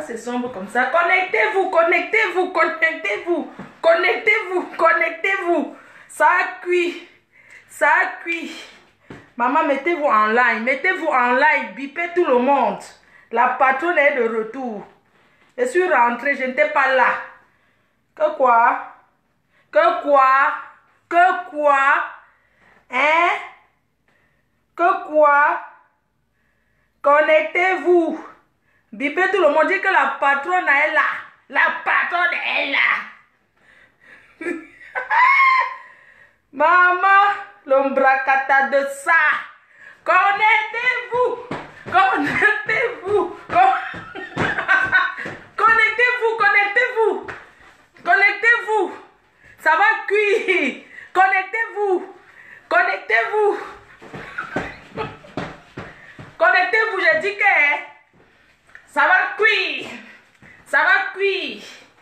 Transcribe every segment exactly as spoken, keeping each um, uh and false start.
c'est sombre comme ça. Connectez-vous, connectez-vous, connectez-vous, connectez-vous, connectez-vous. Ça a cuit, ça a cuit. Maman, mettez-vous en live, mettez-vous en live, bipez tout le monde. La patronne est de retour. Je suis rentrée, je n'étais pas là. Que quoi? Que quoi? Que quoi? Hein? Que quoi? Connectez-vous. Bipez tout le monde, dit que la patronne est là. La patronne est là. Maman, l'ombracata de ça. Connectez-vous. Connectez-vous. Connectez-vous, connectez-vous. Connectez-vous. Ça va cuire. Connectez-vous. Connectez-vous. Connectez-vous, je dis que ça va cuire. Ça va cuire.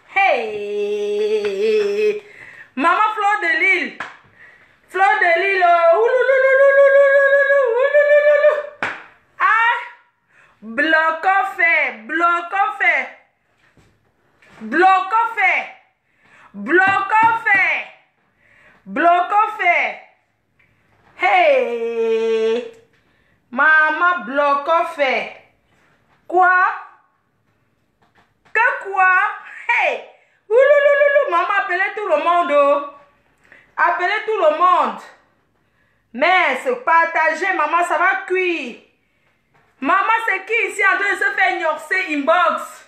Hey. Maman Fleur de Lille. Fleur de Lille. Ah. Bloc fait. Bloc fait. Bloc fait. Bloc fait. Bloc fait. Hey. Maman bloc fait. Quoi? Que quoi? Hey. Ouloulouloulou. Maman appelez tout le monde. Appelez tout le monde. Mais se partager, maman, ça va cuire. Maman, c'est qui ici en train de se faire gnorcer inbox?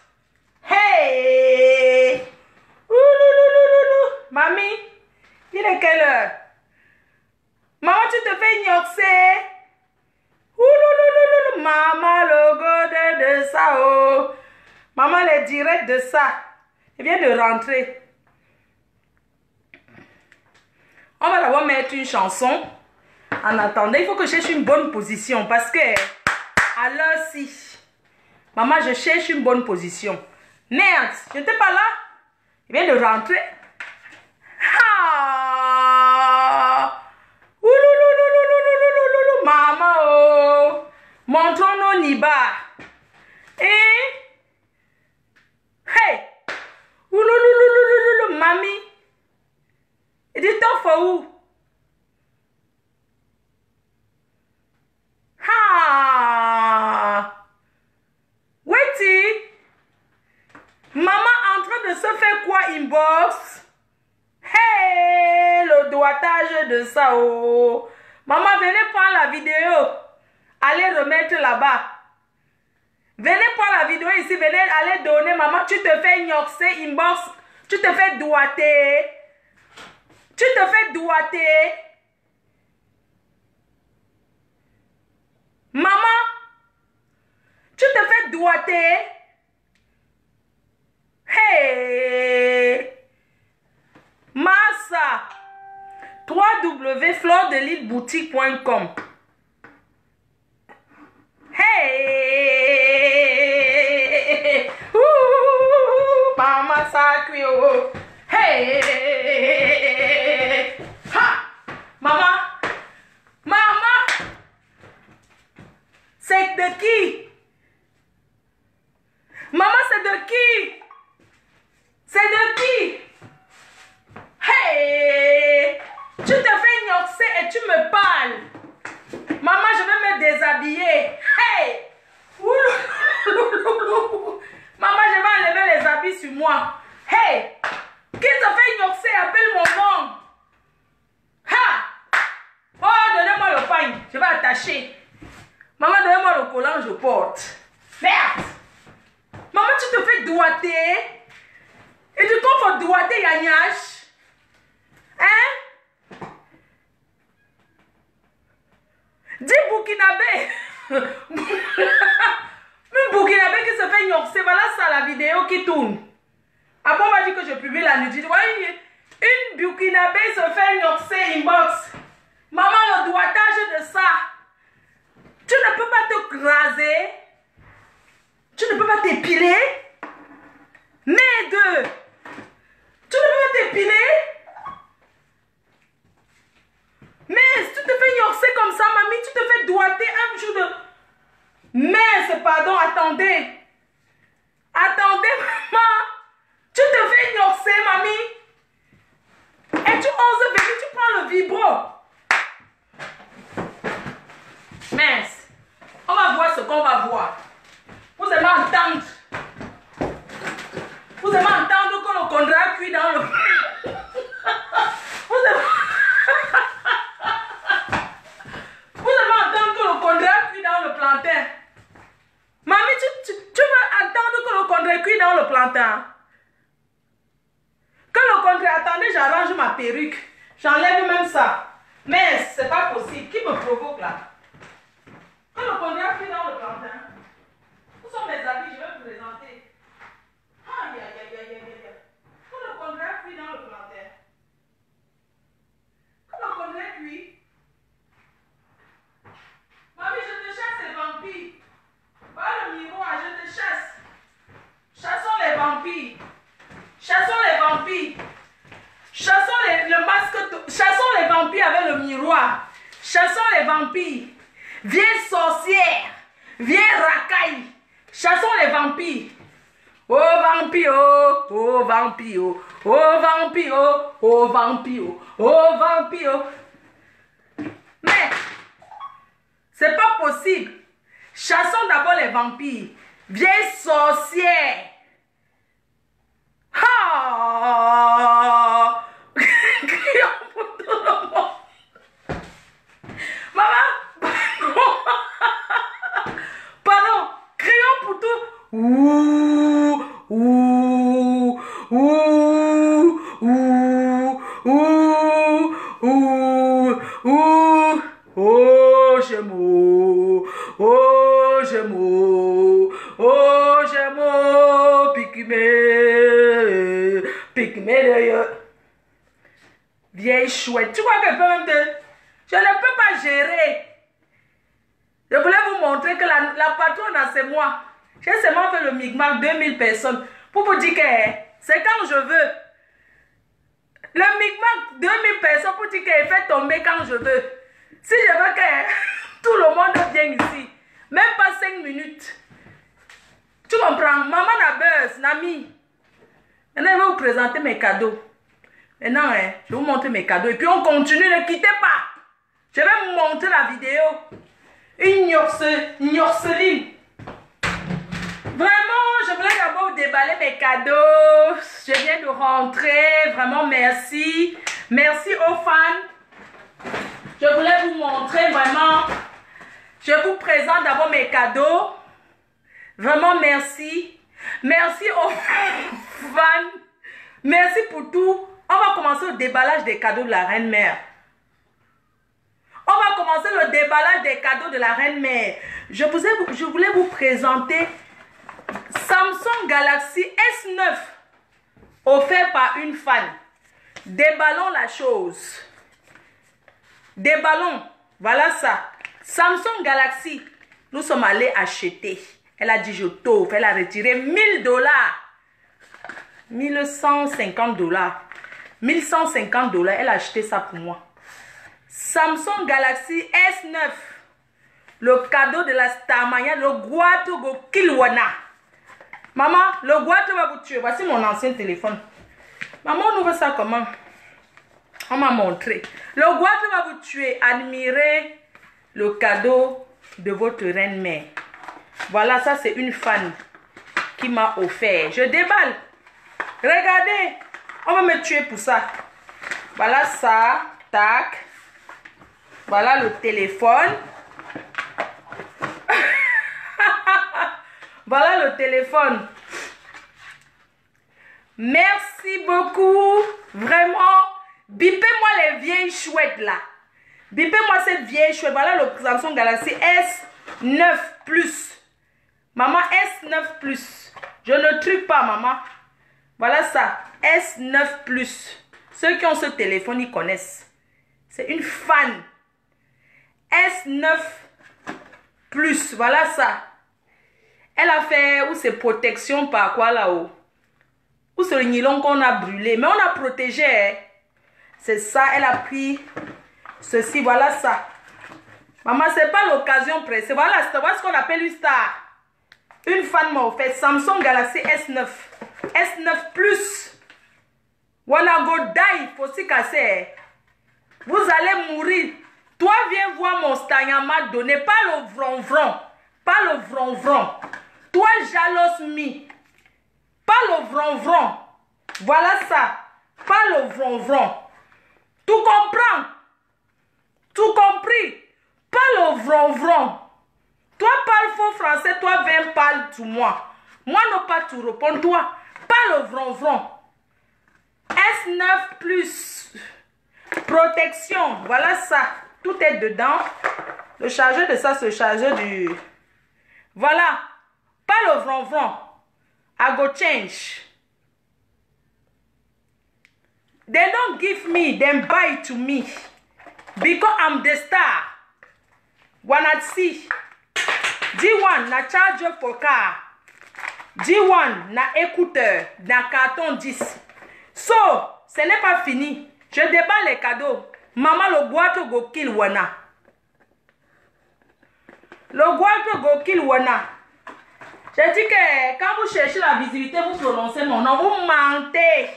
Hey! Ouloulouloulou. Mamie, il est quelle heure? Maman, tu te fais gnorcer? Ouloulouloulou. Maman, le god de ça, oh. Maman, elle est direct de ça. Elle vient de rentrer. On va d'abord mettre une chanson. En attendant, il faut que je cherche une bonne position. Parce que, à l'heure-ci, maman, je cherche une bonne position. Merde, je n'étais pas là. Il vient de rentrer. Ah! Ouloulouloulouloulouloulouloulou. Maman, oh! Montrons nos nibas. Et... Hey! Oulouloulouloulouloulou. Mamie. Il dit, t'en fais où? Ah! Weti! Maman en train de se faire quoi inbox? Hey! Le doigtage de ça, oh! Maman, venez prendre la vidéo. Allez remettre là-bas. Venez prendre la vidéo ici. Venez aller donner. Maman, tu te fais gnorcer inbox. Tu te fais doigter. Tu te fais doigter. Maman, tu te fais doigter. Hey. Massa. w w w point fleur de lille boutique point com. Hey. Ouh, maman, ça cuit. Oh. Hey. Ha. Maman. Maman. C'est de qui? Maman, c'est de qui? C'est de qui? Hey! Tu te fais gnorcer et tu me parles. Maman, je vais me déshabiller. Hey! Ouloulouloulou. Maman, je vais enlever les habits sur moi. Hey! Qui te fait gnorcer? Appelle mon nom. Ha! Oh, donnez-moi le pain. Je vais attacher. Maman, donnez-moi le collant, je porte. Merde! Maman, tu te fais doigter. Et du coup, il faut doigter Yagnache. Hein? Dis Burkinabé. Même Burkinabé qui se fait gnorcer. Voilà ça, la vidéo qui tourne. Après, on va dire que je publie la nudité. Une, une Burkinabé se fait gnorcer inbox. Maman, le doigtage de ça. Tu ne peux pas te raser. Tu ne peux pas t'épiler. Merde. Tu ne peux pas t'épiler. Mais si tu te fais gnorcer comme ça, mamie, tu te fais doigter un jour de... Mince, pardon, attendez. Attendez, maman. Tu te fais ignorer, mamie. Et tu oses venir, tu prends le vibro. Mince. On va voir ce qu'on va voir. Vous allez entendre. Vous allez entendre que le contrat cuit dans le... Vous allez... Vous allez entendre que le contrat cuit dans le plantain. Mamie, tu, tu, tu veux entendre que le contrat cuit dans le plantain? Que le contraire, attendez, j'arrange ma perruque. J'enlève même ça. Mais c'est pas possible. Qui me provoque là? Que le contraire cuit dans le plantain. Où sont mes amis? Je vais vous présenter. Aïe, aïe, aïe, aïe, aïe, aïe. Que le contraire cuit dans le plantain. Que le contraire cuit. Mamie, je te chasse les vampires. Va le miroir, je te chasse. Chassons les vampires. Chassons les vampires. Chassons les, le masque. Chassons les vampires avec le miroir. Chassons les vampires. Viens sorcière. Viens racaille. Chassons les vampires. Oh vampire, oh, oh vampire, oh, oh vampire, oh, oh vampire, oh vampire. Mais, c'est pas possible. Chassons d'abord les vampires. Viens sorcière. Ah! Crions pour tout le monde. Maman, pardon, crions pour tout. Ouh, ouh, ouh, ouh, ouh, ouh, ouh. Oh, Gémeaux, oh, Gémeaux, oh, Gémeaux, Pygmée, Pygmée, vieille chouette. Tu crois que je peux même te... Je ne peux pas gérer. Je voulais vous montrer que la, la patronne, c'est moi. J'ai seulement fait le micmac deux mille personnes pour vous dire que c'est quand je veux. Le micmac deux mille personnes pour dire qu'elle fait tomber quand je veux. Si je veux que tout le monde vienne ici, même pas cinq minutes. Tu comprends? Maman n'a buzz, Nami. Maintenant, je vais vous présenter mes cadeaux. Maintenant, hein, je vais vous montrer mes cadeaux. Et puis, on continue, ne quittez pas. Je vais vous montrer la vidéo. Une gnorceline. Vraiment, je voulais d'abord déballer mes cadeaux. Je viens de rentrer. Vraiment, merci. Merci aux fans. Je voulais vous montrer vraiment. Je vous présente d'abord mes cadeaux. Vraiment, merci. Merci aux fans. Merci pour tout. On va commencer le déballage des cadeaux de la Reine-Mère. On va commencer le déballage des cadeaux de la Reine-Mère. Je, je voulais vous présenter Samsung Galaxy S neuf offert par une fan. Déballons la chose. Déballons. Voilà ça. Samsung Galaxy. Nous sommes allés acheter. Elle a dit je t'offre. Elle a retiré mille dollars. mille cent cinquante dollars. mille cent cinquante dollars. Elle a acheté ça pour moi. Samsung Galaxy S neuf. Le cadeau de la Starmania. Le Guato Go Kilwana. Maman, le Guato va vous tuer. Voici mon ancien téléphone. Maman, on ouvre ça comment? On m'a montré. Le Guato va vous tuer. Admirez le cadeau de votre reine-mère. Voilà, ça c'est une fan qui m'a offert. Je déballe. Regardez. On va me tuer pour ça. Voilà ça. Tac. Voilà le téléphone. Voilà le téléphone. Merci beaucoup. Vraiment. Bipez-moi les vieilles chouettes là. Bipez-moi cette vieille chouette. Voilà le Samsung Galaxy S neuf plus. Maman, S neuf plus. Je ne truque pas, maman. Voilà ça. S neuf plus. Ceux qui ont ce téléphone, ils connaissent. C'est une fan. S neuf plus. Voilà ça. Elle a fait, où c'est protection par quoi là-haut? Où c'est le nylon qu'on a brûlé? Mais on a protégé. Hein? C'est ça, elle a pris ceci. Voilà ça. Maman, c'est pas l'occasion pressée. Voilà, c'est ce qu'on appelle une star. Une fan m'a offert Samsung Galaxy S neuf. S neuf Plus. Wanna go die, faut s'y casser. Vous allez mourir. Toi, viens voir mon stanyama donné. Pas le vron-vron. Pas le vron-vron. Toi, jalouse mi. Pas le vron-vron. Voilà ça. Pas le vron-vron. Tout comprends. Tout compris. Pas le vron-vron. Toi, parle faux français. Toi, viens parler tout moi. Moi, ne pas tout répondre. Toi, pas le vron-vron. S neuf Plus. Protection. Voilà ça. Tout est dedans. Le chargeur de ça, c'est le chargeur du... Voilà. Pas le vron-vron. I go change. They don't give me, then buy to me. Because I'm the star. Wanna see. G one na charger for car. G one na écouteur. Na carton dix. So, ce n'est pas fini. Je déballe les cadeaux. Maman, le guato go kill wana. Le guato go kill wana. J'ai dit que quand vous cherchez la visibilité, vous prononcez mon nom. Vous mentez.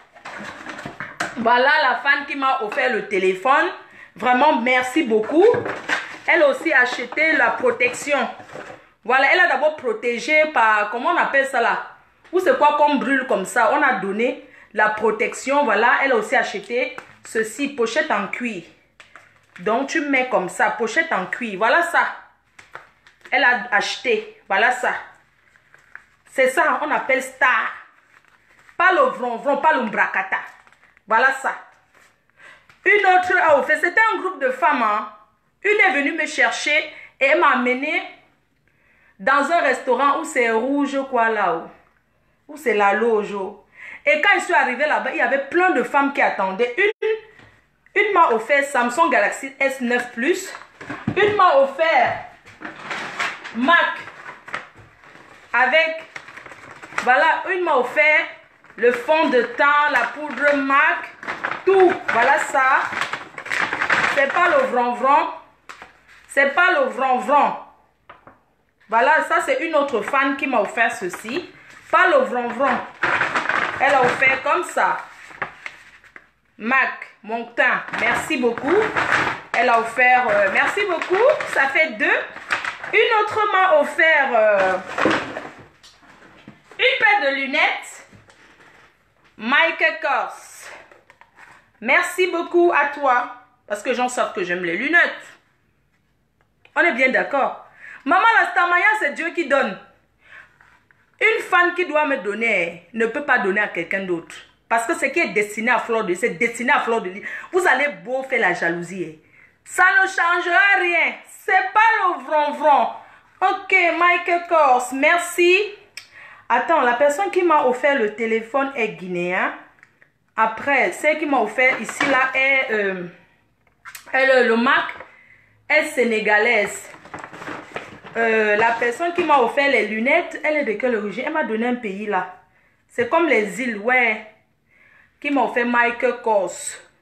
Voilà la fan qui m'a offert le téléphone. Vraiment, merci beaucoup. Elle a aussi acheté la protection. Voilà, elle a d'abord protégé par, comment on appelle ça là? Ou c'est quoi qu'on brûle comme ça? On a donné la protection. Voilà, elle a aussi acheté ceci, pochette en cuir. Donc, tu mets comme ça, pochette en cuir. Voilà ça. Elle a acheté. Voilà ça. C'est ça, on appelle star. Pas le vron-vron, pas le bracata. Voilà ça. Une autre a offert, c'était un groupe de femmes. Hein. Une est venue me chercher et elle m'a amené dans un restaurant où c'est rouge, quoi là-haut. Où c'est la loge. Et quand je suis arrivée là-bas, il y avait plein de femmes qui attendaient. Une, une m'a offert Samsung Galaxy S neuf Plus. Une m'a offert Mac. Avec, voilà, une m'a offert le fond de teint, la poudre Mac. Tout, voilà ça. C'est pas le vron-vron. C'est pas le vron-vron. Voilà, ça c'est une autre fan qui m'a offert ceci. Pas le vron-vron. Elle a offert comme ça. Mac, mon teint. Merci beaucoup. Elle a offert, euh, merci beaucoup. Ça fait deux. Une autre m'a offert euh, une paire de lunettes. Michael Kors. Merci beaucoup à toi. Parce que j'en sais que j'aime les lunettes. On est bien d'accord. Maman, la Starmania, c'est Dieu qui donne. Une fan qui doit me donner ne peut pas donner à quelqu'un d'autre. Parce que ce qui est destiné à Fleur de Lys, c'est destiné à Fleur de Lys. Vous allez beau faire la jalousie. Ça ne changera rien. C'est pas le vron-vron. Ok, Michael Kors, merci. Attends, la personne qui m'a offert le téléphone est guinéen. Après, celle qui m'a offert ici, là, est... Euh, elle, le Mac est sénégalaise. Euh, la personne qui m'a offert les lunettes, elle est de quelle origine? Elle m'a donné un pays là. C'est comme les îles, ouais. Qui m'a offert Michael Kors.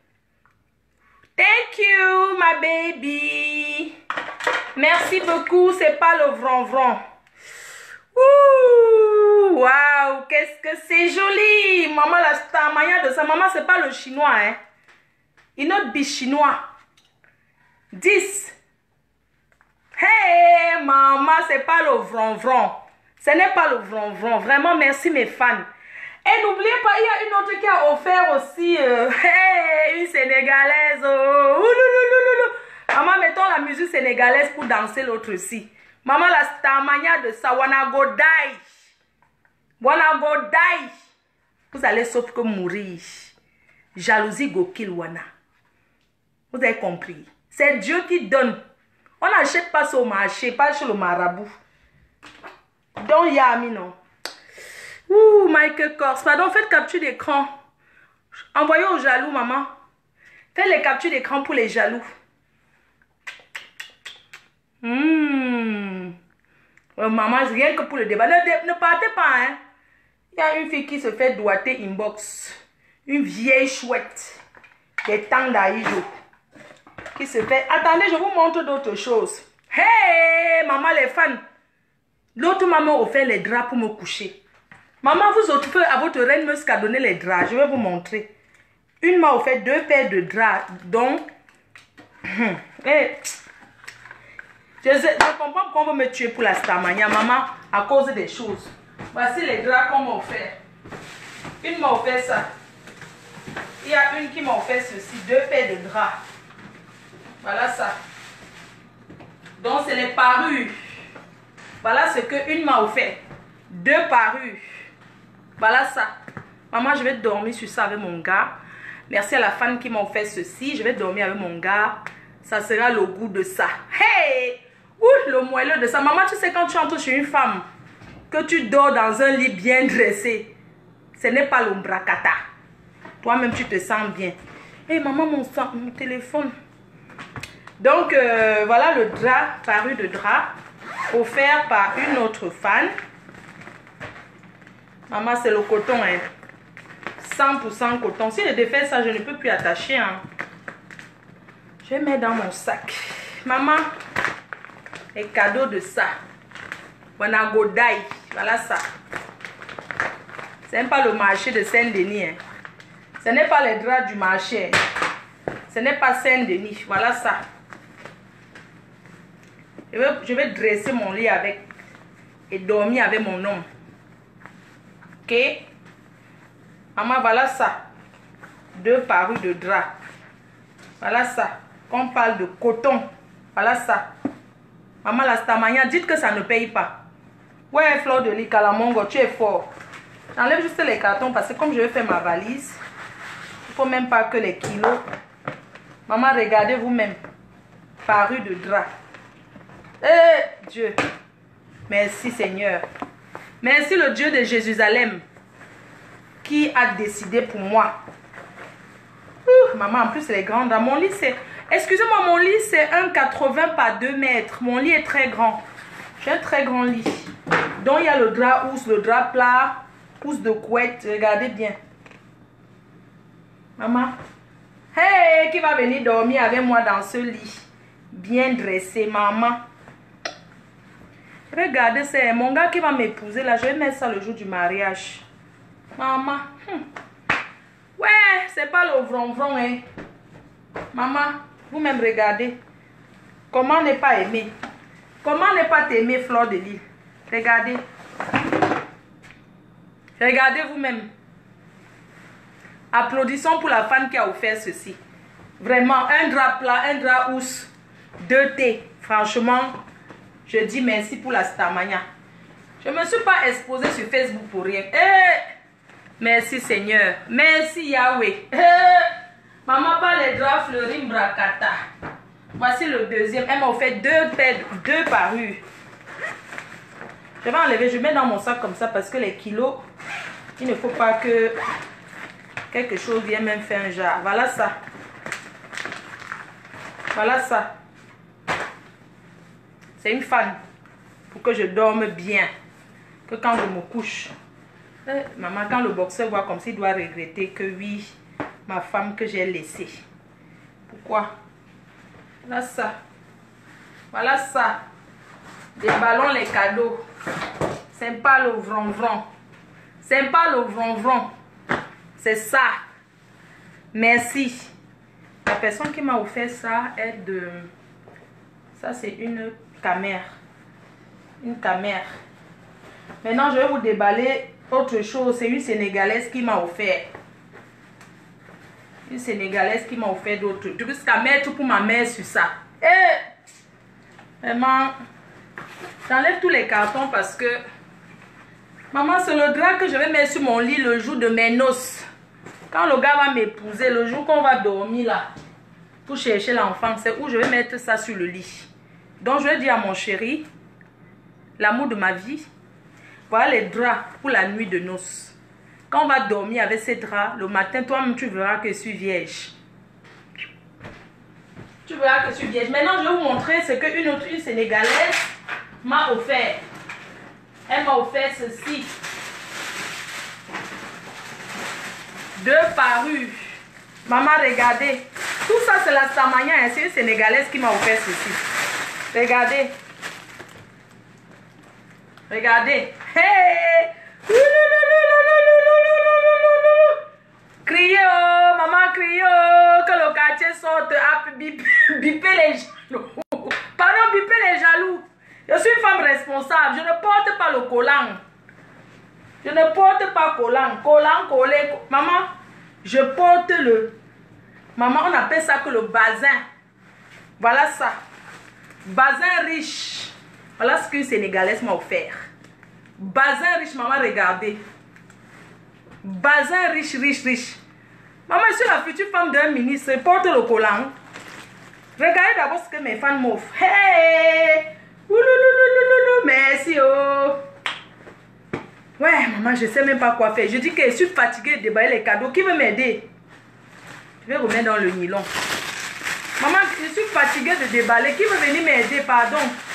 Thank you, my baby. Merci beaucoup, c'est pas le vron-vron. Ouh, waouh, qu'est-ce que c'est joli. Maman, la Starmania de ça. Maman, c'est pas le chinois, hein. Une autre biche chinois. dix. Hey, maman, c'est pas le vron-vron. Ce n'est pas le vron-vron. Vraiment, merci mes fans. Et n'oubliez pas, il y a une autre qui a offert aussi. Euh, hey, une sénégalaise. Oh, ouloulouloulou. Maman, mettons la musique sénégalaise pour danser l'autre aussi. Maman, la Starmania de ça. Wanna go die. Wanna go die. Vous allez sauf que mourir. Jalousie go kill wana. Vous avez compris. C'est Dieu qui donne. On n'achète pas sur le marché, pas chez le marabout. Donc, Yami, non. Ouh, Michael Kors. Pardon, faites capture d'écran. Envoyez aux jaloux, maman. Faites les captures d'écran pour les jaloux. Mmh. Ouais, maman, rien que pour le débat. Ne, ne partez pas, hein. Il y a une fille qui se fait doigter inbox. Une vieille chouette. Des temps d'Aïjo. Qui se fait... Attendez, je vous montre d'autres choses. Hey, maman, les fans. L'autre maman a offert les draps pour me coucher. Maman, vous occupez à votre reine Meuse qui a donné les draps. Je vais vous montrer. Une m'a offert deux paires de draps. Donc, hey, je, sais, je comprends pourquoi on veut me tuer pour la Starmania, maman, à cause des choses. Voici les draps qu'on m'a offert. Une m'a offert ça. Il y a une qui m'a offert ceci. Deux paires de draps. Voilà ça. Donc, c'est les parures. Voilà ce que une m'a offert. Deux parures. Voilà ça. Maman, je vais dormir sur ça avec mon gars. Merci à la fan qui m'a offert ceci. Je vais dormir avec mon gars. Ça sera le goût de ça. Hey! Ouh, le moelleux de ça. Maman, tu sais, quand tu entres chez une femme, que tu dors dans un lit bien dressé, ce n'est pas l'ombracata. Toi-même, tu te sens bien. Hé, hey, maman, mon, sang, mon téléphone. Donc, euh, voilà le drap, paru de drap, offert par une autre fan. Maman, c'est le coton, hein. cent pour cent coton. Si je défais ça, je ne peux plus attacher, hein. Je vais mettre dans mon sac. Maman, les cadeaux de ça. Wanagodai. Voilà ça. Ce n'est pas le marché de Saint-Denis, hein. Ce n'est pas les draps du marché. Ce n'est pas Saint-Denis. Voilà ça. Je vais, je vais dresser mon lit avec et dormir avec mon homme. Ok? Maman, voilà ça. Deux parures de drap. Voilà ça. Quand on parle de coton. Voilà ça. Maman, la Starmania, dites que ça ne paye pas. Ouais, Fleur de lit, Kalamongo, tu es fort. J'enlève juste les cartons parce que comme je vais faire ma valise, il ne faut même pas que les kilos. Maman, regardez vous-même. Parure de drap. Eh, Dieu. Merci, Seigneur. Merci, le Dieu de Jérusalem, qui a décidé pour moi. Ouh, maman, en plus, elle est grande. Mon lit, c'est... Excusez-moi, mon lit, c'est un mètre quatre-vingts par deux mètres. Mon lit est très grand. J'ai un très grand lit. Donc, il y a le drap housse, le drap plat, housse de couette. Regardez bien. Maman. Hey, qui va venir dormir avec moi dans ce lit? Bien dressé, maman. Regardez, c'est mon gars qui va m'épouser là. Je vais mettre ça le jour du mariage. Maman. Hum. Ouais, c'est pas le vron-vron, hein. Maman, vous-même regardez. Comment ne pas aimer? Comment ne pas t'aimer, Fleur de Lys? Regardez. Regardez vous-même. Applaudissons pour la femme qui a offert ceci. Vraiment, un drap plat, un drap housse, deux thés. Franchement, je dis merci pour la Starmania. Je ne me suis pas exposée sur Facebook pour rien. Eh, merci Seigneur. Merci Yahweh. Eh, maman, pas les draps fleuris bracata. Voici le deuxième. Elle m'a offert deux paires, deux parures. Je vais enlever, je mets dans mon sac comme ça parce que les kilos, il ne faut pas que quelque chose vienne même faire un genre. Voilà ça. Voilà ça. C'est une fan pour que je dorme bien. Que quand je me couche, eh, maman, quand le boxeur voit comme s'il doit regretter que oui, ma femme que j'ai laissée. Pourquoi? Voilà ça. Voilà ça. Des ballons, les cadeaux. C'est pas le vron-vron. C'est pas le vron-vron. C'est ça. Merci. La personne qui m'a offert ça est de... Ça, c'est une camère. Une camère. Maintenant, je vais vous déballer autre chose. C'est une Sénégalaise qui m'a offert. Une Sénégalaise qui m'a offert d'autres trucs. Jusqu'à mettre pour ma mère sur ça. Et vraiment, j'enlève tous les cartons parce que... Maman, c'est le drap que je vais mettre sur mon lit le jour de mes noces. Quand le gars va m'épouser, le jour qu'on va dormir là, pour chercher l'enfant, c'est où je vais mettre ça sur le lit. Donc, je vais dire à mon chéri, l'amour de ma vie, voilà les draps pour la nuit de noces. Quand on va dormir avec ces draps, le matin, toi-même, tu verras que je suis vierge. Tu verras que je suis vierge. Maintenant, je vais vous montrer ce qu'une autre, une Sénégalaise m'a offert. Elle m'a offert ceci. Deux parures. Maman, regardez. Tout ça, c'est la Starmania. Hein. C'est une Sénégalaise qui m'a offert ceci. Regardez. Regardez. Hey! Criez, oh, maman, criez, oh, que le quartier sorte, biper les jaloux. Pardon, biper les jaloux. Je suis une femme responsable, je ne porte pas le collant. Je ne porte pas collant, collant, collé. Maman, je porte le... Maman, on appelle ça que le bazin. Voilà ça. Bazin riche. Voilà ce qu'une Sénégalaise m'a offert. Bazin riche, maman, regardez. Bazin riche, riche, riche. Maman, je suis la future femme d'un ministre. Je porte le collant. Regardez d'abord ce que mes fans m'offrent. Hey! Oulouloulouloulou, merci, oh! Ouais, maman, je ne sais même pas quoi faire. Je dis que je suis fatiguée de déballer les cadeaux. Qui veut m'aider? Je vais remettre dans le nylon. Maman, je suis fatiguée de déballer. Qui veut venir m'aider? Pardon.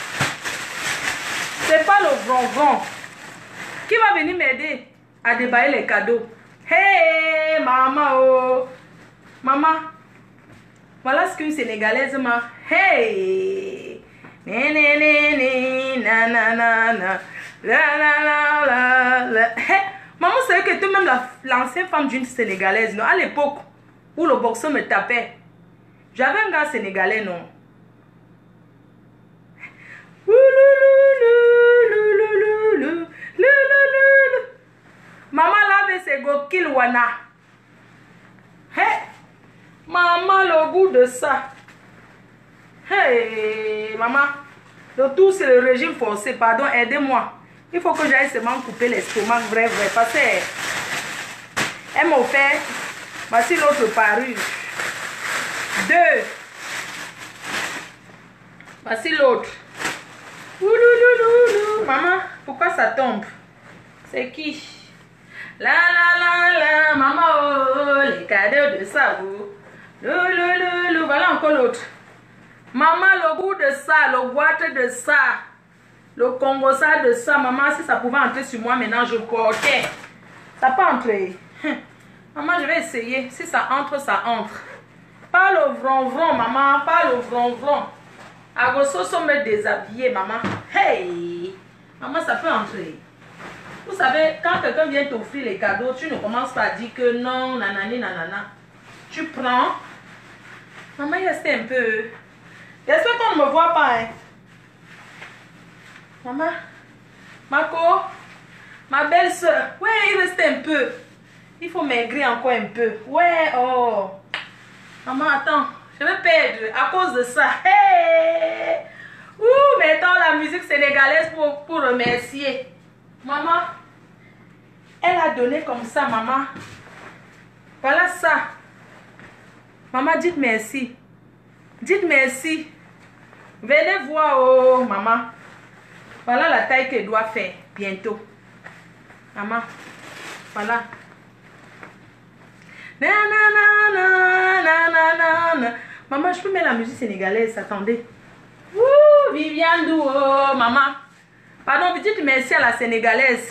C'est pas le bronzon. Qui va venir m'aider à déballer les cadeaux? Hey, maman, oh! Maman, voilà ce qu'une Sénégalaise m'a. Hey! Né, né, né, né, na, na, na, na. La, la, la, la, la. Hey. Maman, c'est que tu même l'ancienne femme d'une Sénégalaise, non? À l'époque où le boxeur me tapait, j'avais un gars sénégalais, non? Maman lave ses gokil wana. Hey, maman, le goût de ça. Hey, maman, le tout c'est le régime forcé. Pardon, aidez-moi. Il faut que j'aille seulement couper l'estomac, vrai, vrai. Parce qu'elle m'a offert, voici l'autre parure. Deux. Voici l'autre. Maman, pourquoi ça tombe? C'est qui? La la la la, maman, oh, les cadeaux de savon. Loulou, voilà encore l'autre. Maman, le goût de ça, le boîte de ça, le congosa de ça, maman, si ça pouvait entrer sur moi maintenant, je portais. Ça peut entrer. Maman, je vais essayer. Si ça entre, ça entre. Pas le vron-vron, maman, pas le vron-vron. Agososo me déshabiller, maman. Hey! Maman, ça peut entrer. Vous savez, quand quelqu'un vient t'offrir les cadeaux, tu ne commences pas à dire que non, nanani, nanana. Tu prends. Maman, il reste un peu. J'espère qu'on ne me voit pas, hein. Maman, Marco, ma belle-soeur. Ouais, il reste un peu. Il faut maigrir encore un peu. Ouais, oh. Maman, attends. Je vais perdre à cause de ça. Hey! Ouh, mettons la musique sénégalaise pour, pour remercier. Maman, elle a donné comme ça, maman. Voilà ça. Maman, dites merci. Dites merci. Venez voir, oh, maman. Voilà la taille qu'elle doit faire bientôt. Maman, voilà. Na, na, na, na, na, na, na. Maman, je peux mettre la musique sénégalaise, attendez. Ouh, Viviane Dou, oh, maman. Pardon, dites merci à la sénégalaise.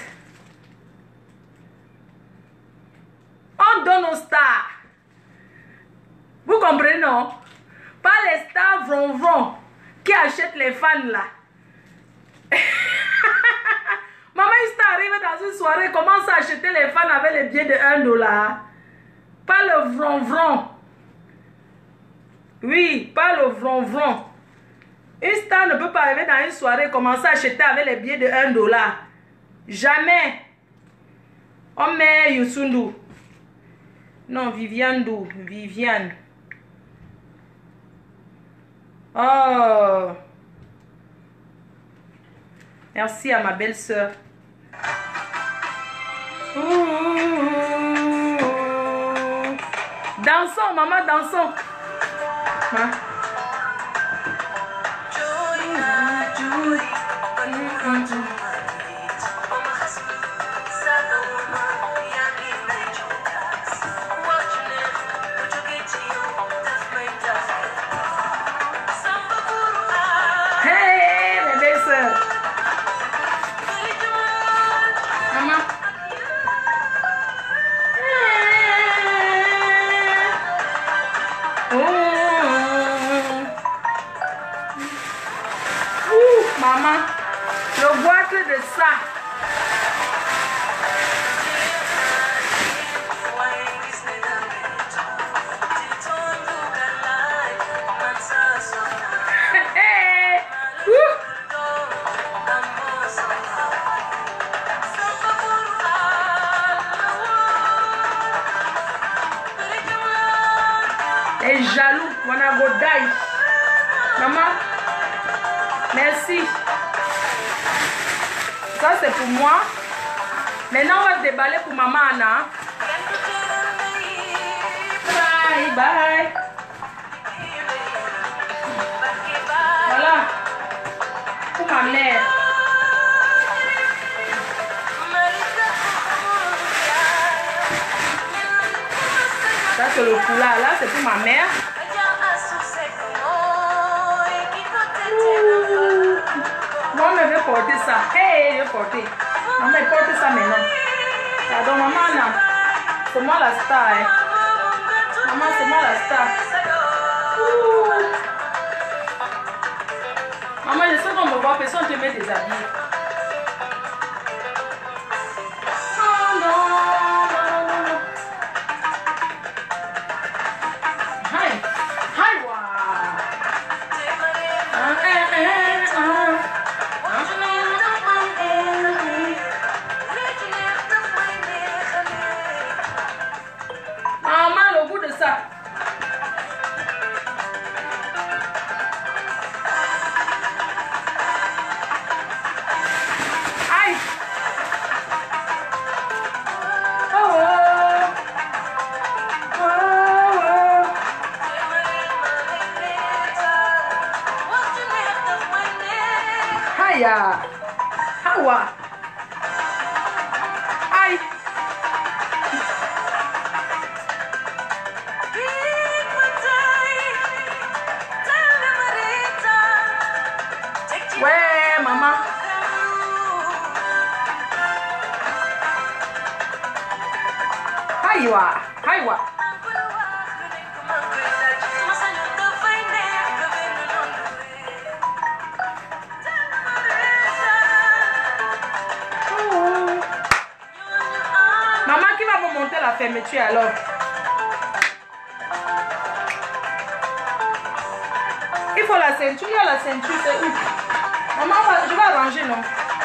On donne aux stars. Vous comprenez, non? Pas les stars vron vron qui achètent les fans là. Maman, il s'est arrivé dans une soirée, commence à acheter les fans avec les billets de un dollar. Pas le vron vron. Oui, pas le vron vron. Une star ne peut pas arriver dans une soirée, commencer à acheter avec les billets de un dollar. Jamais. On met Youssou. Non, Viviane Dou. Viviane. Oh. Merci à ma belle-sœur. Dansons, maman, dansons. Hein? Hey, mes belles-sœurs. Maman. Oh. Ouh, maman. Le boîte de ça. Et jaloux, on a godaï. Maman, merci. Ça c'est pour moi. Maintenant on va déballer pour maman Anna. Bye bye. Voilà. Pour ma mère. Ça c'est le foulard là, c'est pour ma mère. Moi je vais porter ça. Hey, je vais porter. Maman elle porte ça maintenant. Pardon maman là. C'est moi la star. Hein. Maman c'est moi la star. Ouh. Maman je sais qu'on me voit, personne te met des habits. Oh non. Hawa. Aïe. Ouais, maman. Aïwa, aïwa. La fermeture alors. Il faut la ceinture, il y a la ceinture, c'est où? Maman, je vais arranger, non?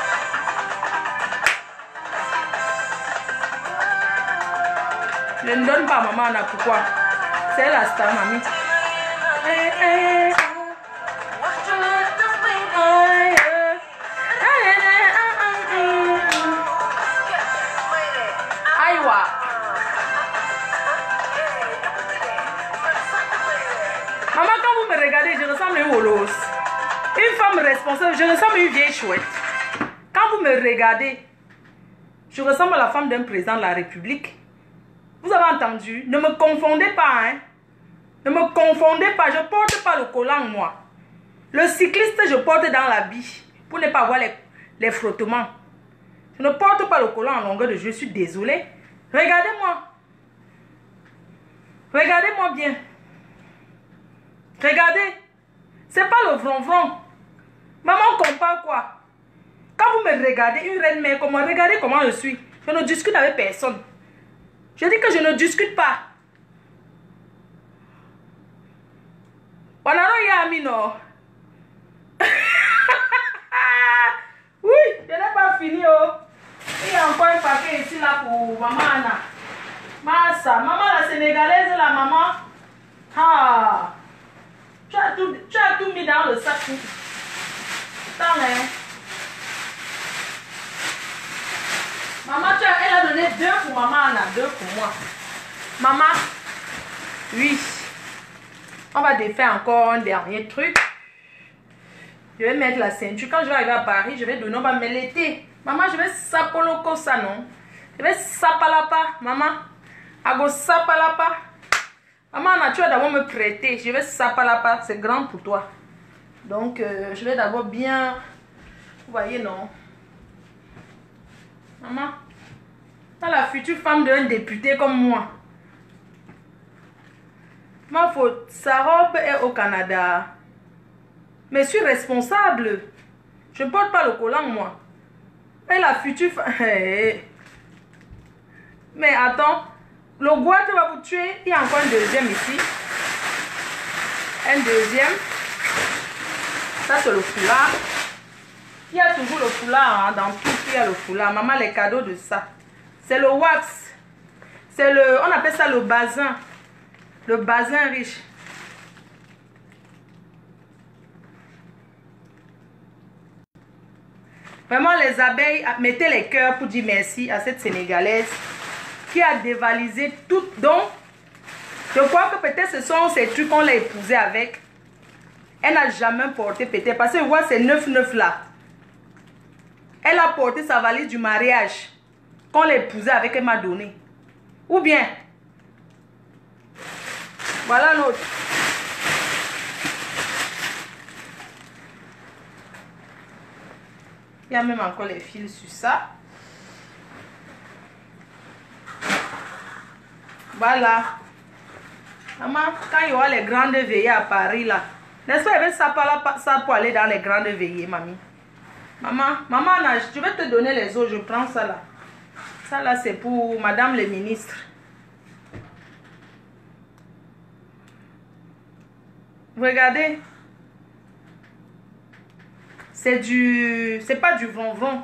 Je ne donne pas à maman, là, pourquoi? C'est la star, mamie. Eh, eh. Une femme responsable, je ressemble à une vieille chouette. Quand vous me regardez, je ressemble à la femme d'un président de la République. Vous avez entendu? Ne me confondez pas, hein? Ne me confondez pas, je ne porte pas le collant, moi. Le cycliste, je porte dans la vie pour ne pas avoir les, les frottements. Je ne porte pas le collant en longueur de jeu, je suis désolée. Regardez-moi. Regardez-moi bien. Regardez. C'est pas le vron-vron. Maman compare quoi? Quand vous me regardez, une reine mère, comment regardez comment je suis. Je ne discute avec personne. Je dis que je ne discute pas. On a un ami, non? Oui, je n'ai pas fini. Oh. Il y a encore un paquet ici là pour maman Anna. Massa, maman la sénégalaise, la maman. Ah. Tu as, tout, tu as tout mis dans le sac. Attends, hein. Maman, tu as, elle a donné deux pour maman, Anna, deux pour moi. Maman, oui. On va défaire encore un dernier truc. Je vais mettre la ceinture. Quand je vais arriver à Paris, je vais donner, on va me l'été. Maman, je vais sapoloko ça, non? Je vais sapalapa, maman. Ago sapalapa. Maman, tu vas d'abord me prêter. Je vais sapalapa. C'est grand pour toi. Donc, euh, je vais d'abord bien... Vous voyez, non? Maman, t'as la future femme d'un député comme moi. Ma faute, sa robe est au Canada. Mais je suis responsable. Je ne porte pas le collant, moi. Et la future... Mais attends, le goût va vous tuer. Il y a encore un deuxième ici. Un deuxième. Ça, c'est le foulard. Il y a toujours le foulard, hein, dans tout, il y a le foulard. Maman, les cadeaux de ça. C'est le wax. C'est le... On appelle ça le bazin. Le bazin riche. Vraiment, les abeilles, mettez les cœurs pour dire merci à cette Sénégalaise qui a dévalisé tout. Donc, je crois que peut-être ce sont ces trucs qu'on l'a épousé avec. Elle n'a jamais porté peut-être. Parce que vois ces neuf neuf là. Elle a porté sa valise du mariage qu'on l'a épousé avec, elle m'a donné. Ou bien, voilà l'autre. Il y a même encore les fils sur ça. Voilà. Maman, quand il y aura les grandes veillées à Paris, là, n'est-ce pas, il y avait ça, ça pour aller dans les grandes veillées, mamie. Maman, maman, je vais te donner les autres, je prends ça là. Ça là, c'est pour madame le ministre. Regardez. C'est du... C'est pas du vron-vron.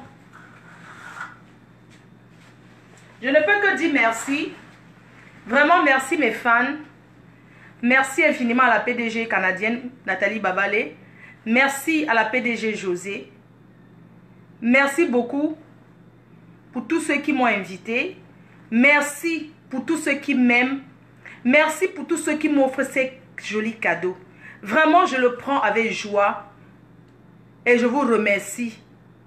Je ne peux que dire merci. Vraiment merci mes fans. Merci infiniment à la P D G canadienne Nathalie Babalé. Merci à la P D G José. Merci beaucoup pour tous ceux qui m'ont invité. Merci pour tous ceux qui m'aiment. Merci pour tous ceux qui m'offrent ces jolis cadeaux. Vraiment, je le prends avec joie. Et je vous remercie.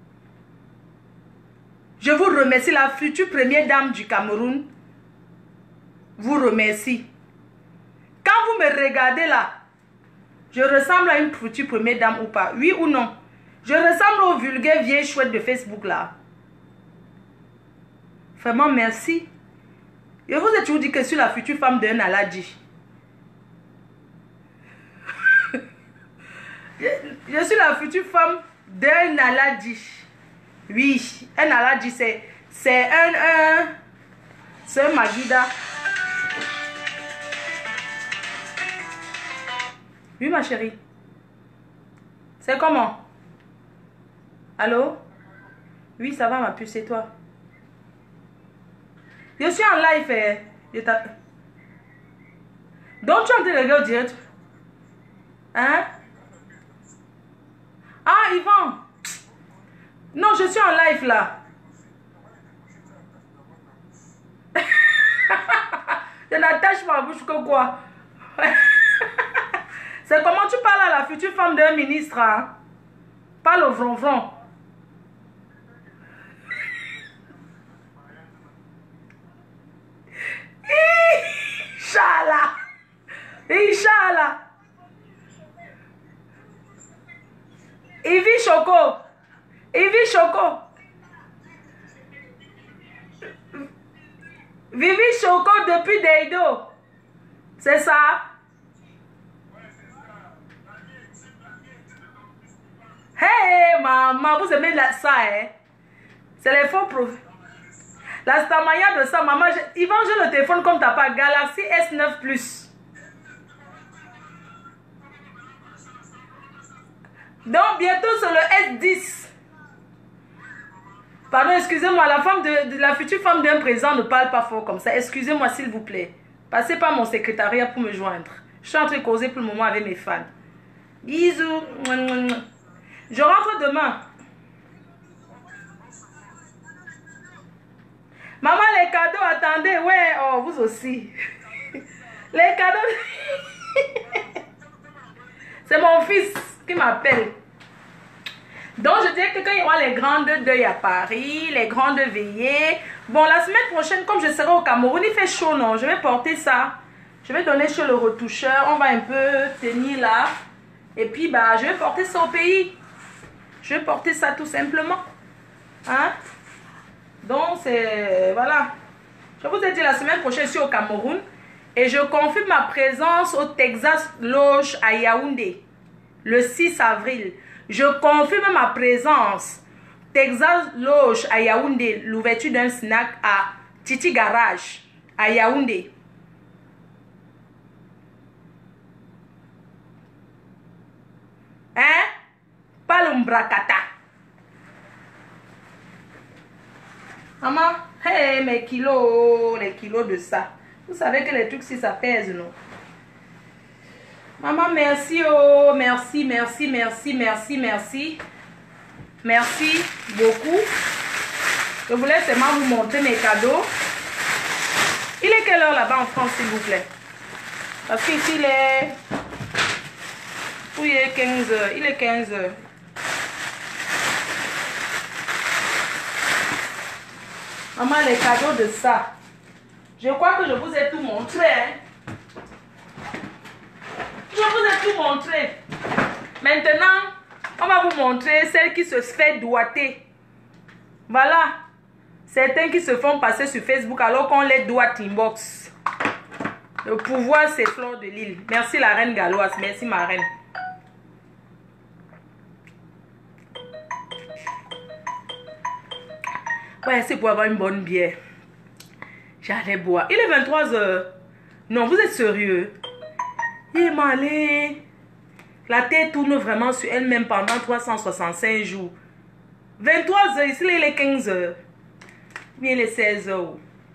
Je vous remercie, la future première dame du Cameroun. Vous remercie. Quand vous me regardez là, je ressemble à une future première dame ou pas? Oui ou non? Je ressemble au vulgaire vieille chouette de Facebook là. Vraiment merci. Je vous ai toujours dit que je suis la future femme d'un Aladji. je, je suis la future femme d'un Aladji. Oui, un Aladji c'est c'est un, un c'est un Magida. Oui ma chérie. C'est comment? Allô? Oui, ça va ma puce, c'est toi? Je suis en live. Eh. Je Donc tu es en train de regarder direct. Hein? Ah, Yvan. Non, je suis en live là. Je n'attache ma bouche que quoi? C'est comment tu parles à la future femme d'un ministre, hein? Pas le vron-vron. Inch'Allah. Inch'Allah. Ivi Choco. Ivi Choco. Vivi Choco depuis Deido. C'est ça? Hey maman, vous aimez la, ça, hein? C'est les faux profils. La stamaya de ça, maman. Ils vendent le téléphone comme t'as pas. Galaxy S neuf plus. Donc bientôt c'est le S dix. Pardon, excusez-moi, la femme de, de la future femme d'un président ne parle pas fort comme ça. Excusez-moi s'il vous plaît. Passez par mon secrétariat pour me joindre. Je suis en train de causer pour le moment avec mes fans. Bisous. Je rentre demain. Maman, les cadeaux, attendez. Ouais, oh, vous aussi. Les cadeaux. C'est mon fils qui m'appelle. Donc, je dirais que quand il y aura les grandes deuils à Paris, les grandes veillées. Bon, la semaine prochaine, comme je serai au Cameroun, il fait chaud, non? Je vais porter ça. Je vais donner chez le retoucheur. On va un peu tenir là. Et puis, bah, je vais porter ça au pays. Je vais porter ça tout simplement. Hein? Donc, c'est... Voilà. Je vous ai dit, la semaine prochaine, je suis au Cameroun. Et je confirme ma présence au Texas Lodge à Yaoundé. Le six avril. Je confirme ma présence. Texas Loge à Yaoundé. L'ouverture d'un snack à Titi Garage à Yaoundé. Hein? Pas le mbrakata. Maman, hey, mes kilos, les kilos de ça. Vous savez que les trucs, si ça pèse, non? Maman, merci, oh, merci, merci, merci, merci, merci. Merci beaucoup. Je voulais seulement vous montrer mes cadeaux. Il est quelle heure là-bas en France, s'il vous plaît? Parce qu'ici, il est... Oui, il est quinze heures. Il est quinze heures. Maman, les cadeaux de ça. Je crois que je vous ai tout montré. Hein? Je vous ai tout montré. Maintenant, on va vous montrer celle qui se fait doigter. Voilà. Certains qui se font passer sur Facebook alors qu'on les doit inbox. Le pouvoir, c'est Fleur de Lille. Merci la reine galloise. Merci ma reine. Ouais, c'est pour avoir une bonne bière. J'allais boire. Il est vingt-trois heures. Non, vous êtes sérieux? Il est malé. La tête tourne vraiment sur elle-même pendant trois cent soixante-cinq jours. vingt-trois heures, ici il est quinze heures. Oui, il est seize heures.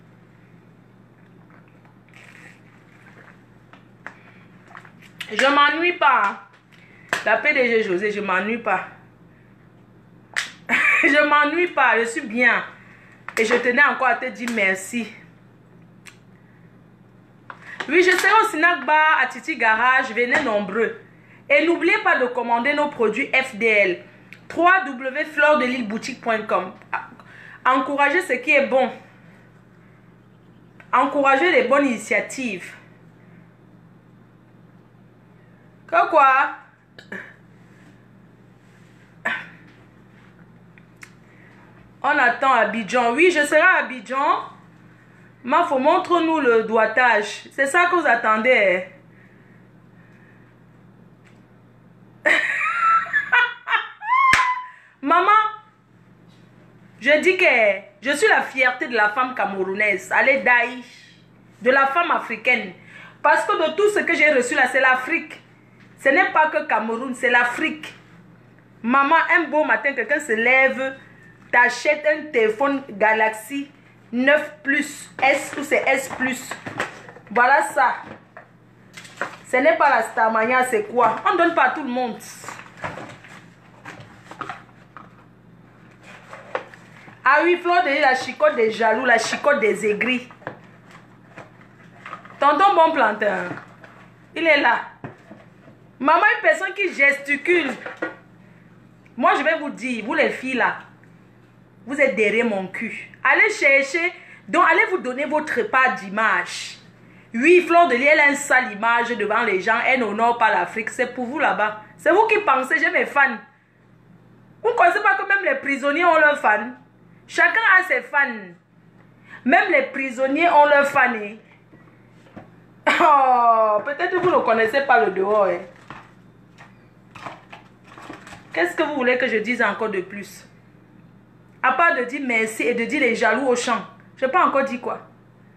Je m'ennuie pas. La P D G José, je m'ennuie pas. Je m'ennuie pas, je suis bien. Et je tenais encore à te dire merci. Oui, je serai au Snack Bar à Titi Garage. Venez nombreux. Et n'oubliez pas de commander nos produits F D L. w w w point fleur de lille boutique point com. Encouragez ce qui est bon. Encouragez les bonnes initiatives. Que quoi? On attend Abidjan. Oui, je serai à Abidjan. Mafo, montre-nous le doigtage. C'est ça que vous attendez. Maman, je dis que je suis la fierté de la femme camerounaise. Allez, Daï. De la femme africaine. Parce que de tout ce que j'ai reçu là, c'est l'Afrique. Ce n'est pas que Cameroun, c'est l'Afrique. Maman, un beau matin, quelqu'un se lève, t'achètes un téléphone Galaxy neuf plus, S ou c'est S plus. Voilà ça. Ce n'est pas la Starmania, c'est quoi? On ne donne pas à tout le monde. Ah oui, Fleur de Lille, la chicotte des jaloux, la chicotte des aigris. Tonton Bon Plantain, il est là. Maman, une personne qui gesticule. Moi, je vais vous dire, vous les filles là, vous êtes derrière mon cul. Allez chercher, donc allez vous donner votre part d'image. Oui, Fleur de Lille, elle a une sale image devant les gens. Elle n'honore pas l'Afrique. C'est pour vous là-bas. C'est vous qui pensez, j'ai mes fans. Vous ne connaissez pas que même les prisonniers ont leurs fans. Chacun a ses fans. Même les prisonniers ont leurs fans. Oh, peut-être que vous ne connaissez pas le dehors. Hein. Qu'est-ce que vous voulez que je dise encore de plus? À part de dire merci et de dire les jaloux au champ. Je n'ai pas encore dit quoi.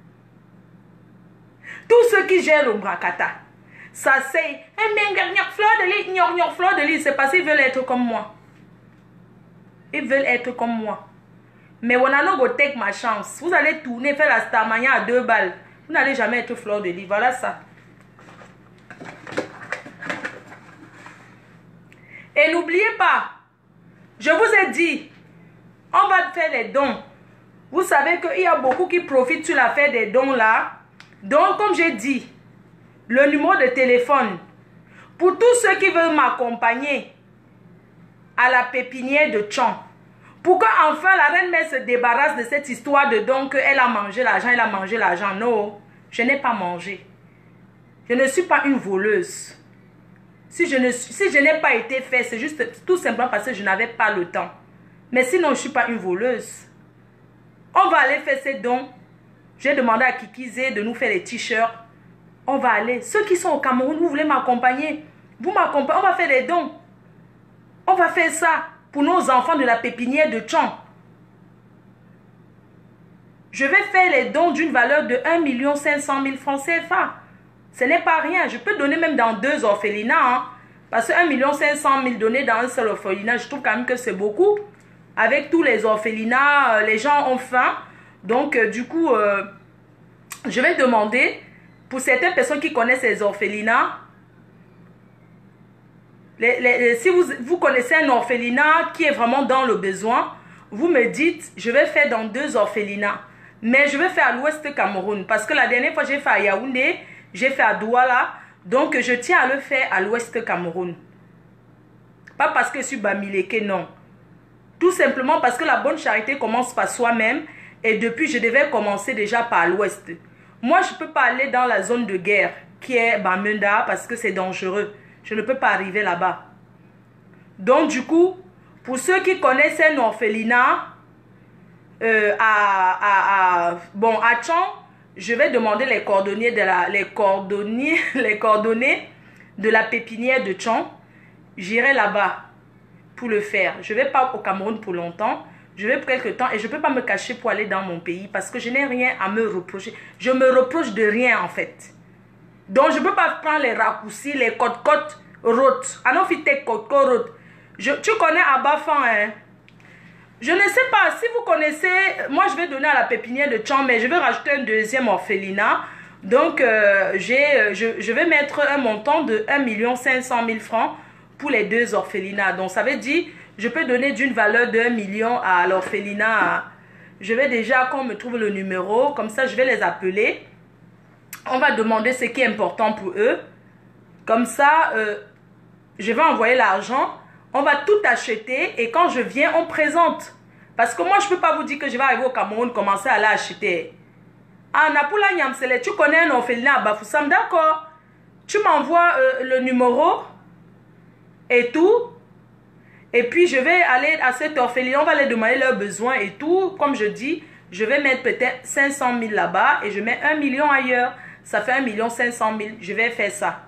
Tous ceux qui gèrent le Mbrakata, ça c'est Fleur de Lille, Fleur de Lille, c'est parce qu'ils veulent être comme moi. Ils veulent être comme moi. Mais on a no take ma chance. Vous allez tourner, faire la Starmania à deux balles. Vous n'allez jamais être Fleur de Lille. Voilà ça. Et n'oubliez pas, je vous ai dit, on va faire les dons. Vous savez qu'il y a beaucoup qui profitent sur l'affaire des dons là. Donc, comme j'ai dit, le numéro de téléphone, pour tous ceux qui veulent m'accompagner à la pépinière de Tchon, pour qu'enfin la reine-mère se débarrasse de cette histoire de dons qu'elle a mangé l'argent, elle a mangé l'argent. Non, je n'ai pas mangé. Je ne suis pas une voleuse. Si je ne si je n'ai pas été fait, c'est juste tout simplement parce que je n'avais pas le temps. Mais sinon, je ne suis pas une voleuse. On va aller faire ces dons. J'ai demandé à Kikizé de nous faire des t-shirts. On va aller. Ceux qui sont au Cameroun, vous voulez m'accompagner? Vous m'accompagnez, on va faire des dons. On va faire ça pour nos enfants de la pépinière de Tchon. Je vais faire les dons d'une valeur de un million cinq cent mille francs C F A. Ce n'est pas rien. Je peux donner même dans deux orphelinats. Hein, parce que un million cinq cent mille donnés dans un seul orphelinat, je trouve quand même que c'est beaucoup. Avec tous les orphelinats, les gens ont faim. Donc, euh, du coup, euh, je vais demander, pour certaines personnes qui connaissent les orphelinats, les, les, les, si vous, vous connaissez un orphelinat qui est vraiment dans le besoin, vous me dites, je vais faire dans deux orphelinats. Mais je vais faire à l'ouest Cameroun. Parce que la dernière fois, j'ai fait à Yaoundé, j'ai fait à Douala. Donc, je tiens à le faire à l'ouest Cameroun. Pas parce que je suis Bamileke, non. Tout simplement parce que la bonne charité commence par soi-même. Et depuis, je devais commencer déjà par l'ouest. Moi, je ne peux pas aller dans la zone de guerre qui est Bamenda parce que c'est dangereux. Je ne peux pas arriver là-bas. Donc, du coup, pour ceux qui connaissent un orphelinat euh, à, à, à, bon, à Tchon, je vais demander les coordonnées de la, les coordonnées, les coordonnées de la pépinière de Tchon. J'irai là-bas pour le faire. Je ne vais pas au Cameroun pour longtemps. Je vais pour quelque temps et je ne peux pas me cacher pour aller dans mon pays parce que je n'ai rien à me reprocher. Je me reproche de rien en fait. Donc je ne peux pas prendre les raccourcis, les côtes-côtes routes. Ah non, fite côtes-côtes routes. Tu connais Abafan, hein? Je ne sais pas si vous connaissez. Moi, je vais donner à la pépinière de Tchon, mais je vais rajouter un deuxième orphelinat. Donc, euh, j'ai, je, je vais mettre un montant de un million cinq cent mille francs pour les deux orphelinats. Donc, ça veut dire, je peux donner d'une valeur de un million à l'orphelinat. Je vais déjà, qu'on me trouve le numéro, comme ça, je vais les appeler. On va demander ce qui est important pour eux. Comme ça, euh, je vais envoyer l'argent. On va tout acheter et quand je viens, on présente. Parce que moi, je ne peux pas vous dire que je vais arriver au Cameroun, commencer à aller acheter. Ah, Napula Nyamsele, tu connais un orphelinat à Bafoussam, d'accord. Tu m'envoies euh, le numéro et tout. Et puis, je vais aller à cet orphelinat, on va leur demander leurs besoins et tout. Comme je dis, je vais mettre peut-être cinq cent mille là-bas et je mets un million ailleurs. Ça fait un million cinq cent mille. Je vais faire ça.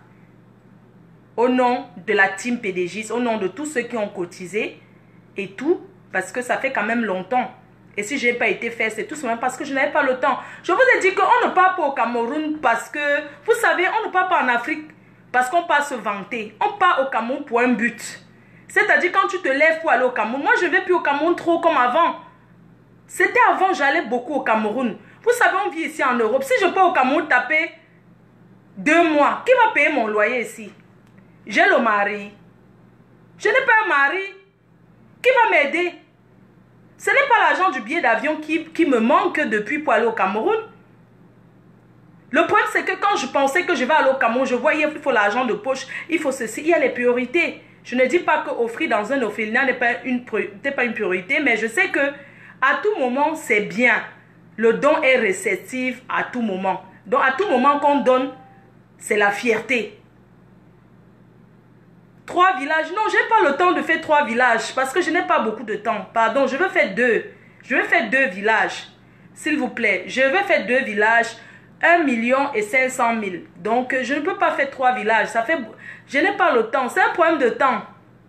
Au nom de la team P D J, au nom de tous ceux qui ont cotisé et tout, parce que ça fait quand même longtemps. Et si je n'ai pas été faire, c'est tout simplement parce que je n'avais pas le temps. Je vous ai dit qu'on ne part pas au Cameroun parce que, vous savez, on ne part pas en Afrique parce qu'on part se vanter. On part au Cameroun pour un but. C'est-à-dire quand tu te lèves pour aller au Cameroun, moi je ne vais plus au Cameroun trop comme avant. C'était avant, j'allais beaucoup au Cameroun. Vous savez, on vit ici en Europe. Si je pars au Cameroun taper deux mois, qui va payer mon loyer ici? J'ai le mari. Je n'ai pas un mari. Qui va m'aider? Ce n'est pas l'argent du billet d'avion qui, qui me manque depuis pour aller au Cameroun. Le problème, c'est que quand je pensais que je vais aller au Cameroun, je voyais qu'il faut l'argent de poche, il faut ceci, il y a les priorités. Je ne dis pas qu'offrir dans un orphelinat n'est pas une, pas une priorité, mais je sais que à tout moment, c'est bien. Le don est réceptif à tout moment. Donc, à tout moment qu'on donne, c'est la fierté. Trois villages. Non, je n'ai pas le temps de faire trois villages parce que je n'ai pas beaucoup de temps. Pardon, je veux faire deux. Je veux faire deux villages. S'il vous plaît, je veux faire deux villages. Un million et cinq cent mille. Donc, je ne peux pas faire trois villages. Ça fait... Je n'ai pas le temps. C'est un problème de temps.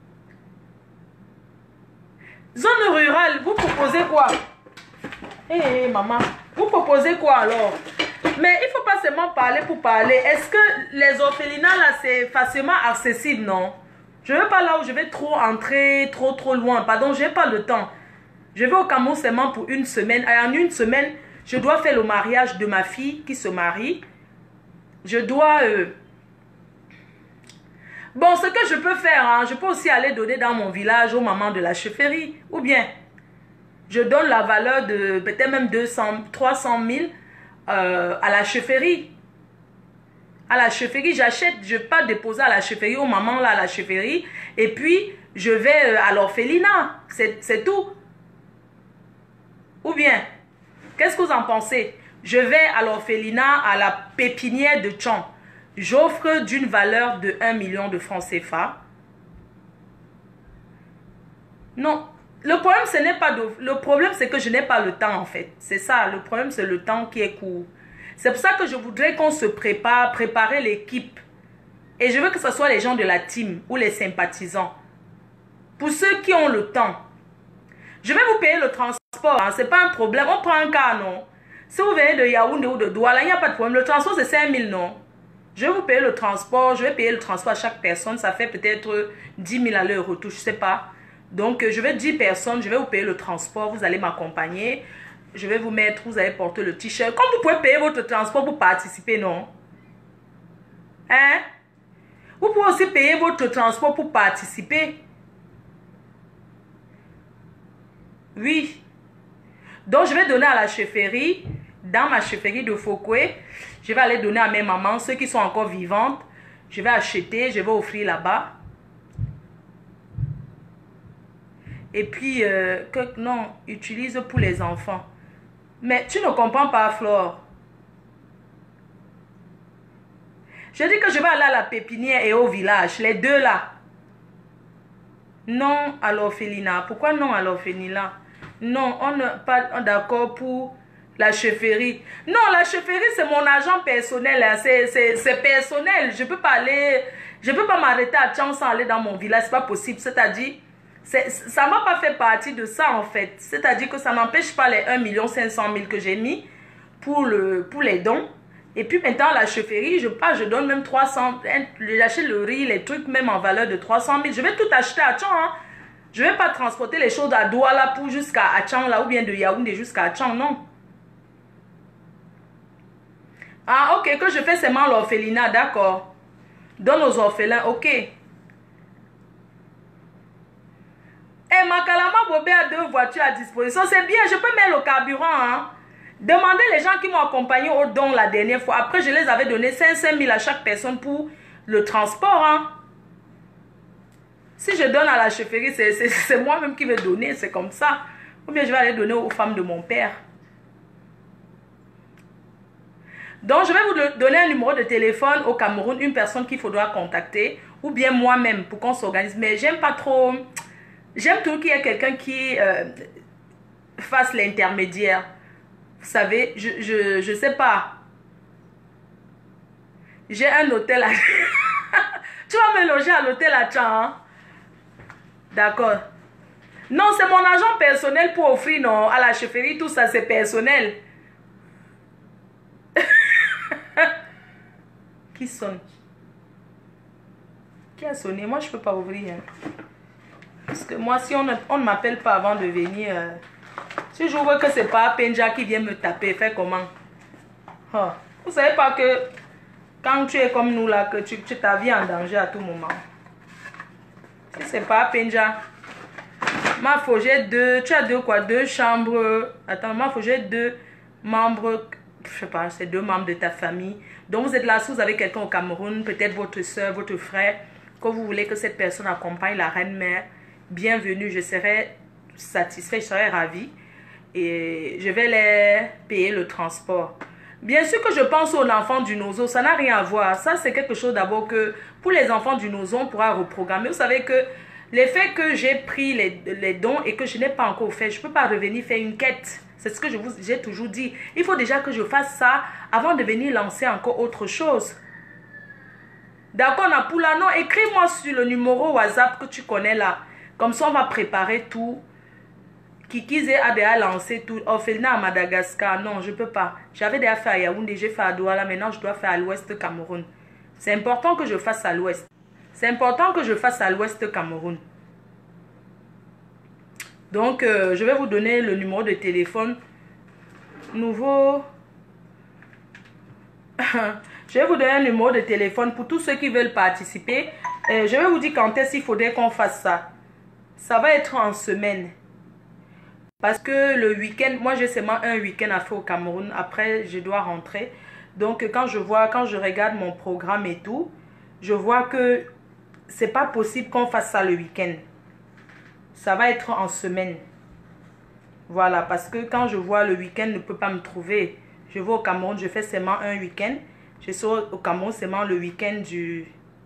Zone rurale, vous proposez quoi? Hé, hey, hey, maman. Vous proposez quoi alors? Mais il ne faut pas seulement parler pour parler. Est-ce que les orphelinats, là, c'est facilement accessible, non? Je ne veux pas là où je vais trop entrer, trop, trop loin. Pardon, je n'ai pas le temps. Je vais au Cameroun seulement pour une semaine. Et en une semaine, je dois faire le mariage de ma fille qui se marie. Je dois... Euh... Bon, ce que je peux faire, hein, je peux aussi aller donner dans mon village aux mamans de la chefferie. Ou bien, je donne la valeur de peut-être même deux cents, trois cent mille euh, à la chefferie. À la chefferie, j'achète, je ne vais pas déposer à la chefferie, aux mamans là, à la chefferie. Et puis, je vais à l'orphelinat. C'est tout. Ou bien, qu'est-ce que vous en pensez? Je vais à l'orphelinat, à la pépinière de Tchon. J'offre d'une valeur de un million de francs C F A. Non. Le problème, ce n'est pas de... Le problème, c'est que je n'ai pas le temps, en fait. C'est ça. Le problème, c'est le temps qui est court. C'est pour ça que je voudrais qu'on se prépare, préparer l'équipe. Et je veux que ce soit les gens de la team ou les sympathisants. Pour ceux qui ont le temps. Je vais vous payer le transport. Hein, c'est pas un problème. On prend un car, non? Si vous venez de Yaoundé ou de Douala, il n'y a pas de problème. Le transport, c'est cinq mille, non? Je vais vous payer le transport. Je vais payer le transport à chaque personne. Ça fait peut-être dix mille à l'heure retour, je ne sais pas. Donc, je vais dix personnes. Je vais vous payer le transport. Vous allez m'accompagner. Je vais vous mettre, vous allez porter le t-shirt. Comme vous pouvez payer votre transport pour participer, non? Hein? Vous pouvez aussi payer votre transport pour participer. Oui. Donc, je vais donner à la chefferie, dans ma chefferie de Fokwe, je vais aller donner à mes mamans, ceux qui sont encore vivantes. Je vais acheter, je vais offrir là-bas. Et puis, euh, que, non, utilise pour les enfants. Mais tu ne comprends pas, Flore. Je dis que je vais aller à la pépinière et au village, les deux là. Non à l'orphelinat. Pourquoi non à l'orphelinat? Non, on n'est pas d'accord pour la chefferie. Non, la chefferie, c'est mon agent personnel. Hein. C'est personnel. Je ne peux pas aller, je peux pas m'arrêter à Tchang sans aller dans mon village. Ce n'est pas possible. C'est-à-dire, ça ne m'a pas fait partie de ça en fait. C'est-à-dire que ça n'empêche pas les un million cinq cent mille que j'ai mis pour, le, pour les dons. Et puis maintenant, la chefferie, je pas, je donne même trois cents, j'achète le riz, les trucs même en valeur de trois cent mille. Je vais tout acheter à Tchang. Hein. Je ne vais pas transporter les choses à Douala pour jusqu'à Tchang, là, ou bien de Yaoundé jusqu'à Tchang, non. Ah, ok, que je fais seulement l'orphelinat, d'accord. Donne aux orphelins, ok. Eh, Makalama Bobé a deux voitures à disposition. C'est bien, je peux mettre le carburant, hein. Demandez les gens qui m'ont accompagné au don la dernière fois. Après, je les avais donné cinq cent mille à chaque personne pour le transport. Hein. Si je donne à la chefferie, c'est moi-même qui vais donner. C'est comme ça. Ou bien je vais aller donner aux femmes de mon père. Donc, je vais vous donner un numéro de téléphone au Cameroun. Une personne qu'il faudra contacter. Ou bien moi-même pour qu'on s'organise. Mais j'aime pas trop... J'aime toujours qu'il y ait quelqu'un qui euh, fasse l'intermédiaire. Vous savez, je, je, je sais pas. J'ai un hôtel à... Tu vas me loger à l'hôtel à Tchang, hein? D'accord. Non, c'est mon agent personnel pour offrir, non, à la chefferie, tout ça, c'est personnel. Qui sonne? Qui a sonné? Moi, je peux pas ouvrir. Hein. Parce que moi, si on ne, on ne m'appelle pas avant de venir... Euh... Si je vois que c'est pas Penja qui vient me taper, fais comment? Oh. Vous savez pas que quand tu es comme nous là, que tu, tu ta vie en danger à tout moment. Si c'est pas Penja, ma faut j'ai deux, tu as deux quoi? Deux chambres. Attends, ma faut j'ai deux membres, je sais pas, c'est deux membres de ta famille. Donc vous êtes là, si vous avez quelqu'un au Cameroun, peut-être votre soeur, votre frère, que vous voulez que cette personne accompagne la reine-mère, bienvenue, je serai satisfait, je serai ravi. Et je vais les payer le transport. Bien sûr que je pense aux enfants du Nozo, ça n'a rien à voir. Ça, c'est quelque chose d'abord que pour les enfants du Nozo, on pourra reprogrammer. Vous savez que l'effet que j'ai pris les, les dons et que je n'ai pas encore fait, je ne peux pas revenir faire une quête. C'est ce que je vous j'ai toujours dit. Il faut déjà que je fasse ça avant de venir lancer encore autre chose. D'accord, Napoula, non, écris-moi sur le numéro WhatsApp que tu connais là. Comme ça, on va préparer tout. Kikize a déjà lancé tout. Orphelinat à Madagascar. Non, je ne peux pas. J'avais déjà fait à Yaoundé, j'ai fait à Douala. Maintenant, je dois faire à l'ouest Cameroun. C'est important que je fasse à l'ouest. C'est important que je fasse à l'ouest Cameroun. Donc, euh, je vais vous donner le numéro de téléphone. Nouveau. Je vais vous donner un numéro de téléphone pour tous ceux qui veulent participer. Euh, je vais vous dire quand est-ce qu'il faudrait qu'on fasse ça. Ça va être en semaine. Parce que le week-end, moi j'ai seulement un week-end à faire au Cameroun. Après, je dois rentrer. Donc, quand je vois, quand je regarde mon programme et tout, je vois que c'est pas possible qu'on fasse ça le week-end. Ça va être en semaine. Voilà, parce que quand je vois le week-end ne peut pas me trouver. Je vais au Cameroun, je fais seulement un week-end. Je suis au Cameroun seulement le week-end du...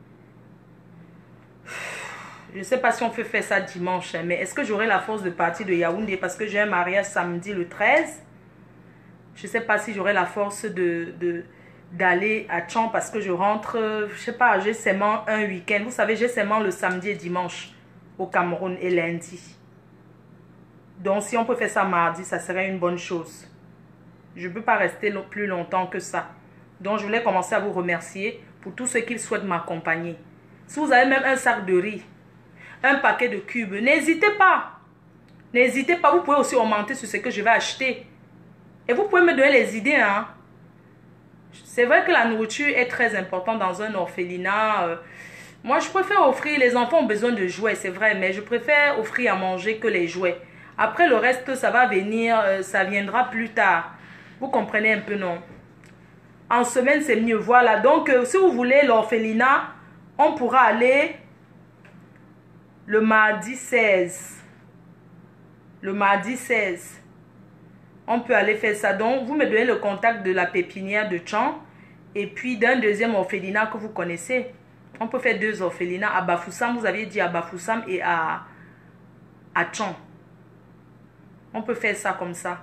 Je ne sais pas si on peut faire ça dimanche, mais est-ce que j'aurai la force de partir de Yaoundé parce que j'ai un mariage samedi le treize. Je ne sais pas si j'aurai la force de, de, d'aller à Tchang parce que je rentre, je ne sais pas, j'ai seulement un week-end. Vous savez, j'ai seulement le samedi et dimanche. au Cameroun et lundi. Donc, si on peut faire ça mardi, ça serait une bonne chose. Je ne peux pas rester plus longtemps que ça. Donc, je voulais commencer à vous remercier pour tous ceux qui souhaitent m'accompagner. Si vous avez même un sac de riz, un paquet de cubes, n'hésitez pas. N'hésitez pas, vous pouvez aussi augmenter sur ce que je vais acheter. Et vous pouvez me donner les idées, hein. C'est vrai que la nourriture est très importante dans un orphelinat. Euh, moi, je préfère offrir, les enfants ont besoin de jouets, c'est vrai, mais je préfère offrir à manger que les jouets. Après, le reste, ça va venir, euh, ça viendra plus tard. Vous comprenez un peu, non? En semaine, c'est mieux. Voilà, donc, euh, si vous voulez l'orphelinat, on pourra aller le mardi seize. Le mardi seize. On peut aller faire ça. Donc, vous me donnez le contact de la pépinière de Tchan et puis d'un deuxième orphelinat que vous connaissez. On peut faire deux orphelinats. À Bafoussam, vous aviez dit à Bafoussam et à, à Tchan. On peut faire ça comme ça.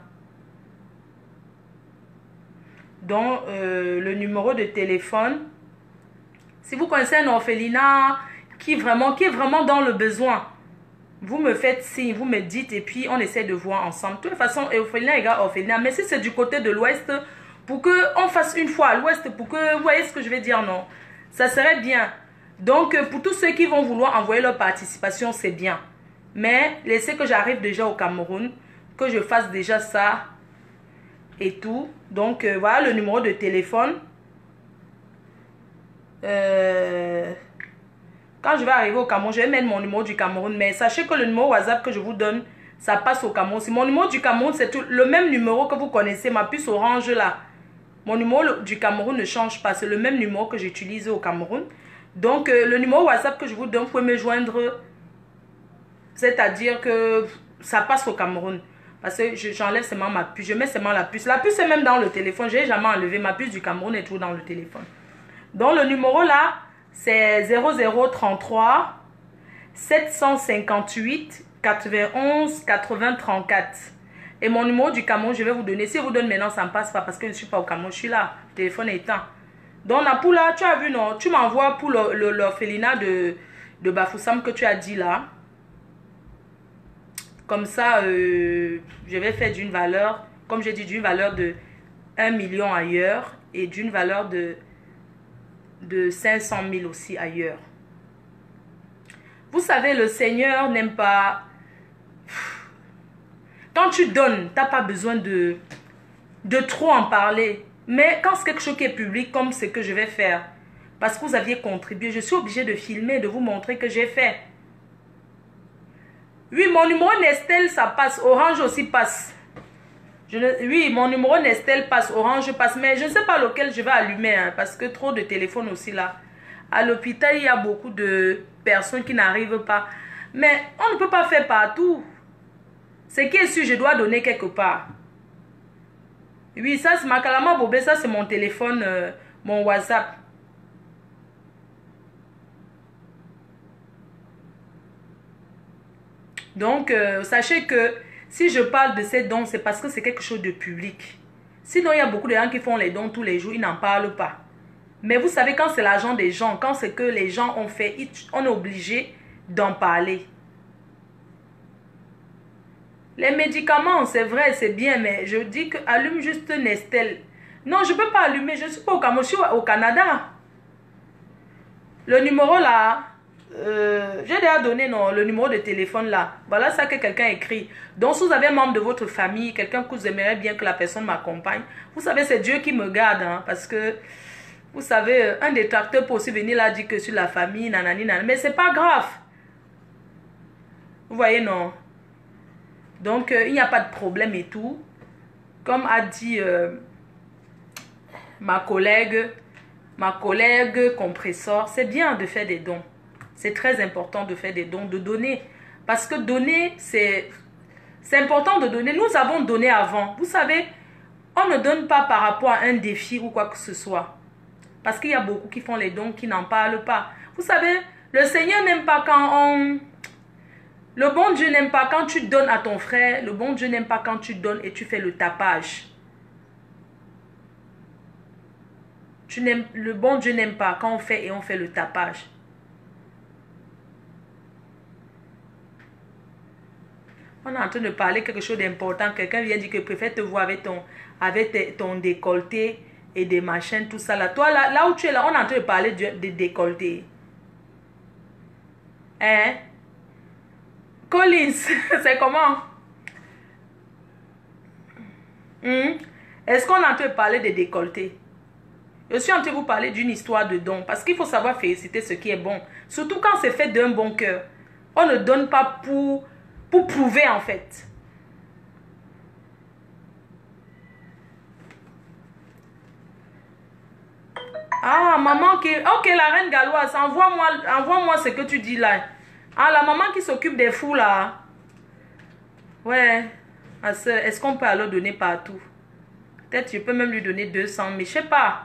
Donc, euh, le numéro de téléphone. Si vous connaissez un orphelinat qui, vraiment, qui est vraiment dans le besoin, vous me faites signe, vous me dites et puis on essaie de voir ensemble. De toute façon, orphelinat égale orphelinat. Mais si c'est du côté de l'ouest, pour qu'on fasse une fois à l'ouest, pour que vous voyez ce que je vais dire, non? Ça serait bien. Donc, pour tous ceux qui vont vouloir envoyer leur participation, c'est bien. Mais laissez que j'arrive déjà au Cameroun, que je fasse déjà ça et tout. Donc, euh, voilà le numéro de téléphone. Euh... Quand je vais arriver au Cameroun, je vais mettre mon numéro du Cameroun. Mais sachez que le numéro WhatsApp que je vous donne, ça passe au Cameroun. Si mon numéro du Cameroun, c'est le même numéro que vous connaissez, ma puce orange là. Mon numéro du Cameroun ne change pas. C'est le même numéro que j'utilise au Cameroun. Donc, euh, le numéro WhatsApp que je vous donne, vous pouvez me joindre. C'est-à-dire que ça passe au Cameroun. Parce que j'enlève seulement ma puce. Je mets seulement la puce. La puce est même dans le téléphone. Je n'ai jamais enlevé. Ma puce du Cameroun est toujours dans le téléphone. Donc, le numéro là, c'est zéro zéro trente-trois sept cent cinquante-huit quatre-vingt-onze quatre-vingts trente-quatre. Et mon numéro du Cameroun, je vais vous donner. Si je vous donne maintenant, ça ne passe pas parce que je ne suis pas au Cameroun. Je suis là. Le téléphone est éteint. Donc, Napoula, tu as vu, non? Tu m'envoies pour l'orphelinat de, de Bafoussam que tu as dit là. Comme ça, euh, je vais faire d'une valeur, comme j'ai dit, d'une valeur de un million ailleurs et d'une valeur de, de cinq cent mille aussi ailleurs. Vous savez, le Seigneur n'aime pas... Quand tu donnes, tu n'as pas besoin de, de trop en parler. Mais quand c'est quelque chose qui est public, comme ce que je vais faire, parce que vous aviez contribué, je suis obligée de filmer, de vous montrer que j'ai fait. Oui, mon numéro Nestel, ça passe. Orange aussi passe. Je ne, oui, mon numéro Nestel passe. Orange passe. Mais je ne sais pas lequel je vais allumer. Hein, parce que trop de téléphones aussi là. À l'hôpital, il y a beaucoup de personnes qui n'arrivent pas. Mais on ne peut pas faire partout. Ce qui est sûr, je dois donner quelque part. Oui, ça c'est ma Kalama Bobé. Ça c'est mon téléphone, euh, mon WhatsApp. Donc, euh, sachez que si je parle de ces dons, c'est parce que c'est quelque chose de public. Sinon, il y a beaucoup de gens qui font les dons tous les jours, ils n'en parlent pas. Mais vous savez, quand c'est l'argent des gens, quand c'est que les gens ont fait, on est obligé d'en parler. Les médicaments, c'est vrai, c'est bien, mais je dis que allume juste Nestel. Non, je ne peux pas allumer, je ne suis pas au Cameroun, je suis au Canada. Le numéro là... Euh, j'ai déjà donné non, le numéro de téléphone là. Voilà ça que quelqu'un écrit. Donc si vous avez un membre de votre famille, quelqu'un que vous aimeriez bien que la personne m'accompagne, vous savez c'est Dieu qui me garde. Hein, parce que vous savez, un détracteur peut aussi venir là dire que sur la famille, nanani, nanani. Mais c'est pas grave. Vous voyez non. Donc euh, il n'y a pas de problème et tout. Comme a dit euh, ma collègue, ma collègue compresseur, c'est bien de faire des dons. C'est très important de faire des dons, de donner. Parce que donner, c'est important de donner. Nous avons donné avant. Vous savez, on ne donne pas par rapport à un défi ou quoi que ce soit. Parce qu'il y a beaucoup qui font les dons, qui n'en parlent pas. Vous savez, le Seigneur n'aime pas quand on... Le bon Dieu n'aime pas quand tu donnes à ton frère. Le bon Dieu n'aime pas quand tu donnes et tu fais le tapage. Tu n'aimes... Le bon Dieu n'aime pas quand on fait et on fait le tapage. On est en train de parler quelque chose d'important. Quelqu'un vient dire que préfère te voir avec ton, avec tes- ton décolleté et des machins, tout ça là. Toi, là, là où tu es là, on est en train de parler de, de décolleté. Hein? Collins, c'est comment? Hmm? Est-ce qu'on est en train de parler de décolleté? Je suis en train de vous parler d'une histoire de don. Parce qu'il faut savoir féliciter ce qui est bon. Surtout quand c'est fait d'un bon cœur. On ne donne pas pour, pour prouver en fait. Ah, maman qui... Ok, la reine galloise, envoie-moi envoie-moi ce que tu dis là. Ah, la maman qui s'occupe des fous là. Ouais. Est-ce qu'on peut alors donner partout? Peut-être je peux même lui donner deux cents, mais je sais pas.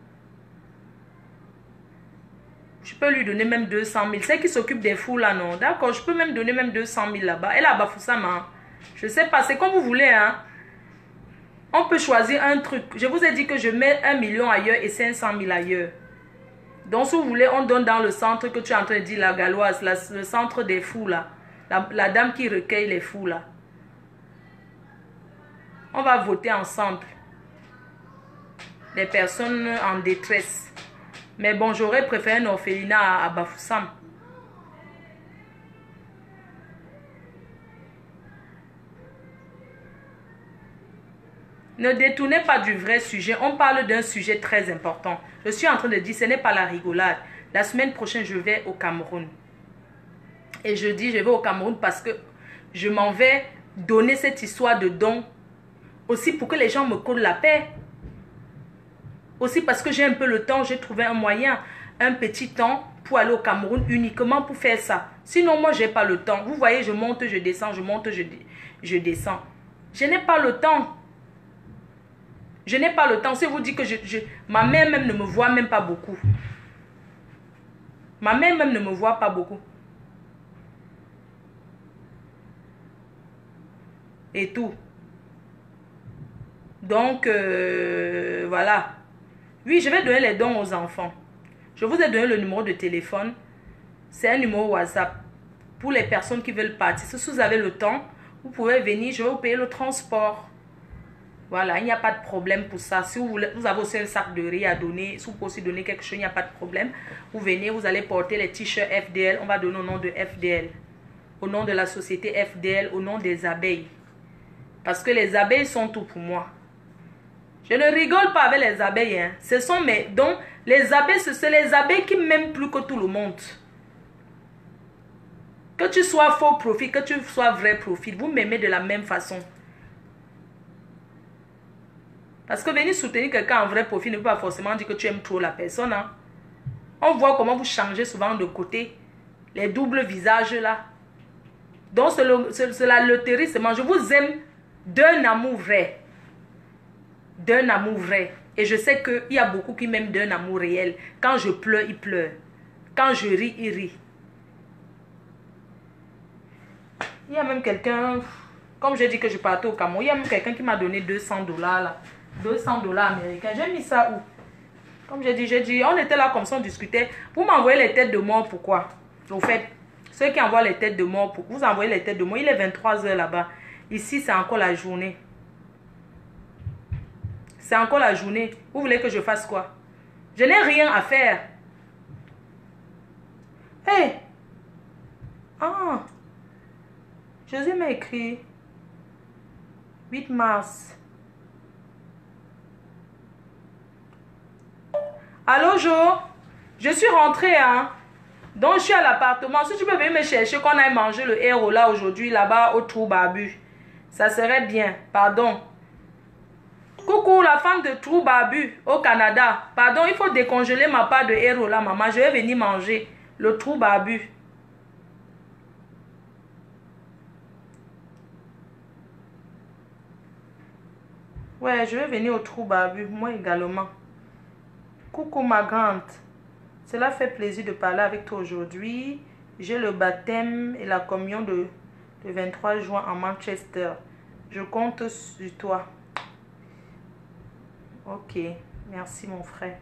Je peux lui donner même deux cent mille. C'est qui s'occupe des fous là, non? D'accord, je peux même donner même deux cent mille là-bas. Elle a Bafoussam. Je sais pas, c'est comme vous voulez, hein. On peut choisir un truc. Je vous ai dit que je mets un million ailleurs et cinq cent mille ailleurs. Donc, si vous voulez, on donne dans le centre que tu es en train de dire, la galloise, la, le centre des fous, là. La, la dame qui recueille les fous, là. On va voter ensemble. Les personnes en détresse. Mais bon, j'aurais préféré un orphelinat à, à Bafoussam. Ne détournez pas du vrai sujet. On parle d'un sujet très important. Je suis en train de dire, ce n'est pas la rigolade. La semaine prochaine, je vais au Cameroun. Et je dis, je vais au Cameroun parce que je m'en vais donner cette histoire de don. Aussi pour que les gens me collent la paix. Aussi parce que j'ai un peu le temps, j'ai trouvé un moyen, un petit temps pour aller au Cameroun uniquement pour faire ça. Sinon, moi, je n'ai pas le temps. Vous voyez, je monte, je descends, je monte, je, je descends. Je n'ai pas le temps. Je n'ai pas le temps. Si vous dites que je, je, ma mère même ne me voit même pas beaucoup. Ma mère même ne me voit pas beaucoup. Et tout. Donc, euh, voilà. Oui, je vais donner les dons aux enfants. Je vous ai donné le numéro de téléphone. C'est un numéro WhatsApp. Pour les personnes qui veulent partir. Si vous avez le temps, vous pouvez venir. Je vais vous payer le transport. Voilà, il n'y a pas de problème pour ça. Si vous, voulez, vous avez aussi un sac de riz à donner, si vous pouvez aussi donner quelque chose, il n'y a pas de problème. Vous venez, vous allez porter les t-shirts F D L. On va donner au nom de F D L. Au nom de la société F D L, au nom des abeilles. Parce que les abeilles sont tout pour moi. Je ne rigole pas avec les abeilles. Hein. Ce sont mes dons. Les abeilles, c'est les abeilles qui m'aiment plus que tout le monde. Que tu sois faux profil, que tu sois vrai profil, vous m'aimez de la même façon. Parce que venir soutenir quelqu'un en vrai profil ne veut pas forcément dire que tu aimes trop la personne. Hein. On voit comment vous changez souvent de côté. Les doubles visages là. Donc c'est la loterie seulement. Je vous aime d'un amour vrai. D'un amour vrai. Et je sais qu'il y a beaucoup qui m'aiment d'un amour réel. Quand je pleure, ils pleurent. Quand je ris, ils rient. Il y a même quelqu'un, comme j'ai dit que je partais au Cameroun, il y a même quelqu'un qui m'a donné deux cents dollars là. deux cents dollars américains. J'ai mis ça où? Comme j'ai dit, j'ai dit, on était là comme ça, on discutait. Vous m'envoyez les têtes de mort, pourquoi? Au fait, ceux qui envoient les têtes de mort, vous envoyez les têtes de mort. Il est vingt-trois heures là-bas. Ici, c'est encore la journée. C'est encore la journée. Vous voulez que je fasse quoi? Je n'ai rien à faire. Hé! Hey. Ah! José m'a écrit. huit mars. Allô, Jo? Je suis rentrée, hein? Donc, je suis à l'appartement. Si tu peux venir me chercher qu'on aille manger le héros là aujourd'hui, là-bas, au Trou Barbu. Ça serait bien. Pardon. Coucou, la femme de Trou Barbu au Canada. Pardon, il faut décongeler ma part de héros là, maman. Je vais venir manger le Trou Barbu. Ouais, je vais venir au Trou Barbu, moi également. Coucou ma grande. Cela fait plaisir de parler avec toi aujourd'hui. J'ai le baptême et la communion de, de vingt-trois juin en Manchester. Je compte sur toi. Ok, merci mon frère.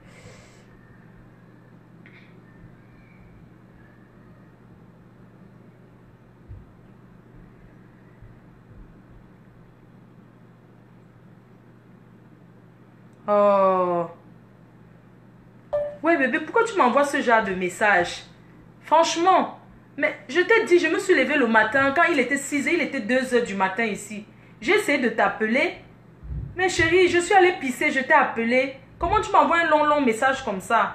Oh. Ouais, bébé, pourquoi tu m'envoies ce genre de message? Franchement. Mais je t'ai dit, je me suis levée le matin, quand il était six heures, il était deux heures du matin ici. J'ai essayé de t'appeler. Mais chérie, je suis allée pisser, je t'ai appelé. Comment tu m'envoies un long, long message comme ça?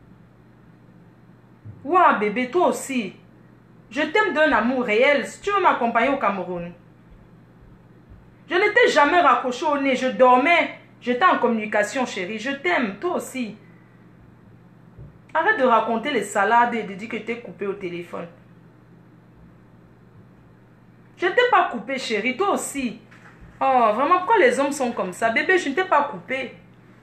Ouah, bébé, toi aussi. Je t'aime d'un amour réel. Si tu veux m'accompagner au Cameroun. Je ne t'ai jamais raccroché au nez. Je dormais. J'étais en communication, chérie. Je t'aime, toi aussi. Arrête de raconter les salades et de dire que tu t'es coupé au téléphone. Je ne t'ai pas coupé, chérie. Toi aussi. Oh, vraiment, pourquoi les hommes sont comme ça? Bébé, je ne t'ai pas coupé.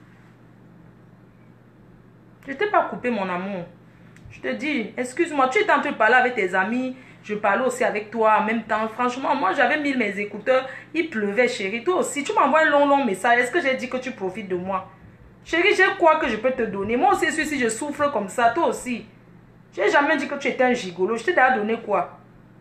Je ne t'ai pas coupé, mon amour. Je te dis, excuse-moi, tu étais en train de parler avec tes amis. Je parlais aussi avec toi en même temps. Franchement, moi, j'avais mis mes écouteurs. Il pleuvait, chérie. Toi aussi, tu m'envoies un long, long message. Est-ce que j'ai dit que tu profites de moi? Chérie, j'ai quoi que je peux te donner? Moi aussi, si je souffre comme ça, toi aussi. Je n'ai jamais dit que tu étais un gigolo. Je t'ai déjà donné quoi?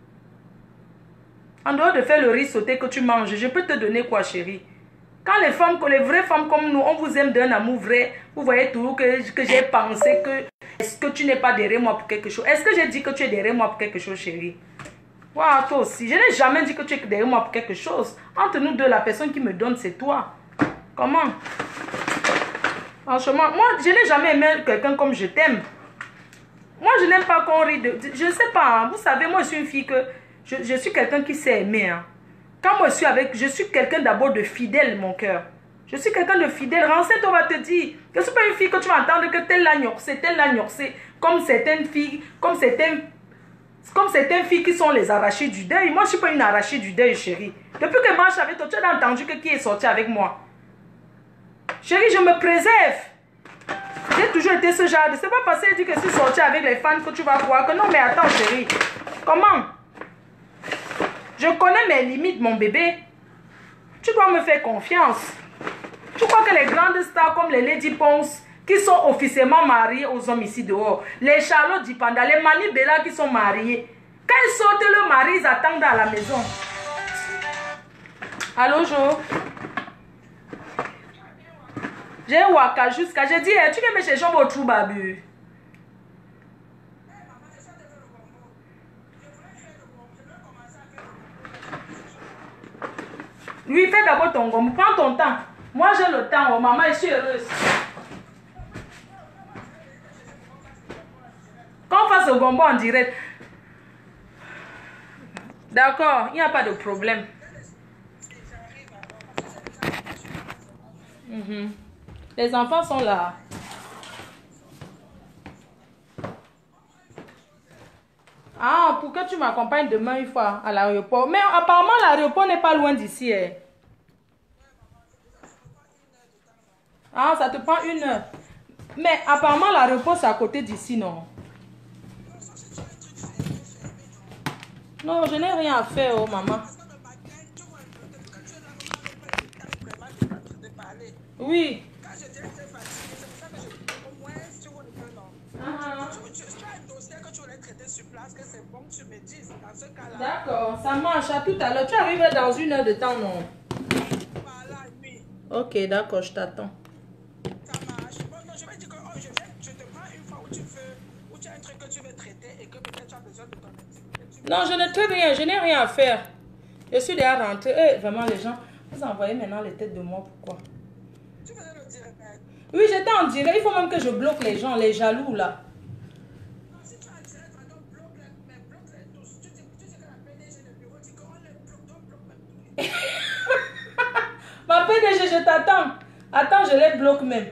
En dehors de faire le riz sauté que tu manges, je peux te donner quoi, chérie? Quand les femmes, que les vraies femmes comme nous, on vous aime d'un amour vrai, vous voyez toujours que, que j'ai pensé que est-ce que tu n'es pas derrière moi pour quelque chose? Est-ce que j'ai dit que tu es derrière moi pour quelque chose, chérie? Waouh, toi aussi. Je n'ai jamais dit que tu es derrière moi pour quelque chose. Entre nous deux, la personne qui me donne, c'est toi. Comment? Franchement, moi, je n'ai jamais aimé quelqu'un comme je t'aime. Moi, je n'aime pas qu'on rit de... Je ne sais pas, hein. Vous savez, moi, je suis une fille que... Je, je suis quelqu'un qui sait aimer. Hein. Quand moi, je suis avec... Je suis quelqu'un d'abord de fidèle, mon cœur. Je suis quelqu'un de fidèle. Renseigne, on va te dire. Je ne suis pas une fille que tu vas entendre que telle la gnorsée, telle la gnorsée. Comme certaines filles, comme certaines... Comme certaines filles qui sont les arrachées du deuil. Moi, je ne suis pas une arrachée du deuil, chérie. Depuis que je marche avec toi, tu as entendu que qui est sorti avec moi. Chérie, je me préserve. J'ai toujours été ce genre de... C'est pas parce que je suis sortie avec les fans que tu vas voir que non, mais attends, chérie. Comment? Je connais mes limites, mon bébé. Tu dois me faire confiance. Tu crois que les grandes stars comme les Lady Ponce, qui sont officiellement mariées aux hommes ici dehors, les Charlotte Dipanda, les Mani Bella qui sont mariés, quand ils sortent le mari, ils attendent à la maison. Allô, Jo? J'ai waka jusqu'à... J'ai dit, hey, tu viens me chercher mon trou, babu. Lui, fais d'abord ton gomme. Prends ton temps. Moi, j'ai le temps. Oh, maman, je suis heureuse. Qu'on fasse le gombo en direct. D'accord, il n'y a pas de problème. Mm-hmm. Les enfants sont là. Ah, pour que tu m'accompagnes demain une fois à l'aéroport. Mais apparemment, l'aéroport n'est pas loin d'ici. Eh. Ah, ça te prend une heure. Mais apparemment, l'aéroport, c'est à côté d'ici, non? Non, je n'ai rien à faire, oh maman. Oui. D'accord, ça marche. À tout à l'heure. Tu arrives dans une heure de temps, non? Ok, d'accord, je t'attends. Ça marche. Bon, non, je vais dire que oh, je, vais, je te prends une fois où tu veux, où tu as un truc que tu veux traiter et que peut-être tu as besoin de ton activité. Non, je ne traite rien, je n'ai rien à faire. Je suis déjà rentrée. Eh, vraiment, les gens, vous envoyez maintenant les têtes de moi, pourquoi? Tu faisais le direct? Oui, j'étais en direct. Il faut même que je bloque les gens, les jaloux, là. Non, si tu es en direct, donc bloque les, mais bloque les tous. Tu sais, tu sais que la P D G du bureau dit qu'on les bloque, donc bloque même tous. Ma P D G, je t'attends. Attends, je les bloque même.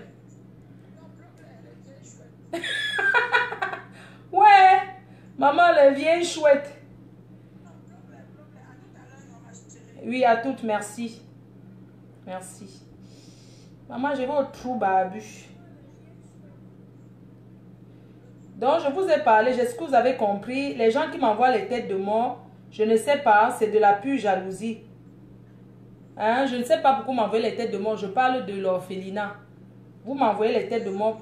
Ouais, maman, les vieilles chouettes. Oui, à toutes, merci. Merci. Maman, je vais au trou, babu. Donc, je vous ai parlé, j'espère que vous avez compris. Les gens qui m'envoient les têtes de mort, je ne sais pas, c'est de la pure jalousie. Hein? Je ne sais pas pourquoi vous m'envoyez les têtes de mort. Je parle de l'orphelinat. Vous m'envoyez les têtes de mort.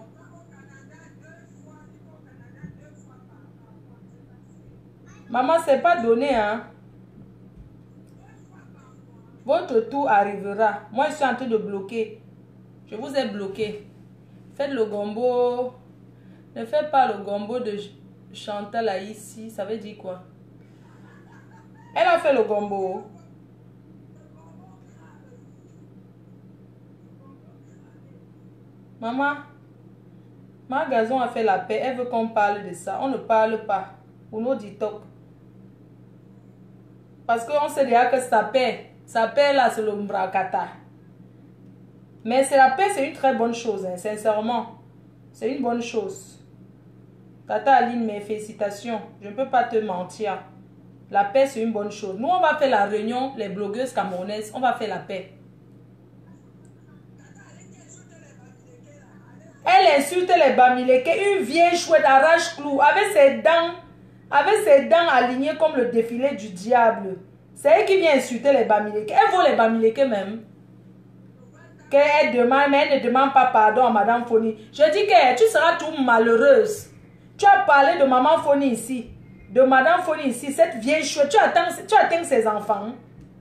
Maman, c'est pas donné, hein. Votre tour arrivera. Moi, je suis en train de bloquer. Je vous ai bloqué. Faites le gombo. Ne faites pas le gombo de Chantal là ici. Ça veut dire quoi? Elle a fait le gombo. Maman, ma gazon a fait la paix. Elle veut qu'on parle de ça. On ne parle pas. Pour nos ditox. Parce qu'on sait déjà que ça paix. Ça paix là, c'est le mbrakata. Mais c'est la paix, c'est une très bonne chose, hein, sincèrement. C'est une bonne chose. Tata Aline, mes félicitations. Je ne peux pas te mentir. La paix, c'est une bonne chose. Nous, on va faire la réunion, les blogueuses camerounaises, on va faire la paix. Elle insulte les Bamileke, une vieille chouette arrache-clou, avec ses dents, avec ses dents alignées comme le défilé du diable. C'est elle qui vient insulter les Bamileke. Elle vaut les Bamileke même. Qu'elle demande, mais elle ne demande pas pardon à Madame Foni. Je dis que tu seras tout malheureuse. Tu as parlé de Maman Foni ici, de Madame Foni ici, cette vieille chouette. Tu attends, tu attends ses enfants.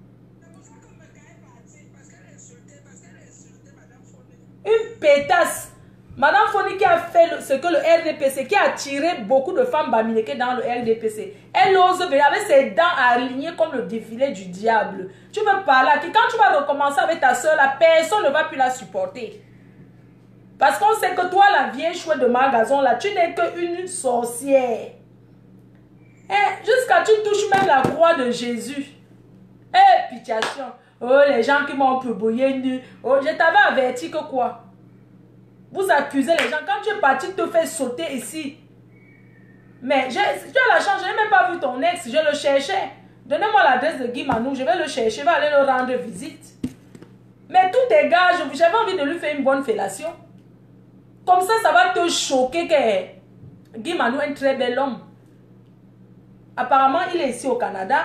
Une pétasse. Madame Foni qui a fait le, ce que le R D P C, qui a attiré beaucoup de femmes bamileke dans le R D P C. Elle ose venir avec ses dents alignées comme le défilé du diable. Tu veux parler à qui? Quand tu vas recommencer avec ta soeur, la personne ne va plus la supporter. Parce qu'on sait que toi, la vieille chouette de magasin, là, tu n'es qu'une sorcière. Eh, jusqu'à tu touches même la croix de Jésus. Eh, pitiation. Oh, les gens qui m'ont publié. Oh, je t'avais averti que quoi? Vous accusez les gens. Quand tu es parti te faire sauter ici. Mais tu as la chance, je n'ai même pas vu ton ex. Je le cherchais. Donnez-moi l'adresse de Guy Manou. Je vais le chercher. Je vais aller le rendre visite. Mais tout est gars. J'avais envie de lui faire une bonne fellation. Comme ça, ça va te choquer que Guy Manou est un très bel homme. Apparemment, il est ici au Canada.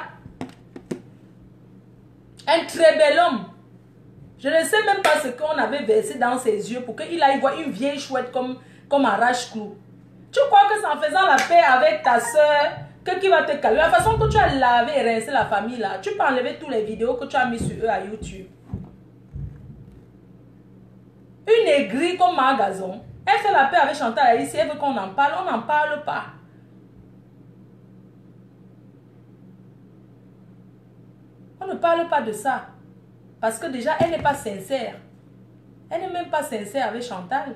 Un très bel homme. Je ne sais même pas ce qu'on avait versé dans ses yeux pour qu'il aille voir une vieille chouette comme, comme arrache-clou. Tu crois que c'est en faisant la paix avec ta soeur que qui va te calmer? La façon que tu as lavé et rincé la famille là, tu peux enlever toutes les vidéos que tu as mis sur eux à YouTube. Une aigrie comme Magazon, elle fait la paix avec Chantal ici, elle veut qu'on en parle, on n'en parle pas. On ne parle pas de ça. Parce que déjà, elle n'est pas sincère. Elle n'est même pas sincère avec Chantal.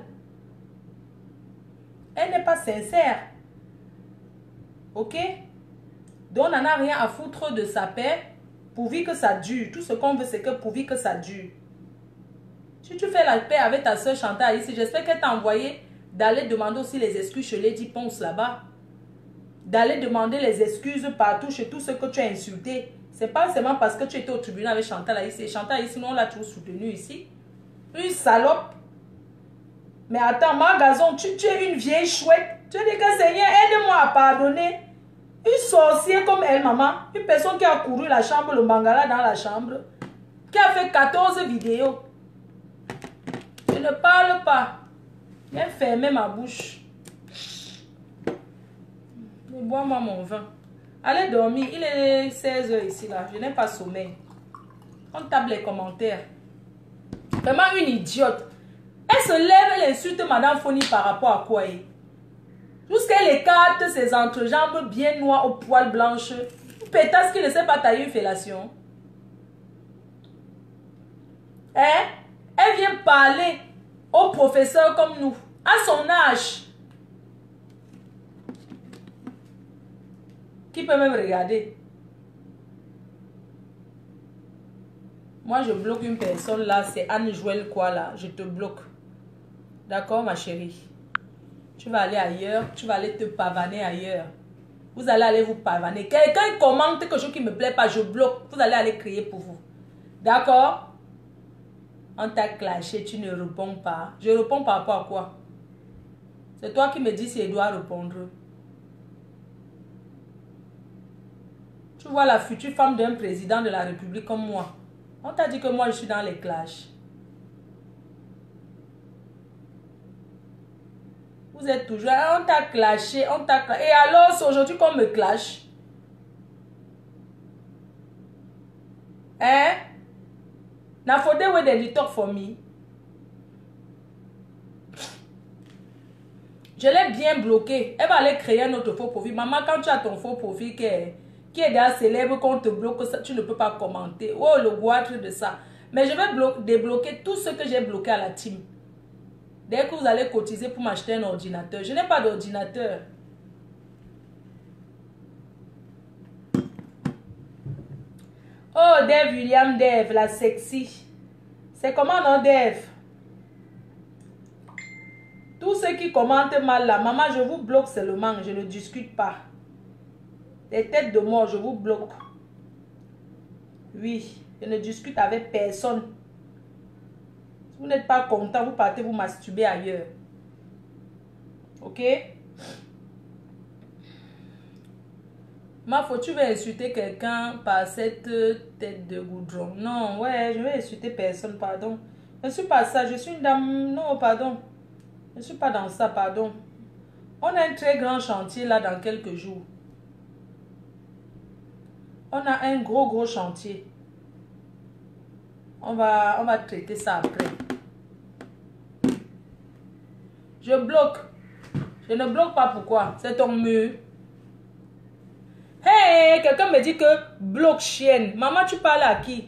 Elle n'est pas sincère. Ok? Donc, on n'en a rien à foutre de sa paix, pourvu que ça dure. Tout ce qu'on veut, c'est que pourvu que ça dure. Si tu fais la paix avec ta soeur Chantal ici, j'espère qu'elle t'a envoyé d'aller demander aussi les excuses chez Lady Ponce là-bas. D'aller demander les excuses partout chez tous ceux que tu as insultés. C'est pas seulement parce que tu étais au tribunal avec Chantal ici. Chantal ici, nous on l'a toujours soutenu ici. Une salope. Mais attends, Magazon, tu, tu es une vieille chouette. Tu dis que Seigneur, aide-moi à pardonner. Une sorcière comme elle, maman. Une personne qui a couru la chambre, le mangala dans la chambre. Qui a fait quatorze vidéos. Je ne parle pas. Viens fermer ma bouche. Bois-moi mon vin. Allez dormir. Il est seize heures ici, là. Je n'ai pas sommeil. On tape les commentaires. Vraiment une idiote. Elle se lève, elle insulte Madame Foni par rapport à quoi? Jusqu'elle écarte ses entrejambes bien noires aux poils blanches. Une pétasse qui ne sait pas tailler une fellation. Hein? Elle vient parler aux professeurs comme nous. À son âge. Qui peut même regarder? Moi, je bloque une personne là. C'est Anne-Joël quoi là. Je te bloque. D'accord, ma chérie? Tu vas aller ailleurs. Tu vas aller te pavaner ailleurs. Vous allez aller vous pavaner. Quelqu'un commente quelque chose qui ne me plaît pas, je bloque. Vous allez aller crier pour vous. D'accord? On t'a clashé, tu ne réponds pas. Je réponds par rapport à quoi? C'est toi qui me dis si elle doit répondre. Tu vois la future femme d'un président de la République comme moi. On t'a dit que moi je suis dans les clashs. Vous êtes toujours... On t'a clashé, on t'a clashé. Et alors c'est aujourd'hui qu'on me clash. Hein? Na fode we de talk for me. Je l'ai bien bloqué. Elle va aller créer un autre faux profil. Maman, quand tu as ton faux profil qui est, qui est déjà célèbre, qu'on te bloque, ça, tu ne peux pas commenter. Oh, le goitre de ça. Mais je vais débloquer tout ce que j'ai bloqué à la team. Dès que vous allez cotiser pour m'acheter un ordinateur. Je n'ai pas d'ordinateur. Oh, Dave William Dave, la sexy. C'est comment non, Dave? Tous ceux qui commentent mal là, maman, je vous bloque seulement, je ne discute pas. Les têtes de mort, je vous bloque. Oui, je ne discute avec personne. Si vous n'êtes pas content, vous partez vous masturber ailleurs. Ok? Ma faute, tu vas insulter quelqu'un par cette tête de goudron. Non, ouais, je vais insulter personne, pardon. Je ne suis pas ça, je suis une dame. Non, pardon. Je ne suis pas dans ça, pardon. On a un très grand chantier là dans quelques jours. On a un gros, gros chantier. On va, on va traiter ça après. Je bloque. Je ne bloque pas, pourquoi? C'est ton mur. Hey, quelqu'un me dit que bloque chienne. Maman, tu parles à qui?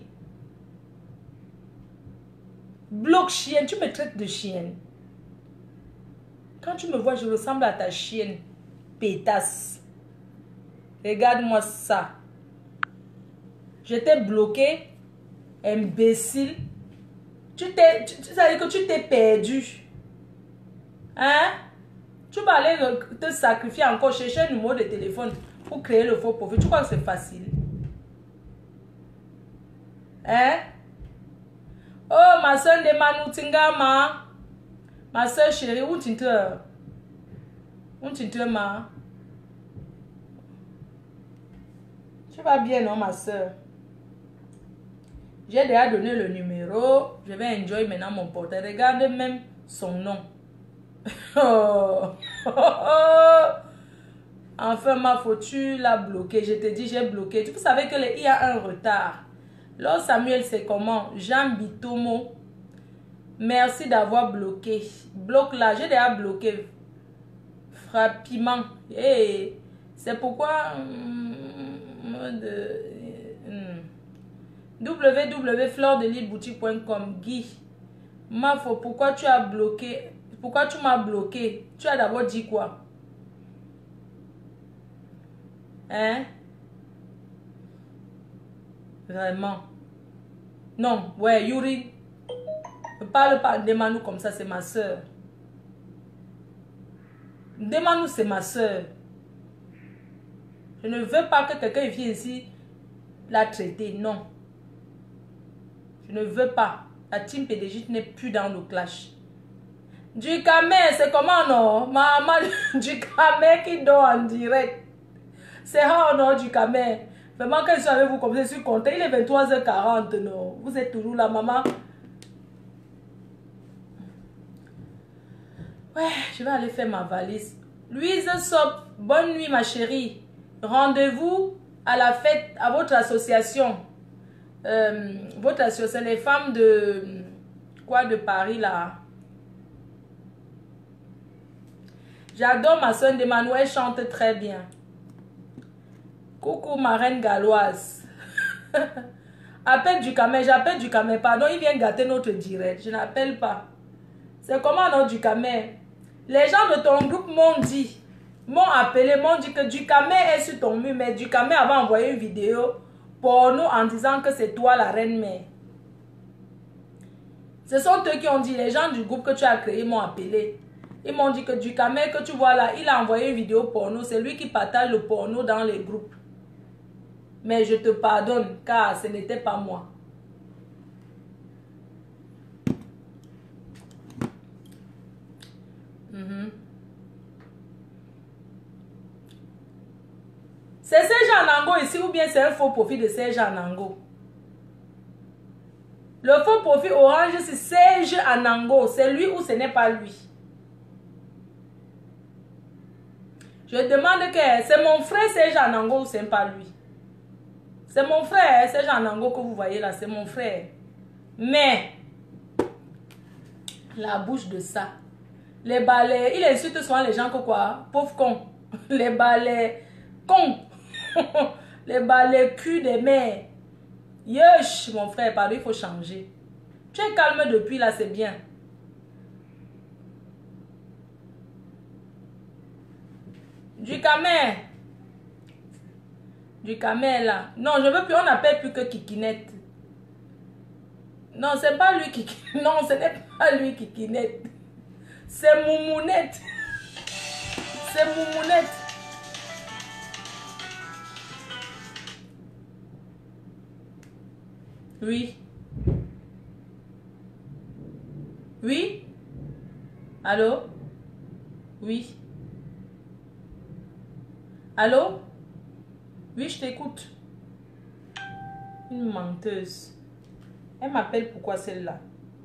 Bloque chienne, tu me traites de chienne. Quand tu me vois, je ressemble à ta chienne. Pétasse. Regarde-moi ça. Je t'ai bloqué. Imbécile. Tu t'es, tu, tu savais que tu t'es perdu. Hein? Tu vas aller te sacrifier encore, chercher un numéro de téléphone pour créer le faux profil. Tu crois que c'est facile? Hein? Oh, ma soeur de Manu Tingama. Ma soeur chérie, où tu te? Où tu te, ma? Tu vas bien, non, ma soeur? J'ai déjà donné le numéro. Je vais enjoy maintenant mon portrait. Regarde même son nom. Oh. Enfin, ma faute, tu l'as bloqué. Je te dis, j'ai bloqué. Vous savez qu'il y a un retard. Lord Samuel, c'est comment? Jean Bitomo. Merci d'avoir bloqué. Bloque là. J'ai déjà bloqué. Frappiment. Hey. C'est pourquoi... de... w w w point fleur de lys boutique point com. Guy, ma faute, pourquoi tu as bloqué? Pourquoi tu m'as bloqué? Tu as d'abord dit quoi? Hein? Vraiment? Non, ouais, Yuri. Ne parle pas de Manu comme ça, c'est ma soeur. Demande-nous, c'est ma soeur. Je ne veux pas que quelqu'un vienne ici la traiter, non. Je ne veux pas. La team P D J n'est plus dans le clash. Du camé, c'est comment non? Maman, du camé qui dort en direct. C'est rare non, du camé. Vraiment, quand je suis avec vous comme ça, je suis content. Il est vingt-trois heures quarante, non? Vous êtes toujours là, maman. Ouais, je vais aller faire ma valise. Louise Sop, bonne nuit ma chérie. Rendez-vous à la fête, à votre association. Euh, votre association, les femmes de quoi de Paris là. J'adore ma soeur de Manuel, chante très bien. Coucou ma reine galloise. Appelle du camé, j'appelle du camé, pardon, il vient gâter notre direct. Je n'appelle pas. C'est comment non du camé? Les gens de ton groupe m'ont dit, m'ont appelé, m'ont dit que du camé est sur ton mur, mais du camé avait envoyé une vidéo pour nous en disant que c'est toi la reine mère. Ce sont eux qui ont dit, les gens du groupe que tu as créé m'ont appelé. Ils m'ont dit que du camé que tu vois là, il a envoyé une vidéo porno. C'est lui qui partage le porno dans les groupes. Mais je te pardonne car ce n'était pas moi. Mm-hmm. C'est Serge Anango ici ou bien c'est un faux profil de Serge Anango? Le faux profil orange c'est Serge Anango. C'est lui ou ce n'est pas lui? Je demande que c'est mon frère Serge Anango ou c'est pas lui? C'est mon frère Serge Anango que vous voyez là, c'est mon frère. Mais la bouche de ça, Les balais, il insulte souvent les gens que quoi? Pauvres cons. Les balais cons. Les balais cul des mères. Yesh, mon frère, pardon, il faut changer. Tu es calme depuis là, c'est bien. Du camel. Du camel là. Non, je veux plus, on n'appelle plus que Kikinette. Non, c'est pas lui qui... Non, ce n'est pas lui Kikinette. C'est Moumounette. C'est Moumounette. Oui. Oui. Allô? Oui. Allô? Oui, je t'écoute. Une menteuse. Elle m'appelle pourquoi celle-là?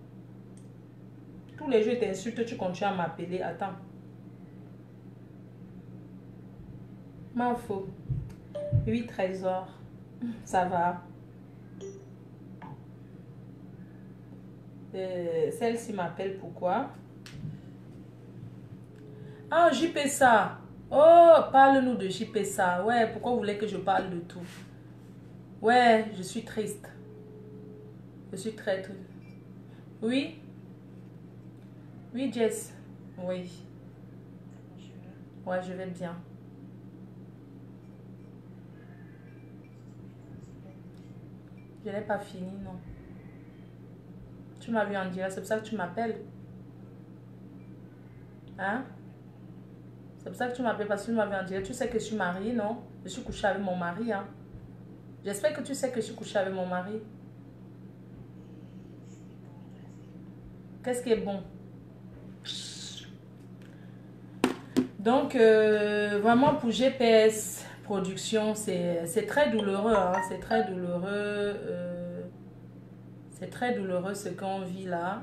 Tous les jours, je t'insulte, tu continues à m'appeler. Attends. Ma faux. Oui, trésor. Ça va. Euh, Celle-ci m'appelle pourquoi? Ah, J P S A. Oh, parle-nous de J P S A. Ouais, pourquoi vous voulez que je parle de tout? Ouais, je suis triste. Je suis très triste. Oui? Oui, Jess. Oui. Ouais, je vais bien. Je n'ai pas fini, non. Tu m'as vu en direct, c'est pour ça que tu m'appelles. Hein? C'est pour ça que tu m'appelles parce que tu m'as vu en direct. Tu sais que je suis mariée, non? Je suis couchée avec mon mari, hein? J'espère que tu sais que je suis couchée avec mon mari. Qu'est-ce qui est bon? Donc, euh, vraiment pour G P S Production, c'est très douloureux, hein? C'est très douloureux. Euh, c'est très douloureux ce qu'on vit là.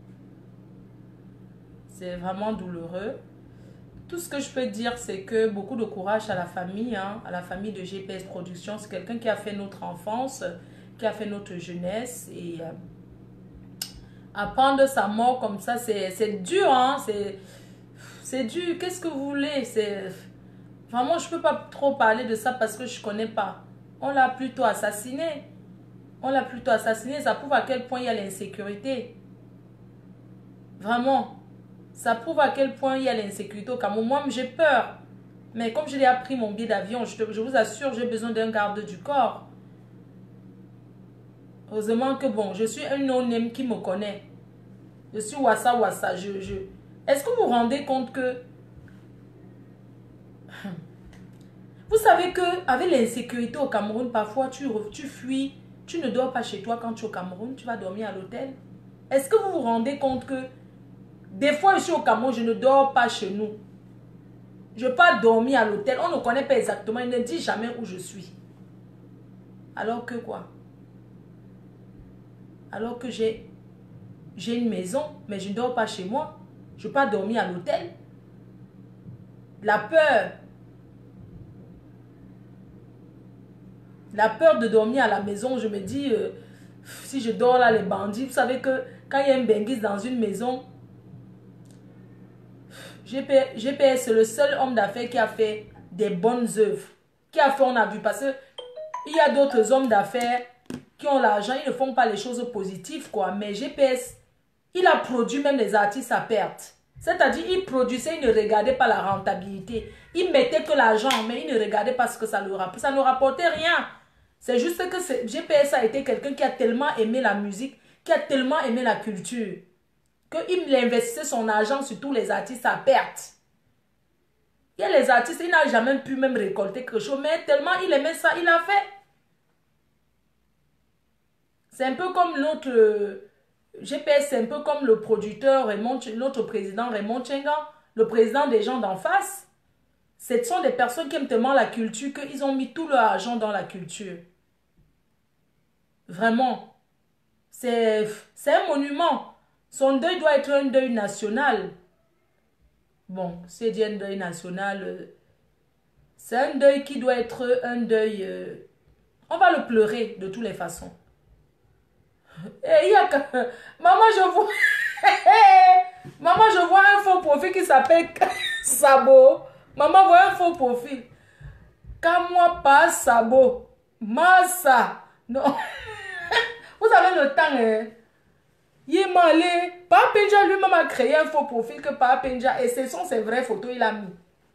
C'est vraiment douloureux. Tout ce que je peux dire, c'est que beaucoup de courage à la famille, hein, à la famille de G P S Production. C'est quelqu'un qui a fait notre enfance, qui a fait notre jeunesse. Et euh, apprendre sa mort comme ça, c'est dur, hein, c'est dur. Qu'est-ce que vous voulez? C'est vraiment, je ne peux pas trop parler de ça parce que je ne connais pas. On l'a plutôt assassiné. On l'a plutôt assassiné. Ça prouve à quel point il y a l'insécurité. Vraiment. Ça prouve à quel point il y a l'insécurité au Cameroun. Moi, j'ai peur. Mais comme je l'ai appris mon billet d'avion, je, je vous assure, j'ai besoin d'un garde du corps. Heureusement que bon, je suis un non-name qui me connaît. Je suis Wassa Wassa. Je, je... Est-ce que vous vous rendez compte que... Vous savez qu'avec l'insécurité au Cameroun, parfois tu, tu fuis, tu ne dors pas chez toi quand tu es au Cameroun, tu vas dormir à l'hôtel. Est-ce que vous vous rendez compte que des fois je suis au Cameroun, je ne dors pas chez nous. Je pars dormir à l'hôtel, on ne connaît pas exactement, il ne dit jamais où je suis. Alors que quoi? Alors que j'ai j'ai une maison, mais je ne dors pas chez moi. Je pars dormir à l'hôtel. La peur. La peur de dormir à la maison, je me dis, euh, si je dors là, les bandits, vous savez que quand il y a un benguis dans une maison, G P S, c'est le seul homme d'affaires qui a fait des bonnes œuvres. Qui a fait, on a vu, parce que il y a d'autres hommes d'affaires qui ont l'argent, ils ne font pas les choses positives, quoi. Mais G P S, il a produit même les artistes à perte. C'est-à-dire, il produisait, il ne regardait pas la rentabilité. Il mettait que l'argent, mais il ne regardait pas ce que ça lui rapportait. Ça ne rapportait rien. C'est juste que G P S a été quelqu'un qui a tellement aimé la musique, qui a tellement aimé la culture, qu'il investissait son argent sur tous les artistes à perte. Il y a les artistes, il n'a jamais pu même récolter quelque chose, mais tellement il aimait ça, il a fait. C'est un peu comme notre euh, G P S, c'est un peu comme le producteur, Raymond, notre président Raymond Tchengan, le président des gens d'en face. Ce sont des personnes qui aiment tellement la culture qu'ils ont mis tout leur argent dans la culture. Vraiment. C'est un monument. Son deuil doit être un deuil national. Bon, c'est dit un deuil national. Euh, c'est un deuil qui doit être un deuil... Euh, on va le pleurer de toutes les façons. Et il y a... Maman, je vous... Maman, je vois un faux profil qui s'appelle Sabo. Maman, voit un faux profil. Quand moi pas Sabo. Massa. Non. Vous avez le temps, hein? Yémalé. Papa Penja lui-même a créé un faux profil que Papa Penja. Et ce sont ses vraies photos, il a mis.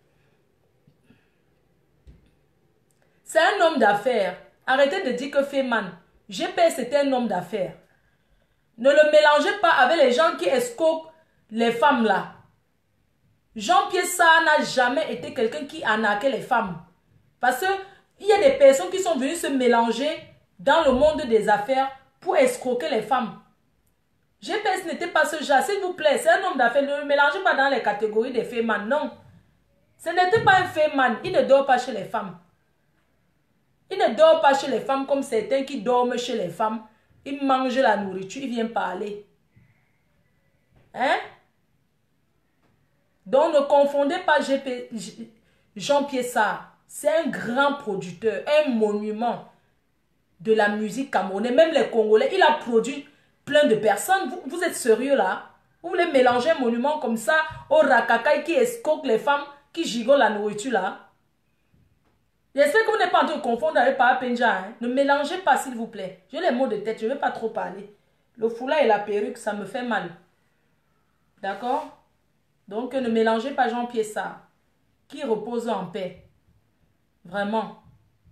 C'est un homme d'affaires. Arrêtez de dire que Feman. G P S était un homme d'affaires. Ne le mélangez pas avec les gens qui escroquent les femmes là. Jean-Pierre Sarr n'a jamais été quelqu'un qui arnaquait les femmes. Parce qu'il y a des personnes qui sont venues se mélanger dans le monde des affaires pour escroquer les femmes. G P S n'était pas ce genre, s'il vous plaît. C'est un homme d'affaires. Ne le mélangez pas dans les catégories des Feman. Non. Ce n'était pas un Feman. Il ne dort pas chez les femmes. Il ne dort pas chez les femmes comme certains qui dorment chez les femmes. Ils mangent la nourriture, ils viennent parler. Hein? Donc ne confondez pas Jean-Pierre Sarr. C'est un grand producteur, un monument de la musique camerounaise. Même les Congolais, il a produit plein de personnes. Vous, vous êtes sérieux là? Vous voulez mélanger un monument comme ça au Rakakai qui escroque les femmes, qui gigolent la nourriture là? J'espère que vous n'êtes pas en train de confondre avec Papa Penja. Hein? Ne mélangez pas, s'il vous plaît. J'ai les mots de tête, je ne vais pas trop parler. Le foulard et la perruque, ça me fait mal. D'accord? Donc, ne mélangez pas Jean-Pierre Sarr, qui repose en paix. Vraiment.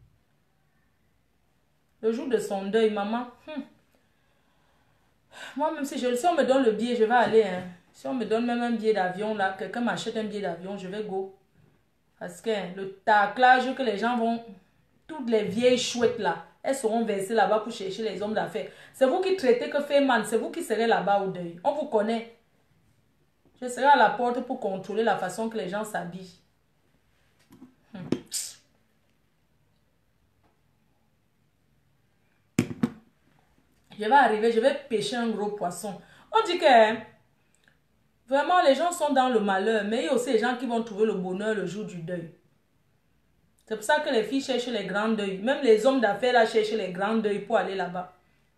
Le jour de son deuil, maman. Hum. Moi, même si, je, si on me donne le billet, je vais aller. Hein? Si on me donne même un billet d'avion, là, quelqu'un m'achète un billet d'avion, je vais go. Parce que le taclage que les gens vont, toutes les vieilles chouettes là, elles seront versées là-bas pour chercher les hommes d'affaires. C'est vous qui traitez que Feman, c'est vous qui serez là-bas au deuil. On vous connaît. Je serai à la porte pour contrôler la façon que les gens s'habillent. Hum. Je vais arriver, je vais pêcher un gros poisson. On dit que hein, vraiment les gens sont dans le malheur, mais il y a aussi les gens qui vont trouver le bonheur le jour du deuil. C'est pour ça que les filles cherchent les grands deuils. Même les hommes d'affaires là cherchent les grands deuils pour aller là-bas.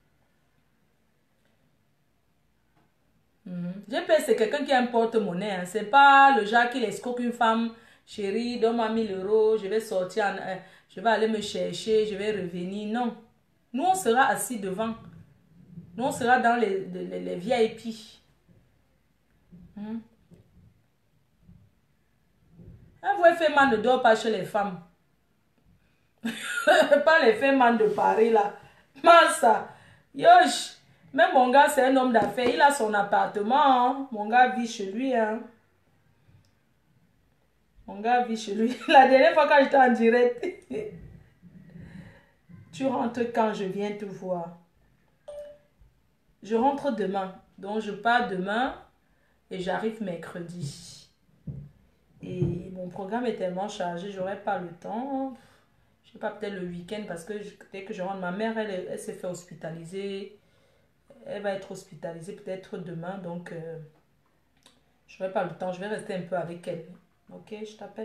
Mm-hmm. G P S c'est quelqu'un qui a un porte-monnaie. Hein. C'est pas le genre qui escroque une femme. Chérie, donne-moi mille euros, je vais sortir, en, euh, je vais aller me chercher, je vais revenir. Non. Nous, on sera assis devant. Nous, on sera dans les, les, les V I P. Mm. Un vrai Feman ne dort pas chez les femmes. Pas les Feman de Paris là. Massa. Yosh. Même mon gars, c'est un homme d'affaires. Il a son appartement. Hein. Mon gars vit chez lui. Hein. Mon gars vit chez lui. La dernière fois quand j'étais en direct. Tu rentres quand je viens te voir. Je rentre demain. Donc je pars demain. Et j'arrive mercredi. Et mon programme est tellement chargé. J'aurai pas le temps. Je sais pas, peut-être le week-end. Parce que je, dès que je rentre, ma mère, elle, elle s'est fait hospitaliser. Elle va être hospitalisée peut-être demain. Donc, euh, je n'aurai pas le temps. Je vais rester un peu avec elle. Ok, je t'appelle.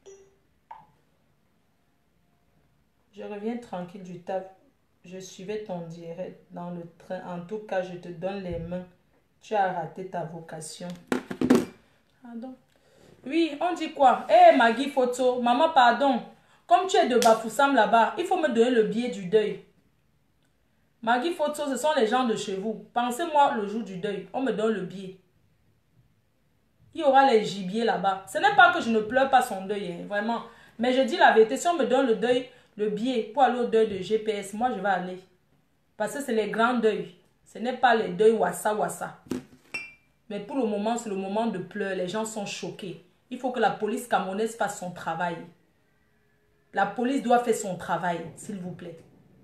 Je reviens tranquille du taf. Je suivais ton direct dans le train. En tout cas, je te donne les mains. Tu as raté ta vocation. Pardon. Oui, on dit quoi? Eh, hey, Maggie Photo. Maman, pardon. Comme tu es de Bafoussam là-bas, il faut me donner le billet du deuil. Maggie Photo, ce sont les gens de chez vous. Pensez-moi le jour du deuil. On me donne le billet. Il y aura les gibiers là-bas. Ce n'est pas que je ne pleure pas son deuil, hein, vraiment. Mais je dis la vérité, si on me donne le deuil, le billet pour aller au deuil de G P S, moi je vais aller. Parce que c'est les grands deuils. Ce n'est pas les deuils wassa wassa. Mais pour le moment, c'est le moment de pleurer. Les gens sont choqués. Il faut que la police camerounaise fasse son travail. La police doit faire son travail, s'il vous plaît.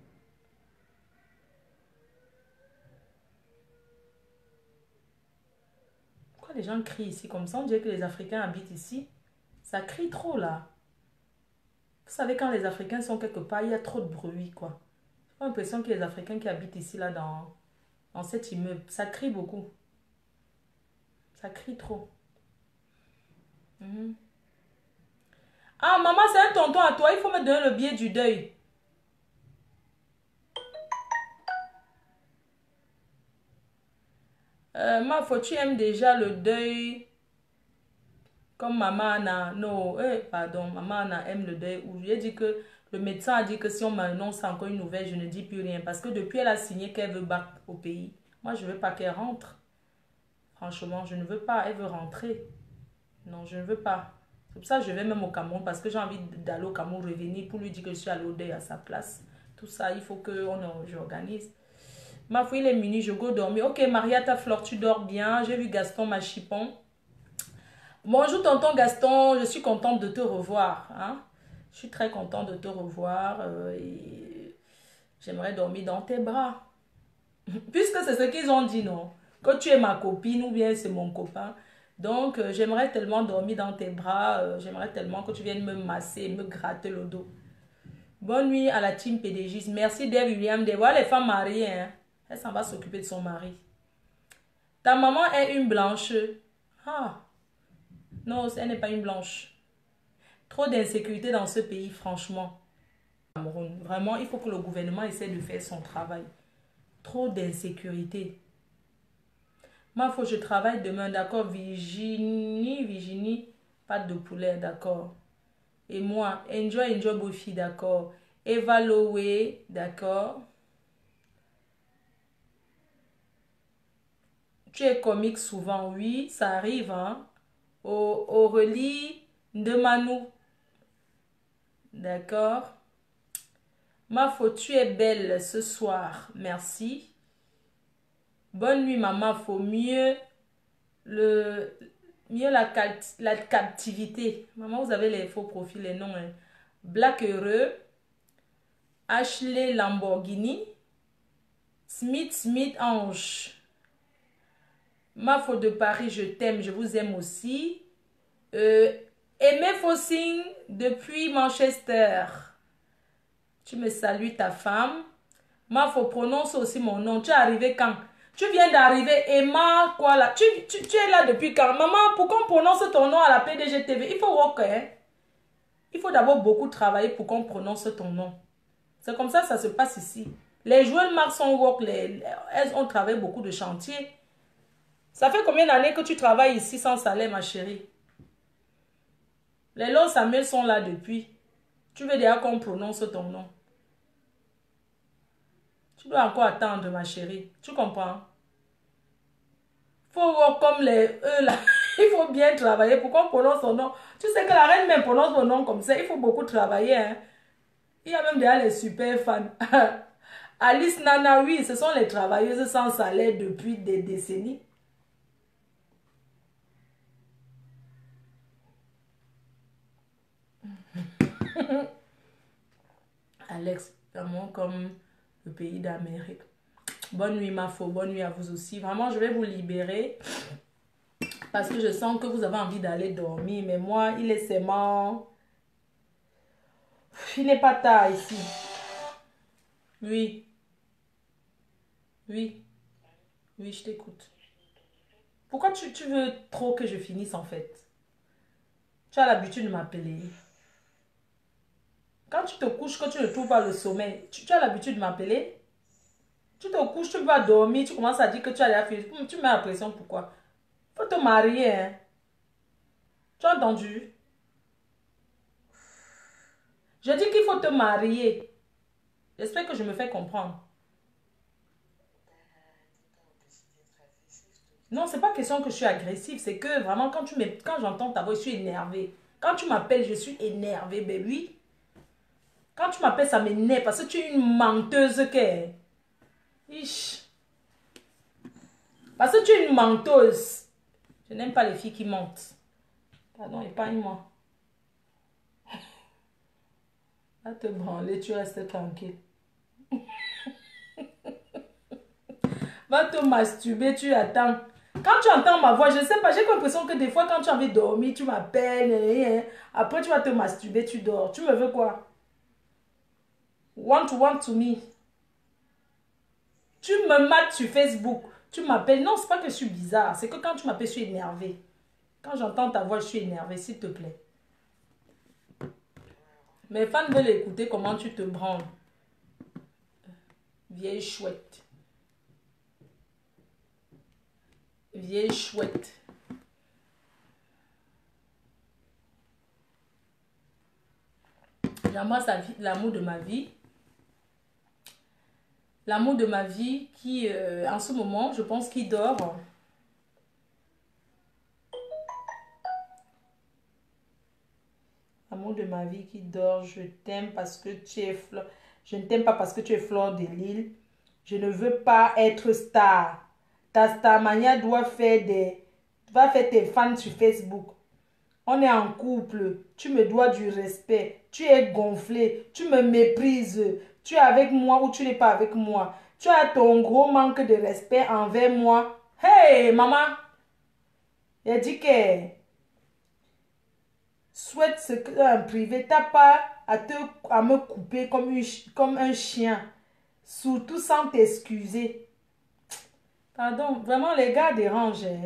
Pourquoi les gens crient ici comme ça? On dirait que les Africains habitent ici. Ça crie trop là. Vous savez, quand les Africains sont quelque part, il y a trop de bruit, quoi. J'ai l'impression que les Africains qui habitent ici, là, dans, dans cet immeuble, ça crie beaucoup. Ça crie trop. Mm-hmm. Ah, maman, c'est un tonton à toi. Il faut me donner le billet du deuil. Euh, ma foi, tu aimes déjà le deuil comme maman Anna. Non, eh, pardon, maman Anna aime le deuil. Ou j'ai dit que le médecin a dit que si on m'annonce encore une nouvelle, je ne dis plus rien. Parce que depuis elle a signé qu'elle veut battre au pays. Moi, je ne veux pas qu'elle rentre. Franchement, je ne veux pas. Elle veut rentrer. Non, je ne veux pas. C'est pour ça que je vais même au Cameroun. Parce que j'ai envie d'aller au Cameroun, revenir pour lui dire que je suis allée au deuil à sa place. Tout ça, il faut qu'on j'organise. Ma fille, il est muni, je go dormir. Ok, Maria, ta fleur, tu dors bien. J'ai vu Gaston, ma chipon. Bonjour, tonton Gaston. Je suis contente de te revoir. Hein? Je suis très contente de te revoir. Euh, et j'aimerais dormir dans tes bras. Puisque c'est ce qu'ils ont dit, non? Que tu es ma copine ou bien c'est mon copain. Donc, euh, j'aimerais tellement dormir dans tes bras. Euh, j'aimerais tellement que tu viennes me masser, me gratter le dos. Bonne nuit à la team P D J. Merci Dave William. Des voilà les femmes mariées. Hein? Elle s'en va s'occuper de son mari. Ta maman est une blanche. Ah, non, elle n'est pas une blanche. Trop d'insécurité dans ce pays, franchement. Cameroun, vraiment, il faut que le gouvernement essaie de faire son travail. Trop d'insécurité. Moi, il faut que je travaille demain, d'accord? Virginie, Virginie, pâte de poulet, d'accord? Et moi, enjoy, enjoy, beau fille, d'accord? Eva Lowe, d'accord? Tu es comique souvent, oui, ça arrive, hein? Au, Aurélie de Manou, d'accord? Ma faute, tu es belle ce soir, merci. Bonne nuit, maman, faut mieux le mieux la, la captivité. Maman, vous avez les faux profils, les noms. Hein. Black Heureux, Ashley Lamborghini, Smith Smith Ange. Ma faute de Paris, je t'aime, je vous aime aussi. Euh, Aimé Fossing depuis Manchester. Tu me salues, ta femme. Ma faut prononce aussi mon nom. Tu es arrivé quand? Tu viens d'arriver, Emma, quoi là? Tu, tu, tu es là depuis quand? Maman, pour qu'on prononce ton nom à la P D G T V, il faut work, hein? Il faut d'abord beaucoup travailler pour qu'on prononce ton nom. C'est comme ça que ça se passe ici. Les joueurs Marc sont work, les, elles ont travaillé beaucoup de chantiers. Ça fait combien d'années que tu travailles ici sans salaire, ma chérie? Les Lord Samuel sont là depuis. Tu veux déjà qu'on prononce ton nom. Tu dois encore attendre, ma chérie. Tu comprends? Faut voir comme les eux là. Il faut bien travailler pour qu'on prononce son nom. Tu sais que la reine même prononce mon nom comme ça. Il faut beaucoup travailler. Hein? Il y a même déjà les super fans. Alice Nana, oui, ce sont les travailleuses sans salaire depuis des décennies. Alex, vraiment comme le pays d'Amérique. Bonne nuit, ma faux. Bonne nuit à vous aussi. Vraiment, je vais vous libérer. Parce que je sens que vous avez envie d'aller dormir. Mais moi, il est seulement... Il n'est pas tard ici. Oui. Oui. Oui, je t'écoute. Pourquoi tu, tu veux trop que je finisse en fait? Tu as l'habitude de m'appeler. Quand tu te couches, que tu ne trouves pas le sommeil, tu, tu as l'habitude de m'appeler? Tu te couches, tu vas dormir, tu commences à dire que tu as déjà fini. Tu mets la pression, pourquoi? Faut te marier, hein? Tu as entendu? Je dis qu'il faut te marier. J'espère que je me fais comprendre. Non, c'est pas question que je suis agressive, c'est que vraiment quand tu quand j'entends ta voix, je suis énervée. Quand tu m'appelles, je suis énervée, baby. Quand tu m'appelles, ça m'énerve parce que tu es une menteuse qu'est. Ish. Parce que tu es une menteuse. Je n'aime pas les filles qui mentent. Pardon, épargne-moi. Va te branler, tu restes tranquille. Va te masturber, tu attends. Quand tu entends ma voix, je ne sais pas, j'ai l'impression que des fois quand tu as envie de dormir, tu m'appelles. Après tu vas te masturber, tu dors. Tu me veux quoi? Want to want to me. Tu me mates sur Facebook. Tu m'appelles. Non, c'est pas que je suis bizarre. C'est que quand tu m'appelles, je suis énervée. Quand j'entends ta voix, je suis énervée, s'il te plaît. Mes fans veulent écouter comment tu te branles. Vieille chouette. vieille chouette. J'embrasse l'amour de ma vie. L'amour de ma vie qui, euh, en ce moment, je pense qu'il dort. L'amour de ma vie qui dort. Je t'aime parce que tu es fleur. Je ne t'aime pas parce que tu es fleur de l'île. Je ne veux pas être star. Ta starmania doit faire des... va faire tes fans sur Facebook. On est en couple. Tu me dois du respect. Tu es gonflé. Tu me méprises. Tu es avec moi ou tu n'es pas avec moi. Tu as ton gros manque de respect envers moi. Hey, maman. Il a dit que... souhaite ce que en privé. T'as pas à, te, à me couper comme, une, comme un chien. Surtout sans t'excuser. Pardon, vraiment les gars dérangent. Hein?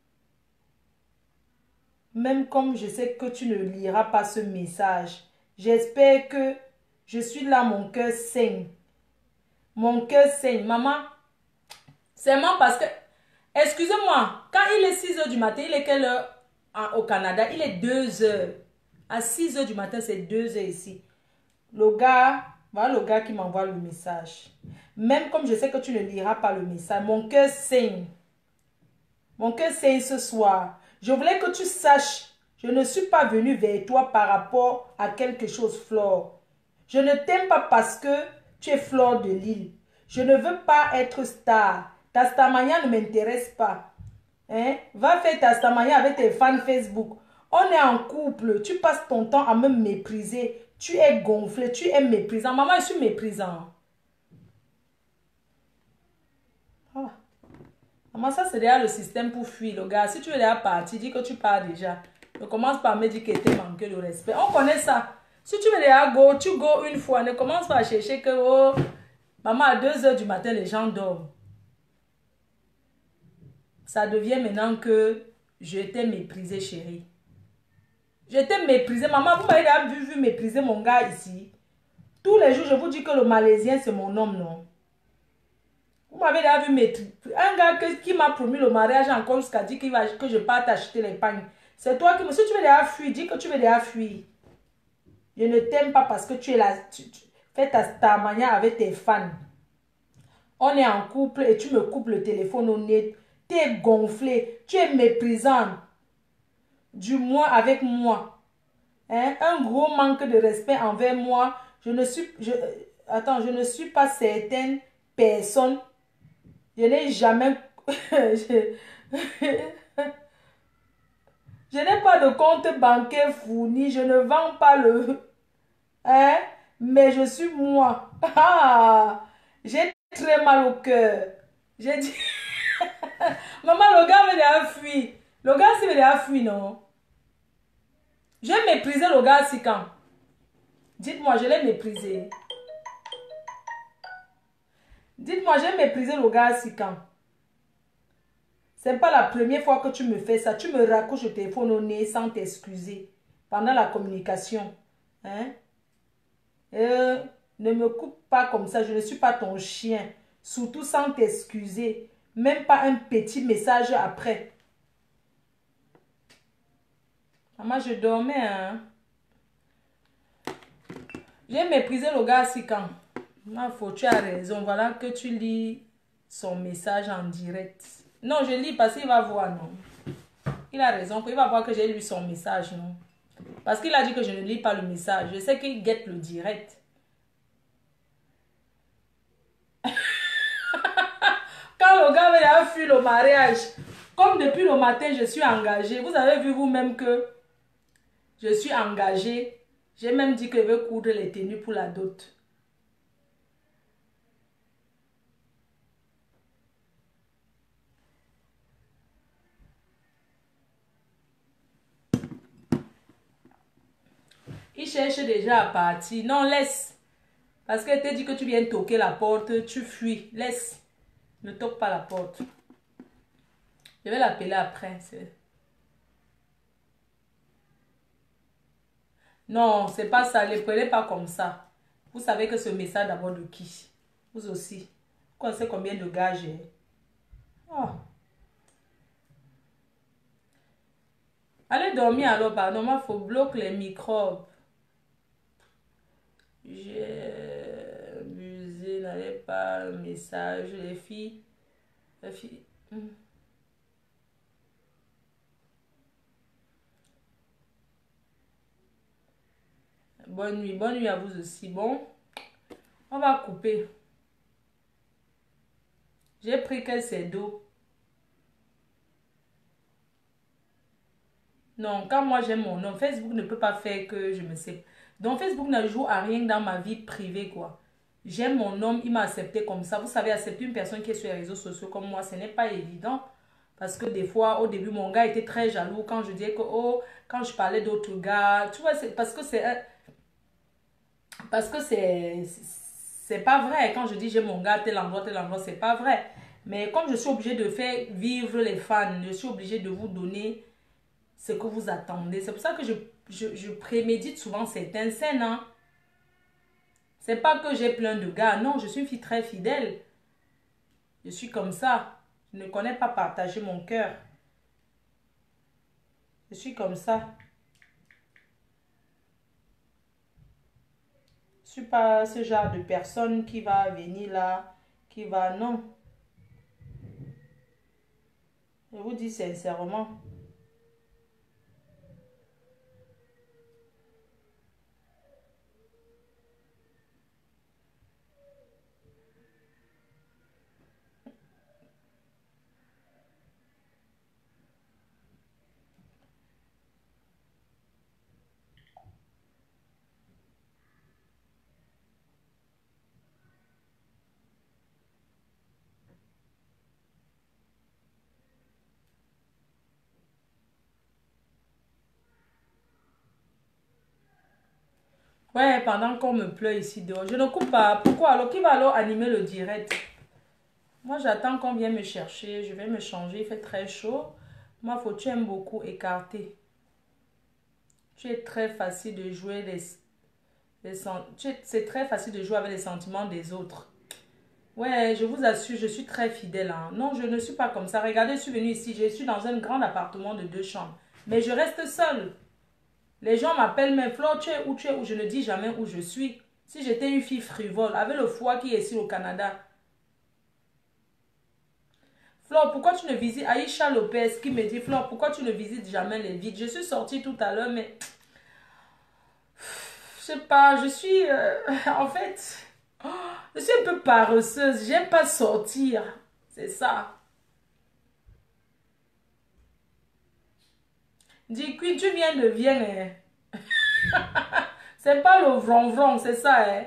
Même comme je sais que tu ne liras pas ce message. J'espère que je suis là, mon cœur saigne. Mon cœur saigne. Maman, c'est moi parce que... excusez-moi, quand il est six heures du matin, il est quelle heure au Canada? Il est deux heures. À six heures du matin, c'est deux heures ici. Le gars, voilà le gars qui m'envoie le message. Même comme je sais que tu ne liras pas le message, mon cœur saigne. Mon cœur saigne ce soir. Je voulais que tu saches, je ne suis pas venue vers toi par rapport à quelque chose, Flore. Je ne t'aime pas parce que tu es Fleur de l'île. Je ne veux pas être star. Ta starmania ne m'intéresse pas. Hein? Va faire ta starmania avec tes fans Facebook. On est en couple. Tu passes ton temps à me mépriser. Tu es gonflé. Tu es méprisant. Maman, je suis méprisant. Ah. Maman, ça c'est déjà le système pour fuir. Le gars, si tu es déjà parti, dis que tu pars déjà. Ne commence pas à me dire que tu manques de respect. On connaît ça. Si tu veux déjà go, tu go une fois. Ne commence pas à chercher que, oh, maman, à deux heures du matin, les gens dorment. Ça devient maintenant que je t'ai méprisé, chérie. Je t'ai méprisé. Maman, vous m'avez déjà vu, vu mépriser mon gars ici. Tous les jours, je vous dis que le Malaisien, c'est mon homme, non? Vous m'avez déjà vu mépriser. Un gars que, qui m'a promis le mariage encore jusqu'à dire qu'il va, que je parte acheter les pagnes. C'est toi qui me... Si tu veux déjà fuir, dis que tu veux déjà fuir. Je ne t'aime pas parce que tu es là. Tu, tu, fais ta, ta manière avec tes fans. On est en couple et tu me coupes le téléphone au nez. Tu es gonflé. Tu es méprisant. Du moins avec moi. Hein? Un gros manque de respect envers moi. Je ne suis... Je, attends, je ne suis pas certaine personne. Je n'ai jamais... je je n'ai pas de compte bancaire fourni. Je ne vends pas le... Hein? Mais je suis moi. Ah! J'ai très mal au cœur. J'ai dit... Maman, le gars veut déjà fuir. Le gars, s'il veut déjà fuir, non? J'ai méprisé le gars, si quand? Dites-moi, je l'ai méprisé. Dites-moi, j'ai méprisé le gars, si quand? C'est pas la première fois que tu me fais ça. Tu me raccroches le téléphone au nez sans t'excuser. Pendant la communication. Hein? Euh, ne me coupe pas comme ça. Je ne suis pas ton chien. Surtout sans t'excuser. Même pas un petit message après. Maman, je dormais, hein. J'ai méprisé le gars si quand. Ma faute, tu as raison. Voilà que tu lis son message en direct. Non, je lis parce qu'il va voir, non. Il a raison, il va voir que j'ai lu son message, non. Parce qu'il a dit que je ne lis pas le message. Je sais qu'il guette le direct. Quand le gars a fui le mariage, comme depuis le matin, je suis engagée. Vous avez vu vous-même que je suis engagée. J'ai même dit que je veux coudre les tenues pour la dot. Il cherche déjà à partir. Non, laisse. Parce qu'elle t'a dit que tu viens toquer la porte, tu fuis. Laisse. Ne toque pas la porte. Je vais l'appeler après. Non, c'est pas ça. Ne les prenez pas comme ça. Vous savez que ce message d'abord de qui? Vous aussi. Vous connaissez combien de gars j'ai? Oh. Allez dormir alors, pardon, il faut bloquer les microbes. J'ai abusé, n'allez pas le message, les filles. Les filles. Hmm. Bonne nuit, bonne nuit à vous aussi. Bon, on va couper. J'ai pris quel c'est d'eau. Non, quand moi j'ai mon nom, Facebook ne peut pas faire que je me sais. Donc Facebook ne joue à rien dans ma vie privée, quoi. J'aime mon homme, il m'a accepté comme ça. Vous savez, accepter une personne qui est sur les réseaux sociaux comme moi, ce n'est pas évident. Parce que des fois, au début, mon gars était très jaloux quand je disais que, oh, quand je parlais d'autres gars, tu vois, c'est parce que c'est, parce que c'est, c'est pas vrai. Quand je dis j'ai mon gars à tel endroit, tel endroit, c'est pas vrai. Mais comme je suis obligée de faire vivre les fans, je suis obligée de vous donner ce que vous attendez. C'est pour ça que je, je, je prémédite souvent certaines scènes, hein. C'est pas que j'ai plein de gars. Non, je suis une fille très fidèle. Je suis comme ça. Je ne connais pas partager mon cœur. Je suis comme ça. Je suis pas ce genre de personne qui va venir là, qui va... Non. Je vous dis sincèrement. Ouais, pendant qu'on me pleure ici dehors. Je ne coupe pas. Pourquoi alors? Qui va alors animer le direct? Moi, j'attends qu'on vienne me chercher. Je vais me changer. Il fait très chaud. Moi, faut tu aimes beaucoup écarter. Tu es très facile de jouer les... les c'est très facile de jouer avec les sentiments des autres. Ouais, je vous assure, je suis très fidèle, hein. Non, je ne suis pas comme ça. Regardez, je suis venue ici. Je suis dans un grand appartement de deux chambres. Mais je reste seule. Les gens m'appellent, mais Flo, tu es où tu es où? Je ne dis jamais où je suis. Si j'étais une fille frivole, avec le foie qui est ici au Canada. Flore, pourquoi tu ne visites Aïcha Lopez qui me dit, Flore, pourquoi tu ne visites jamais les vides? Je suis sortie tout à l'heure, mais je sais pas, je suis euh, en fait, oh, je suis un peu paresseuse. J'aime pas sortir, c'est ça. Dis, Queen, tu viens de Vienne, hein? C'est pas le vron-vron, c'est ça, hein?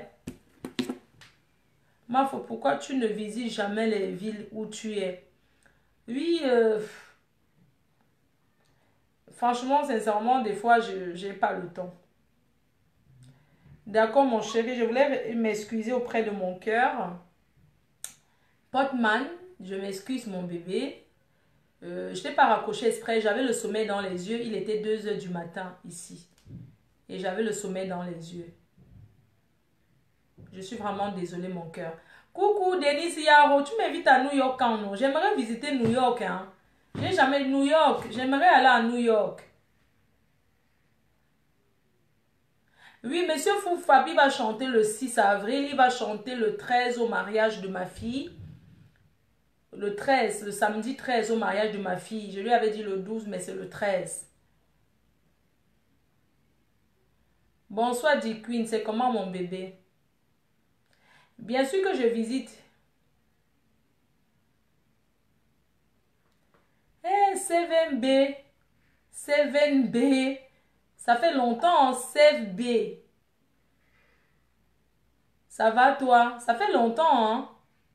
Mafo, pourquoi tu ne visites jamais les villes où tu es? Oui, euh, franchement, sincèrement, des fois, je n'ai pas le temps. D'accord, mon chéri, je voulais m'excuser auprès de mon cœur. Potman, je m'excuse, mon bébé. Euh, je n'ai pas raccroché exprès, j'avais le sommeil dans les yeux. Il était deux heures du matin ici. Et j'avais le sommeil dans les yeux. Je suis vraiment désolée, mon cœur. Coucou, Denise Yaro, tu m'invites à New York quand non? J'aimerais visiter New York, hein. J'ai jamais New York. J'aimerais aller à New York. Oui, monsieur Foufabi va chanter le six avril. Il va chanter le treize au mariage de ma fille. Le treize, le samedi treize au mariage de ma fille. Je lui avais dit le douze, mais c'est le treize. Bonsoir, dit Queen. C'est comment mon bébé? Bien sûr que je visite. Eh, sept B. sept B. Ça fait longtemps, sept B. Ça va, toi? Ça fait longtemps, hein?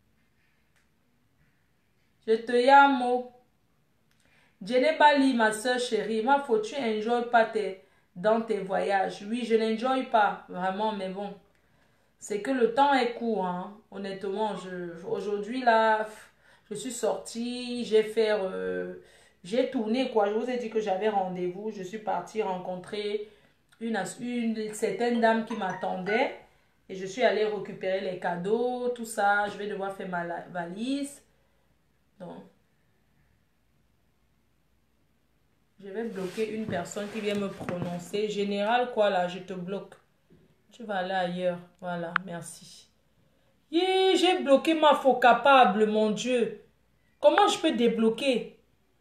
Je te amo. Jenny Bali, ma soeur chérie, ma faut tu enjoy pas tes, dans tes voyages. Oui, je n'enjoy pas, vraiment, mais bon. C'est que le temps est court, hein. Honnêtement, je, aujourd'hui, là, je suis sortie, j'ai fait, euh, j'ai tourné, quoi. Je vous ai dit que j'avais rendez-vous. Je suis partie rencontrer une, une certaine dame qui m'attendait. Et je suis allée récupérer les cadeaux, tout ça. Je vais devoir faire ma valise. Donc, Je vais bloquer une personne qui vient me prononcer. Général, quoi là, je te bloque. Tu vas aller ailleurs. Voilà, merci. Yeah, j'ai bloqué ma faux capable, mon Dieu. Comment je peux débloquer?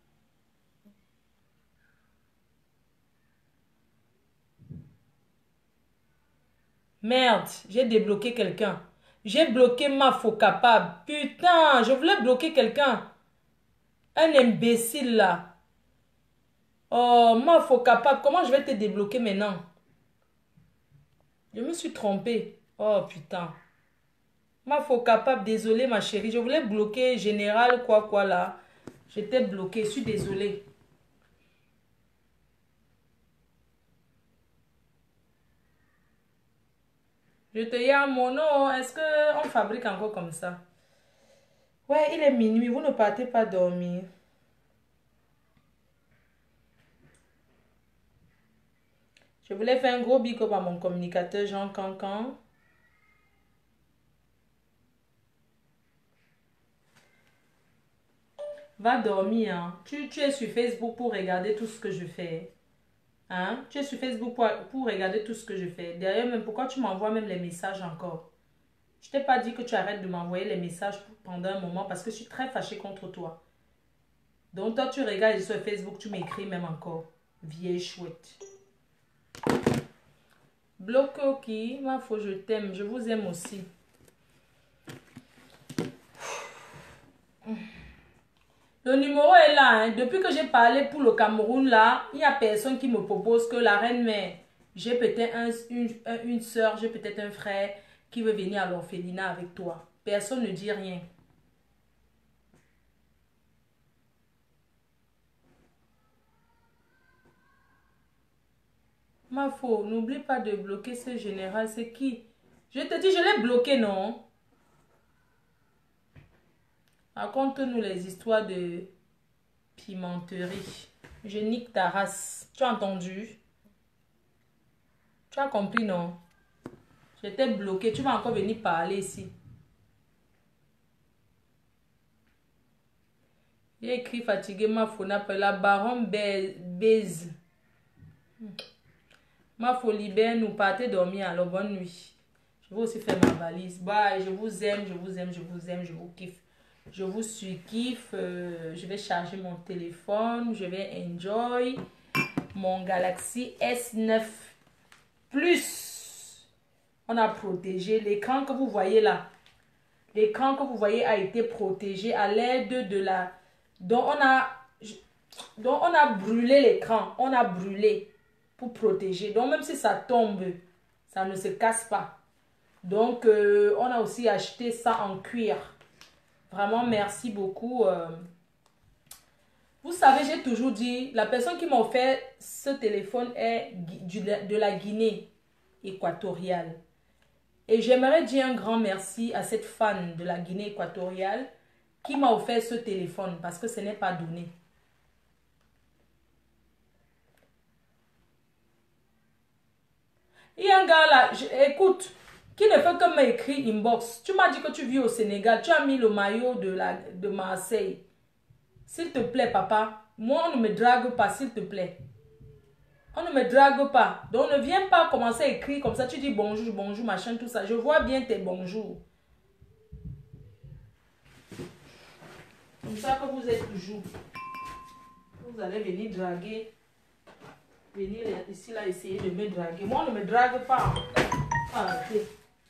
Merde, j'ai débloqué quelqu'un. J'ai bloqué ma faux capable. Putain, je voulais bloquer quelqu'un. Un imbécile là. Oh, ma faux capable. Comment je vais te débloquer maintenant? Je me suis trompée. Oh putain. Ma faux capable, désolée ma chérie. Je voulais bloquer général quoi quoi là. J'étais bloquée, je suis désolée. Je te dis à mon nom, est-ce qu'on fabrique encore comme ça? Ouais, il est minuit, vous ne partez pas dormir. Je voulais faire un gros big up à mon communicateur Jean Cancan. Va dormir. Hein. Tu, tu es sur Facebook pour regarder tout ce que je fais. Hein? Tu es sur Facebook pour, pour regarder tout ce que je fais. D'ailleurs, même pourquoi tu m'envoies même les messages encore? Je t'ai pas dit que tu arrêtes de m'envoyer les messages pendant un moment parce que je suis très fâchée contre toi. Donc toi, tu regardes sur Facebook, tu m'écris même encore. Vieille chouette. Bloco qui, ma faut, je t'aime. Je vous aime aussi. Le numéro est là. Hein. Depuis que j'ai parlé pour le Cameroun, là, il n'y a personne qui me propose que la reine mère. J'ai peut-être un, une, une soeur, j'ai peut-être un frère qui veut venir à l'orphelinat avec toi. Personne ne dit rien. Ma faux, n'oublie pas de bloquer ce général. C'est qui? Je te dis, je l'ai bloqué, non? Raconte-nous les histoires de pimenterie. Je nique ta race. Tu as entendu? Tu as compris, non? J'étais bloqué. Tu vas encore venir parler ici. J'ai écrit fatigué, ma faux n'appelle la baronne baise. Ma folie belle, nous partez dormir. Alors, bonne nuit. Je vais aussi faire ma valise. Bye, je vous aime, je vous aime, je vous aime, je vous kiffe. Je vous suis kiffe. Euh, je vais charger mon téléphone. Je vais enjoy mon Galaxy S neuf Plus. On a protégé l'écran que vous voyez là. L'écran que vous voyez a été protégé à l'aide de la... Donc, on a... Donc, on a brûlé l'écran. On a brûlé pour protéger. Donc, même si ça tombe, ça ne se casse pas. Donc, euh, on a aussi acheté ça en cuir. Vraiment, merci beaucoup. Euh, vous savez, j'ai toujours dit, la personne qui m'a offert ce téléphone est du, de la Guinée équatoriale. Et j'aimerais dire un grand merci à cette fan de la Guinée équatoriale qui m'a offert ce téléphone parce que ce n'est pas donné. Il y a un gars là, je, écoute, qui ne fait que m'écrire inbox. Tu m'as dit que tu vis au Sénégal, tu as mis le maillot de, la, de Marseille. S'il te plaît, papa, moi on ne me drague pas, s'il te plaît. On ne me drague pas. Donc ne viens pas commencer à écrire comme ça. Tu dis bonjour, bonjour, machin, tout ça. Je vois bien tes bonjours. Comme ça que vous êtes toujours. Vous allez venir draguer. Venir ici, là, essayer de me draguer. Moi, on ne me drague pas. Arrêtez.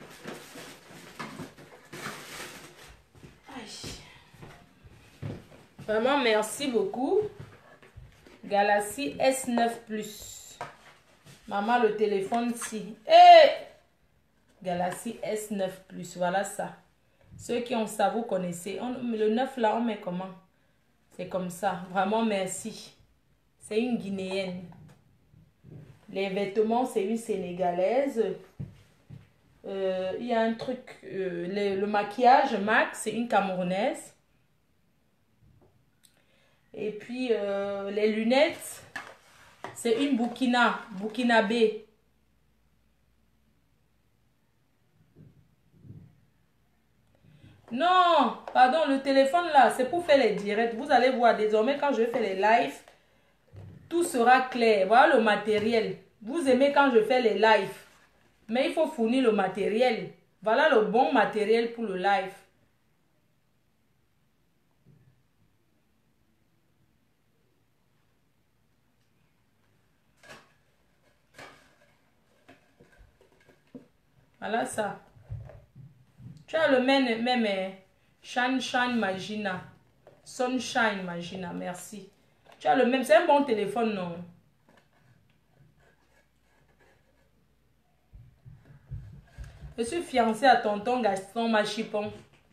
Vraiment, merci beaucoup. Galaxy S neuf Plus. Maman, le téléphone, si. Hey! Galaxy S neuf Plus, voilà ça. Ceux qui ont ça, vous connaissez. On, le neuf là, on met comment? C'est comme ça. Vraiment, merci. C'est une Guinéenne. Les vêtements, c'est une Sénégalaise. Euh, il y a un truc, euh, le, le maquillage, Max, c'est une Camerounaise. Et puis, euh, les lunettes, c'est une Burkina, Burkinabé. Non, pardon, le téléphone là, c'est pour faire les directs. Vous allez voir, désormais, quand je fais les lives, tout sera clair. Voilà le matériel. Vous aimez quand je fais les lives. Mais il faut fournir le matériel. Voilà le bon matériel pour le live. Voilà ça. Tu as le même, même Shine Shine Magina. Sunshine Magina, merci. Tu as le même, c'est un bon téléphone, non? Je suis fiancée à tonton Gaston Machipon.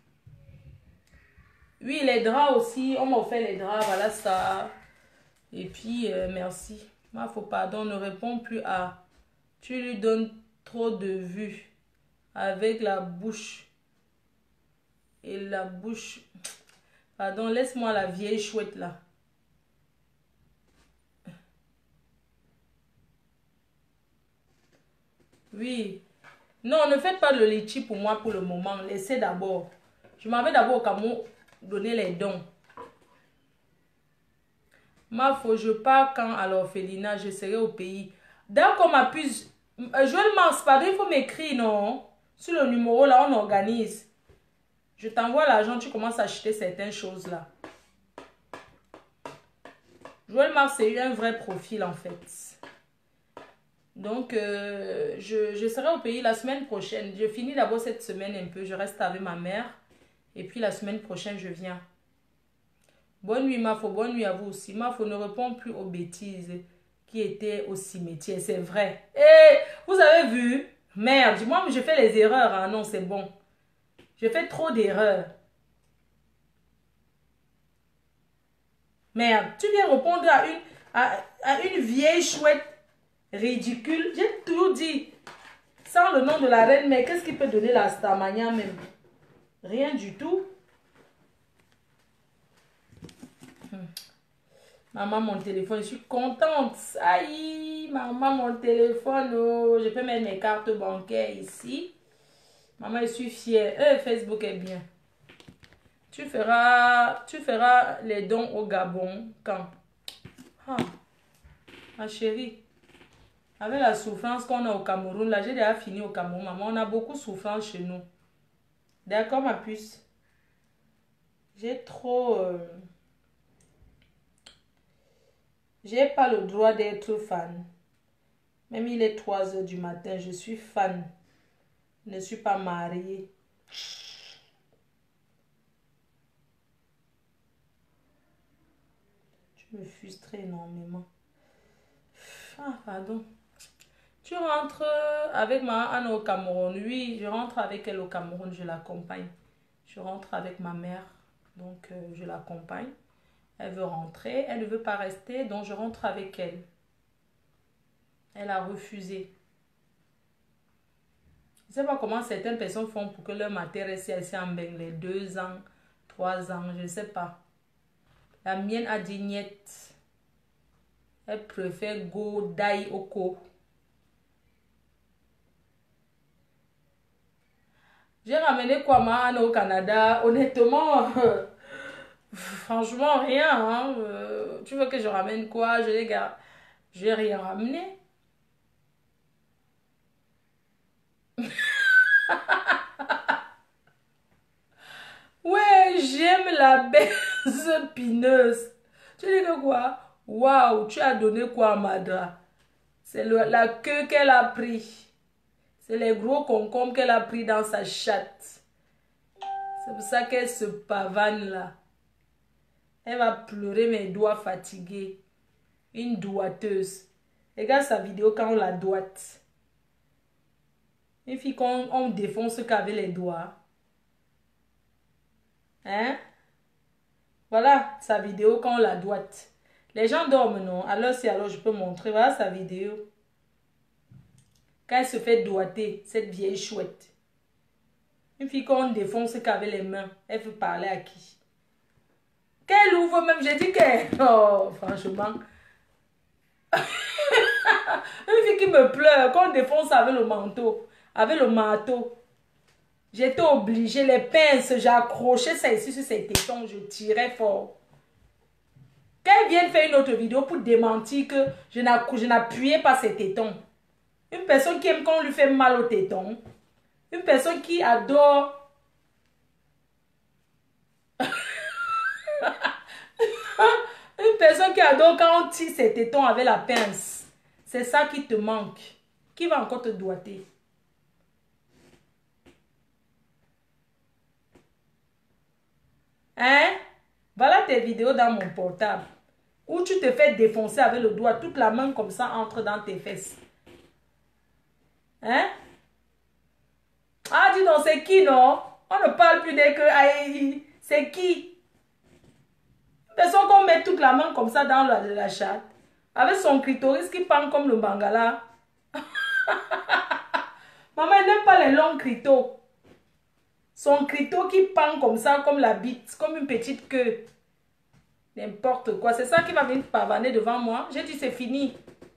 Oui, les draps aussi, on m'a offert les draps, voilà ça. Et puis, euh, merci. Moi, faut pardon, ne réponds plus à. Tu lui donnes trop de vues avec la bouche. Et la bouche. Pardon, laisse-moi la vieille chouette là. Oui. Non, ne faites pas le litchi pour moi pour le moment. Laissez d'abord. Je m'en vais d'abord au Cameroun donner les dons. Ma faut je pars quand à l'orphelinat, je serai au pays. D'accord, ma puce. Joël Mars, pardon, il faut m'écrire, non? Sur le numéro là, on organise. Je t'envoie l'argent, tu commences à acheter certaines choses là. Joël Mars, c'est un vrai profil en fait. Donc, euh, je, je serai au pays la semaine prochaine. Je finis d'abord cette semaine un peu. Je reste avec ma mère. Et puis la semaine prochaine, je viens. Bonne nuit, Mafo. Bonne nuit à vous aussi. Mafo ne répond plus aux bêtises qui étaient au cimetière. C'est vrai. Et vous avez vu? Merde, moi, je fais les erreurs. Hein? Non, c'est bon. Je fais trop d'erreurs. Merde, tu viens répondre à une, à, à une vieille chouette ridicule. J'ai toujours dit, sans le nom de la reine, mais qu'est-ce qui peut donner la Starmania même? Rien du tout. Hum. Maman, mon téléphone, je suis contente. Aïe, maman, mon téléphone, oh, je peux mettre mes cartes bancaires ici. Maman, je suis fière. Euh, Facebook est bien. Tu feras, tu feras les dons au Gabon quand? Ah, ma chérie. Avec la souffrance qu'on a au Cameroun, là, j'ai déjà fini au Cameroun, maman. On a beaucoup de souffrance chez nous. D'accord, ma puce? J'ai trop... Euh... J'ai pas le droit d'être fan. Même il est trois heures du matin, je suis fan. Je ne suis pas mariée. Tu me frustres énormément. Ah, pardon. Tu rentres avec ma Anne au Cameroun? Oui, je rentre avec elle au Cameroun, je l'accompagne. Je rentre avec ma mère, donc euh, je l'accompagne. Elle veut rentrer, elle ne veut pas rester, donc je rentre avec elle. Elle a refusé. Je ne sais pas comment certaines personnes font pour que leur matière reste ici en Benglais. Deux ans, trois ans, je ne sais pas. La mienne a dit niet. Elle préfère go dai oko. J'ai ramené quoi, man, au Canada? Honnêtement, euh, franchement, rien. Hein. Euh, tu veux que je ramène quoi? Je les garde. Je n'ai rien ramené. Ouais, j'aime la baisse pineuse. Tu dis que quoi? Waouh, tu as donné quoi à Madra? C'est la queue qu'elle a pris. C'est les gros concombres qu'elle a pris dans sa chatte. C'est pour ça qu'elle se pavane là. Elle va pleurer mes doigts fatigués. Une doigteuse. Regarde sa vidéo quand on la doite. Une fille qu'on on défonce qu'avec les doigts. Hein? Voilà sa vidéo quand on la doite. Les gens dorment, non? Alors si alors je peux montrer. Voilà sa vidéo. Quand elle se fait doigter, cette vieille chouette. Une fille qu'on défonce qu'avec les mains. Elle veut parler à qui? Qu'elle ouvre même, j'ai dit qu'elle... Oh, franchement. Une fille qui me pleure, qu'on défonce avec le manteau. Avec le marteau. J'étais obligée, les pinces, j'ai accroché ça ici sur ses tétons, je tirais fort. Qu'elle vienne faire une autre vidéo pour démentir que je n'appuyais pas ses tétons. Une personne qui aime quand on lui fait mal aux tétons. Une personne qui adore... Une personne qui adore quand on tire ses tétons avec la pince. C'est ça qui te manque. Qui va encore te doigter? Hein? Voilà tes vidéos dans mon portable. Où tu te fais défoncer avec le doigt. Toute la main comme ça entre dans tes fesses. Hein? Ah, dis donc, c'est qui, non? On ne parle plus dès que... C'est qui? Une personne qu'on met toute la main comme ça dans la, la chatte. Avec son clitoris qui pend comme le bangala. Maman, elle n'aime pas les longs clitos. Son clito qui pend comme ça, comme la bite, comme une petite queue. N'importe quoi. C'est ça qui va venir pavaner devant moi. J'ai dit, c'est fini.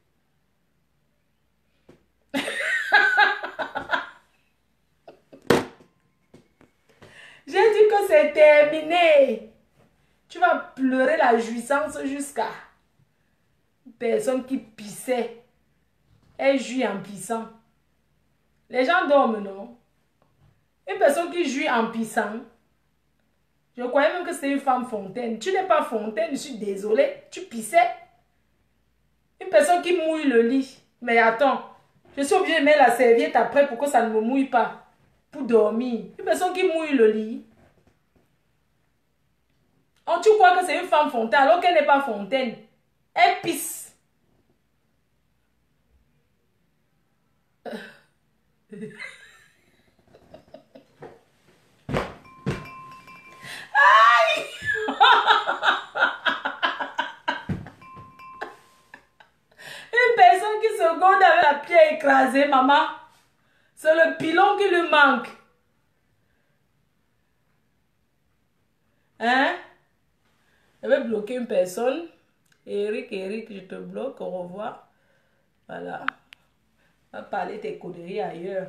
J'ai dit que c'est terminé. Tu vas pleurer la jouissance jusqu'à... Une personne qui pissait. Elle jouit en pissant. Les gens dorment, non? Une personne qui jouit en pissant. Je croyais même que c'était une femme fontaine. Tu n'es pas fontaine, je suis désolée. Tu pissais. Une personne qui mouille le lit. Mais attends, je suis obligée de mettre la serviette après pour que ça ne me mouille pas. Pour dormir. Une personne qui mouille le lit. Oh, tu crois que c'est une femme fontaine alors qu'elle n'est pas fontaine. Elle pisse. Aïe! Une personne qui se gonde avec la pierre écrasée, maman. C'est le pilon qui lui manque. Hein? Je vais bloquer une personne. Eric, Eric, je te bloque. Au revoir. Voilà. On va parler tes conneries ailleurs.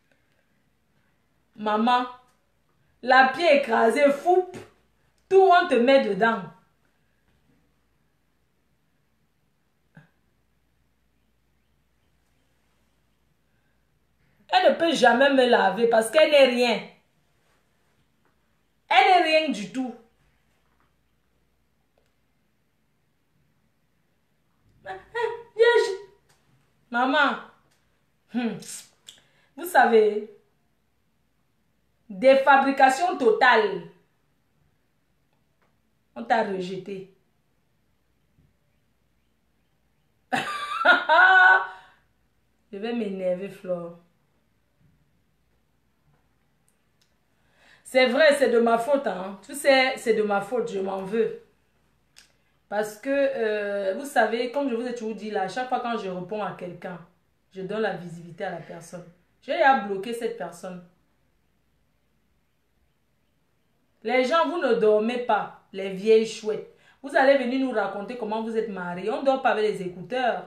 Maman, la pierre écrasée, fou. Tout on te met dedans. Elle ne peut jamais me laver parce qu'elle n'est rien. Elle n'est rien du tout. Maman, hmm. Vous savez, défabrication totale. On t'a rejeté. Je vais m'énerver, Flore. C'est vrai, c'est de ma faute. Hein. Tu sais, c'est de ma faute, je m'en veux. Parce que, euh, vous savez, comme je vous ai toujours dit là, à chaque fois quand je réponds à quelqu'un, je donne la visibilité à la personne. J'ai à bloquer cette personne. Les gens, vous ne dormez pas, les vieilles chouettes. Vous allez venir nous raconter comment vous êtes mariés. On ne dort pas avec les écouteurs.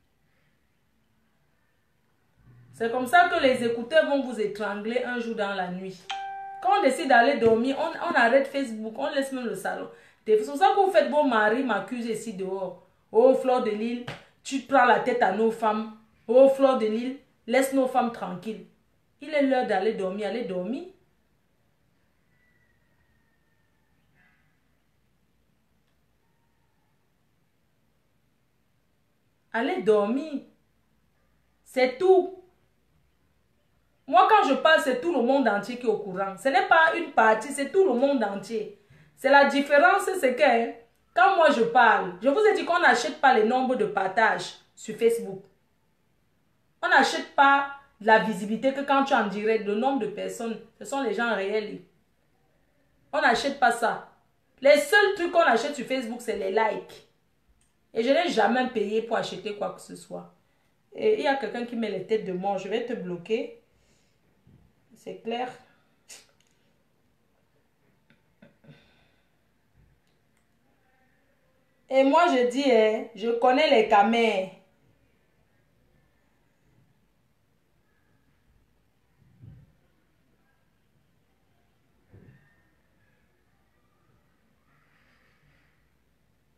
C'est comme ça que les écouteurs vont vous étrangler un jour dans la nuit. Quand on décide d'aller dormir, on, on arrête Facebook, on laisse même le salon. C'est pour ça que vous faites, vos maris m'accusent ici dehors. Oh, Fleur de Lille, tu prends la tête à nos femmes. Oh, Fleur de Lille, laisse nos femmes tranquilles. Il est l'heure d'aller dormir, allez dormir. Allez dormir. C'est tout. Moi, quand je parle, c'est tout le monde entier qui est au courant. Ce n'est pas une partie, c'est tout le monde entier. C'est la différence, c'est que quand moi je parle, je vous ai dit qu'on n'achète pas les nombres de partages sur Facebook. On n'achète pas la visibilité que quand tu en direct, le nombre de personnes, ce sont les gens réels. On n'achète pas ça. Les seuls trucs qu'on achète sur Facebook, c'est les likes. Et je n'ai jamais payé pour acheter quoi que ce soit. Et il y a quelqu'un qui met les têtes de mort. Je vais te bloquer. C'est clair. Et moi, je dis, hein, je connais les camères.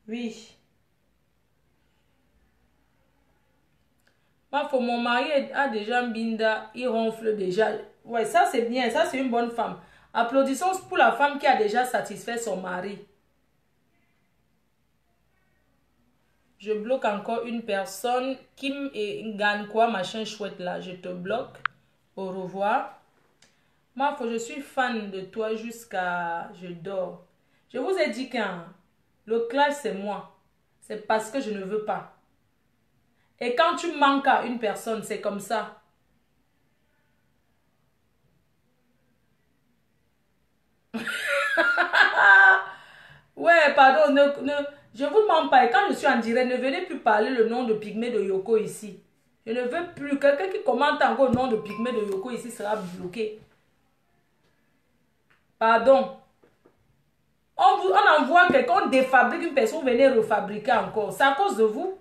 Oui. Ma foi, mon mari a déjà un binda, il ronfle déjà. Ouais, ça c'est bien, ça c'est une bonne femme. Applaudissons pour la femme qui a déjà satisfait son mari. Je bloque encore une personne. Kim et gagne quoi, machin chouette là. Je te bloque. Au revoir. Ma foi, je suis fan de toi jusqu'à... Je dors. Je vous ai dit qu'un... Le clash c'est moi. C'est parce que je ne veux pas. Et quand tu manques à une personne, c'est comme ça. Ouais, pardon, ne, ne, je vous mens pas. Et quand je suis en direct, ne venez plus parler le nom de Pygmée de Yoko ici. Je ne veux plus. Quelqu'un qui commente encore le nom de Pygmée de Yoko ici sera bloqué. Pardon. On, vous, on envoie quelqu'un, on défabrique une personne, venez refabriquer encore. C'est à cause de vous.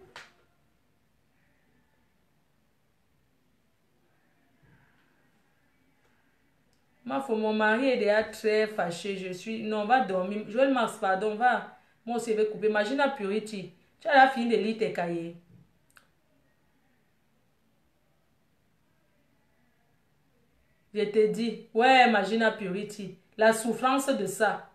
Ma foi, mon mari est déjà très fâché. Je suis... Non, on va dormir. Joël Mars, pardon, va. Moi aussi, je vais couper. Imagine la Purity. Tu as la fini de lire tes cahiers. Je te dis. Ouais, imagine la Purity. La souffrance de ça.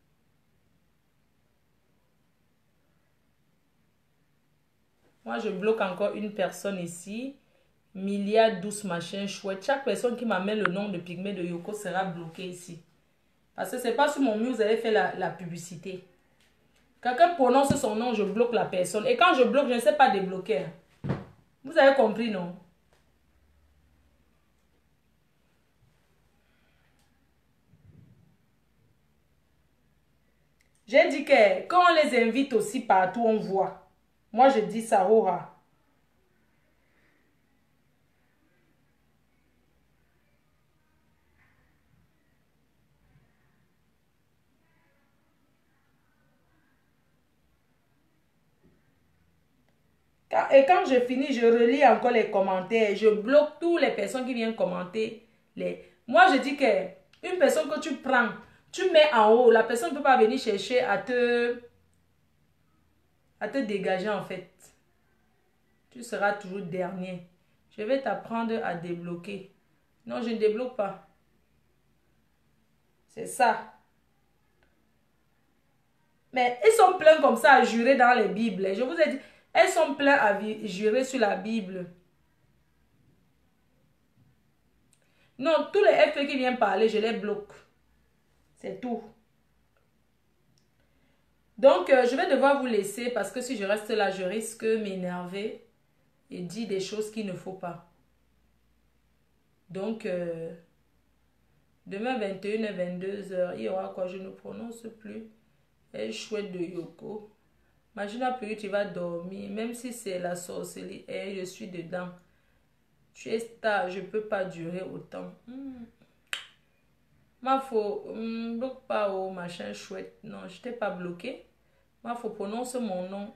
Moi, je bloque encore une personne ici. Milia douce machin chouette. Chaque personne qui m'amène le nom de Pygmée de Yoko sera bloquée ici. Parce que c'est pas sur mon mur vous avez fait la, la publicité. Quelqu'un prononce son nom, je bloque la personne. Et quand je bloque, je ne sais pas débloquer. Vous avez compris, non? J'ai dit que quand on les invite aussi partout, on voit. Moi, je dis ça, aura. Et quand je finis, je relis encore les commentaires. Je bloque toutes les personnes qui viennent commenter. Les... Moi, je dis que une personne que tu prends, tu mets en haut. La personne ne peut pas venir chercher à te, à te dégager en fait. Tu seras toujours dernier. Je vais t'apprendre à débloquer. Non, je ne débloque pas. C'est ça. Mais ils sont pleins comme ça à jurer dans les Bibles. Je vous ai dit, elles sont pleins à jurer sur la Bible. Non, tous les F P qui viennent parler, je les bloque. C'est tout. Donc, euh, je vais devoir vous laisser parce que si je reste là, je risque de m'énerver et dire des choses qu'il ne faut pas. Donc, euh, demain vingt et une heures, vingt-deux heures, il y aura quoi? Je ne prononce plus. Elle chouette de Yoko. Imagine un peu, tu vas dormir, même si c'est la sorcellerie, et je suis dedans. Tu es star, je ne peux pas durer autant. Hmm. Ma faut, hmm, bloque pas au machin chouette. Non, je t'ai pas bloqué. Ma faut prononcer mon nom.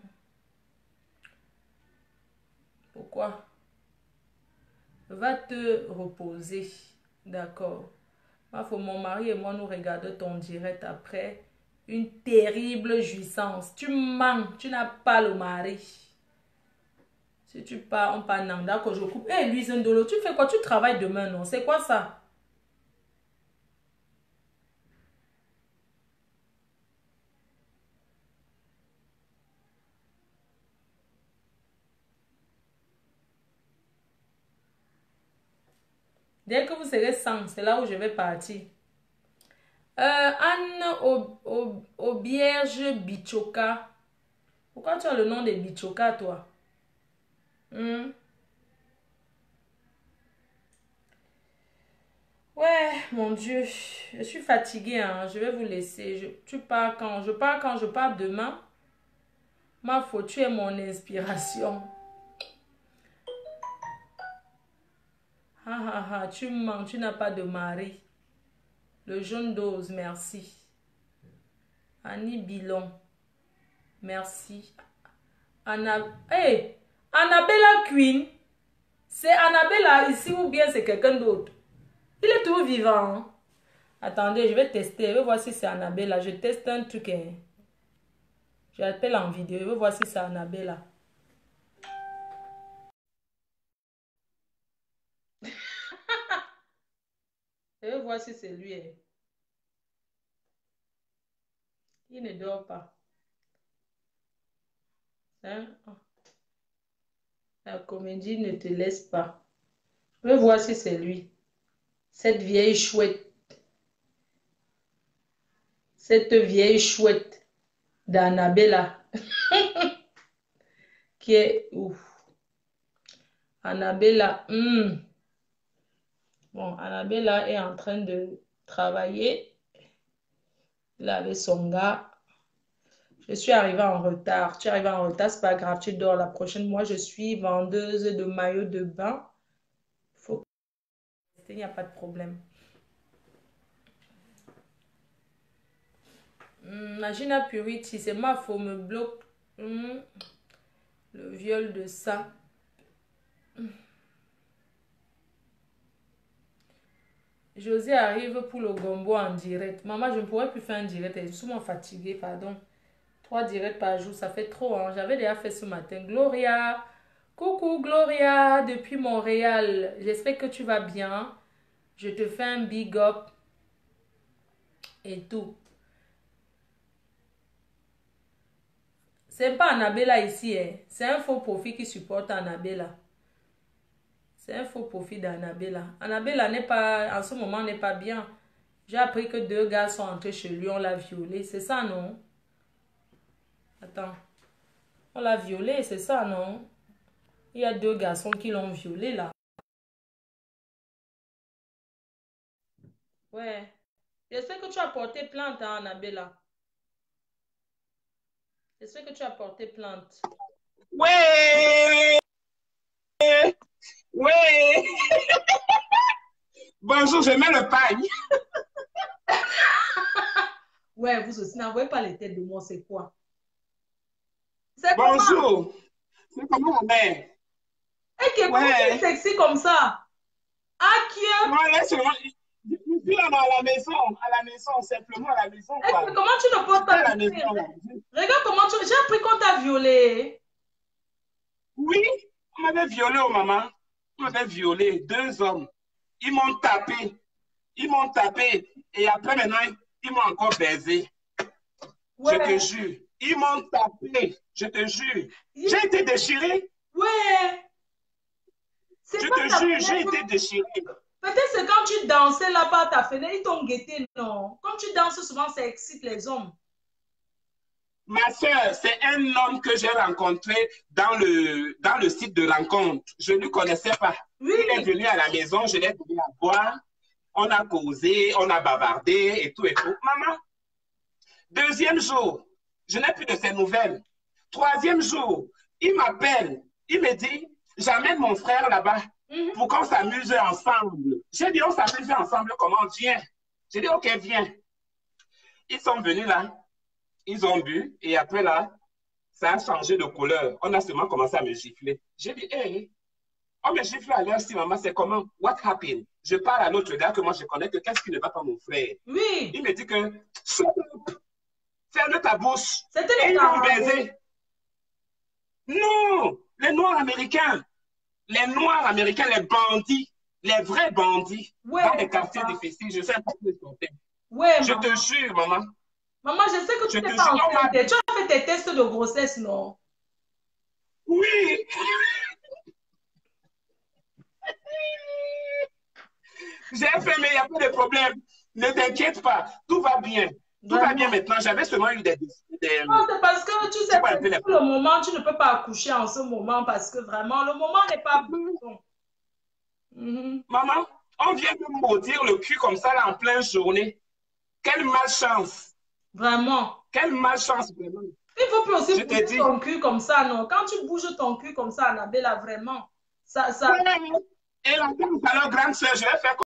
Pourquoi? Va te reposer. D'accord. Ma faut, mon mari et moi, nous regardons ton direct après. Une terrible jouissance. Tu mens, tu n'as pas le mari. Si tu pars, on part non. D'accord, je coupe. Hé, hey, Louise Ndolo, tu fais quoi? Tu travailles demain, non? C'est quoi ça? Dès que vous serez cent, c'est là où je vais partir. Euh, Anne Aubierge Bichoka. Pourquoi tu as le nom de Bichoka, toi? Hmm? Ouais, mon Dieu, je suis fatiguée, hein. Je vais vous laisser. Je, tu pars quand? Je pars quand? Je pars demain. Ma faute, tu es mon inspiration. Ha ha ha, tu mens, tu n'as pas de mari. Le jaune dose, merci. Annie Bilon, merci. Anna... Hey, Annabella Queen, c'est Annabella ici ou bien c'est quelqu'un d'autre? Il est toujours vivant. Hein? Attendez, je vais tester. Je vais voir si c'est Annabella. Je teste un truc. Hein. J'appelle en vidéo. Je veux voir si c'est Annabella. Je veux voir si c'est lui. Hein. Il ne dort pas. Hein? La comédie ne te laisse pas. Je veux voir si c'est lui. Cette vieille chouette. Cette vieille chouette d'Annabella. Qui est ouf. Annabella. Hmm. Bon, Annabella est en train de travailler. Là, avec son gars. Je suis arrivée en retard. Tu es arrivée en retard, c'est pas grave. Tu dors la prochaine. Moi, je suis vendeuse de maillots de bain. Faut... Il n'y a pas de problème. Imagine Purity, c'est ma faute, me bloque. Mmh. Le viol de ça. Mmh. José arrive pour le gombo en direct. Maman, je ne pourrais plus faire un direct. Je suis souvent fatiguée, pardon. Trois directs par jour, ça fait trop. Hein. J'avais déjà fait ce matin. Gloria. Coucou Gloria, depuis Montréal. J'espère que tu vas bien. Je te fais un big up. Et tout. C'est pas Annabella ici. Hein. C'est un faux profil qui supporte Annabella. C'est un faux profil d'Annabella. Annabella n'est pas, en ce moment, n'est pas bien. J'ai appris que deux gars sont entrés chez lui, on l'a violée. C'est ça, non? Attends. On l'a violée, c'est ça, non? Il y a deux garçons qui l'ont violée, là. Ouais. Je sais que tu as porté plainte, hein, Annabella. Je sais que tu as porté plainte. Ouais. Ouais. Bonjour, je mets le pagne. Ouais, vous aussi, n'envoyez pas les têtes de moi, c'est quoi? Bonjour. C'est comment la mère? Et qui est ouais. Sexy comme ça? Ah, qui est? Non, laisse-moi. Je suis là à la maison, à la maison, simplement à la maison. Quoi. Hey, comment tu ne portes pas à la maison? Regarde comment tu... J'ai appris qu'on t'a violé. Oui, on m'avait violé, oh maman. On m'avait violé, deux hommes. Ils m'ont tapé. Ils m'ont tapé. Et après, maintenant, ils m'ont encore baisé. Ouais. Je te jure. Ils m'ont tapé. Je te jure. Il... J'ai été déchirée. Ouais. Je te jure, j'ai été déchirée. Peut-être c'est quand tu dansais là-bas à ta fenêtre, ils t'ont guetté, non? Quand tu danses, souvent, ça excite les hommes. Ma soeur, c'est un homme que j'ai rencontré dans le, dans le site de rencontre. Je ne le connaissais pas. Oui. Il est venu à la maison, je l'ai donné à boire. On a causé, on a bavardé et tout et tout. Maman, deuxième jour, je n'ai plus de ses nouvelles. Troisième jour, il m'appelle. Il me dit, j'amène mon frère là-bas. Mm-hmm. Pour qu'on s'amuse ensemble. J'ai dit, on s'amuse ensemble, comment? Viens. J'ai dit, ok, viens. Ils sont venus là, ils ont bu, et après là, ça a changé de couleur. On a seulement commencé à me gifler. J'ai dit, hé, hey, on me gifle à l'heure, si maman, c'est comment? What happened? Je parle à l'autre gars que moi je connais, que qu'est-ce qui ne va pas, mon frère? Oui. Il me dit que, ferme ta bouche. C'était les Noirs baisés. Non, les Noirs américains. Les Noirs américains, les bandits, les vrais bandits, ouais, dans les quartiers difficiles, je sais pas où ils sont. Ouais, je maman. te jure, maman. Maman, je sais que tu n'es pas enceinte. Tu as fait tes tests de grossesse, non? Oui. J'ai fait, mais il n'y a pas de problème. Ne t'inquiète pas, tout va bien. Tout Vraiment? va bien maintenant. J'avais seulement eu des... des... Non, c'est parce que tu sais que les... pour le moment, tu ne peux pas accoucher en ce moment parce que vraiment, le moment n'est pas bon. Mm-hmm. Maman, on vient de me maudire le cul comme ça là en pleine journée. Quelle malchance. Vraiment. Quelle malchance, vraiment. Il faut plus aussi je bouger dit... ton cul comme ça, non? Quand tu bouges ton cul comme ça, Annabella, vraiment, ça... ça... Et la alors, grande soeur, je vais faire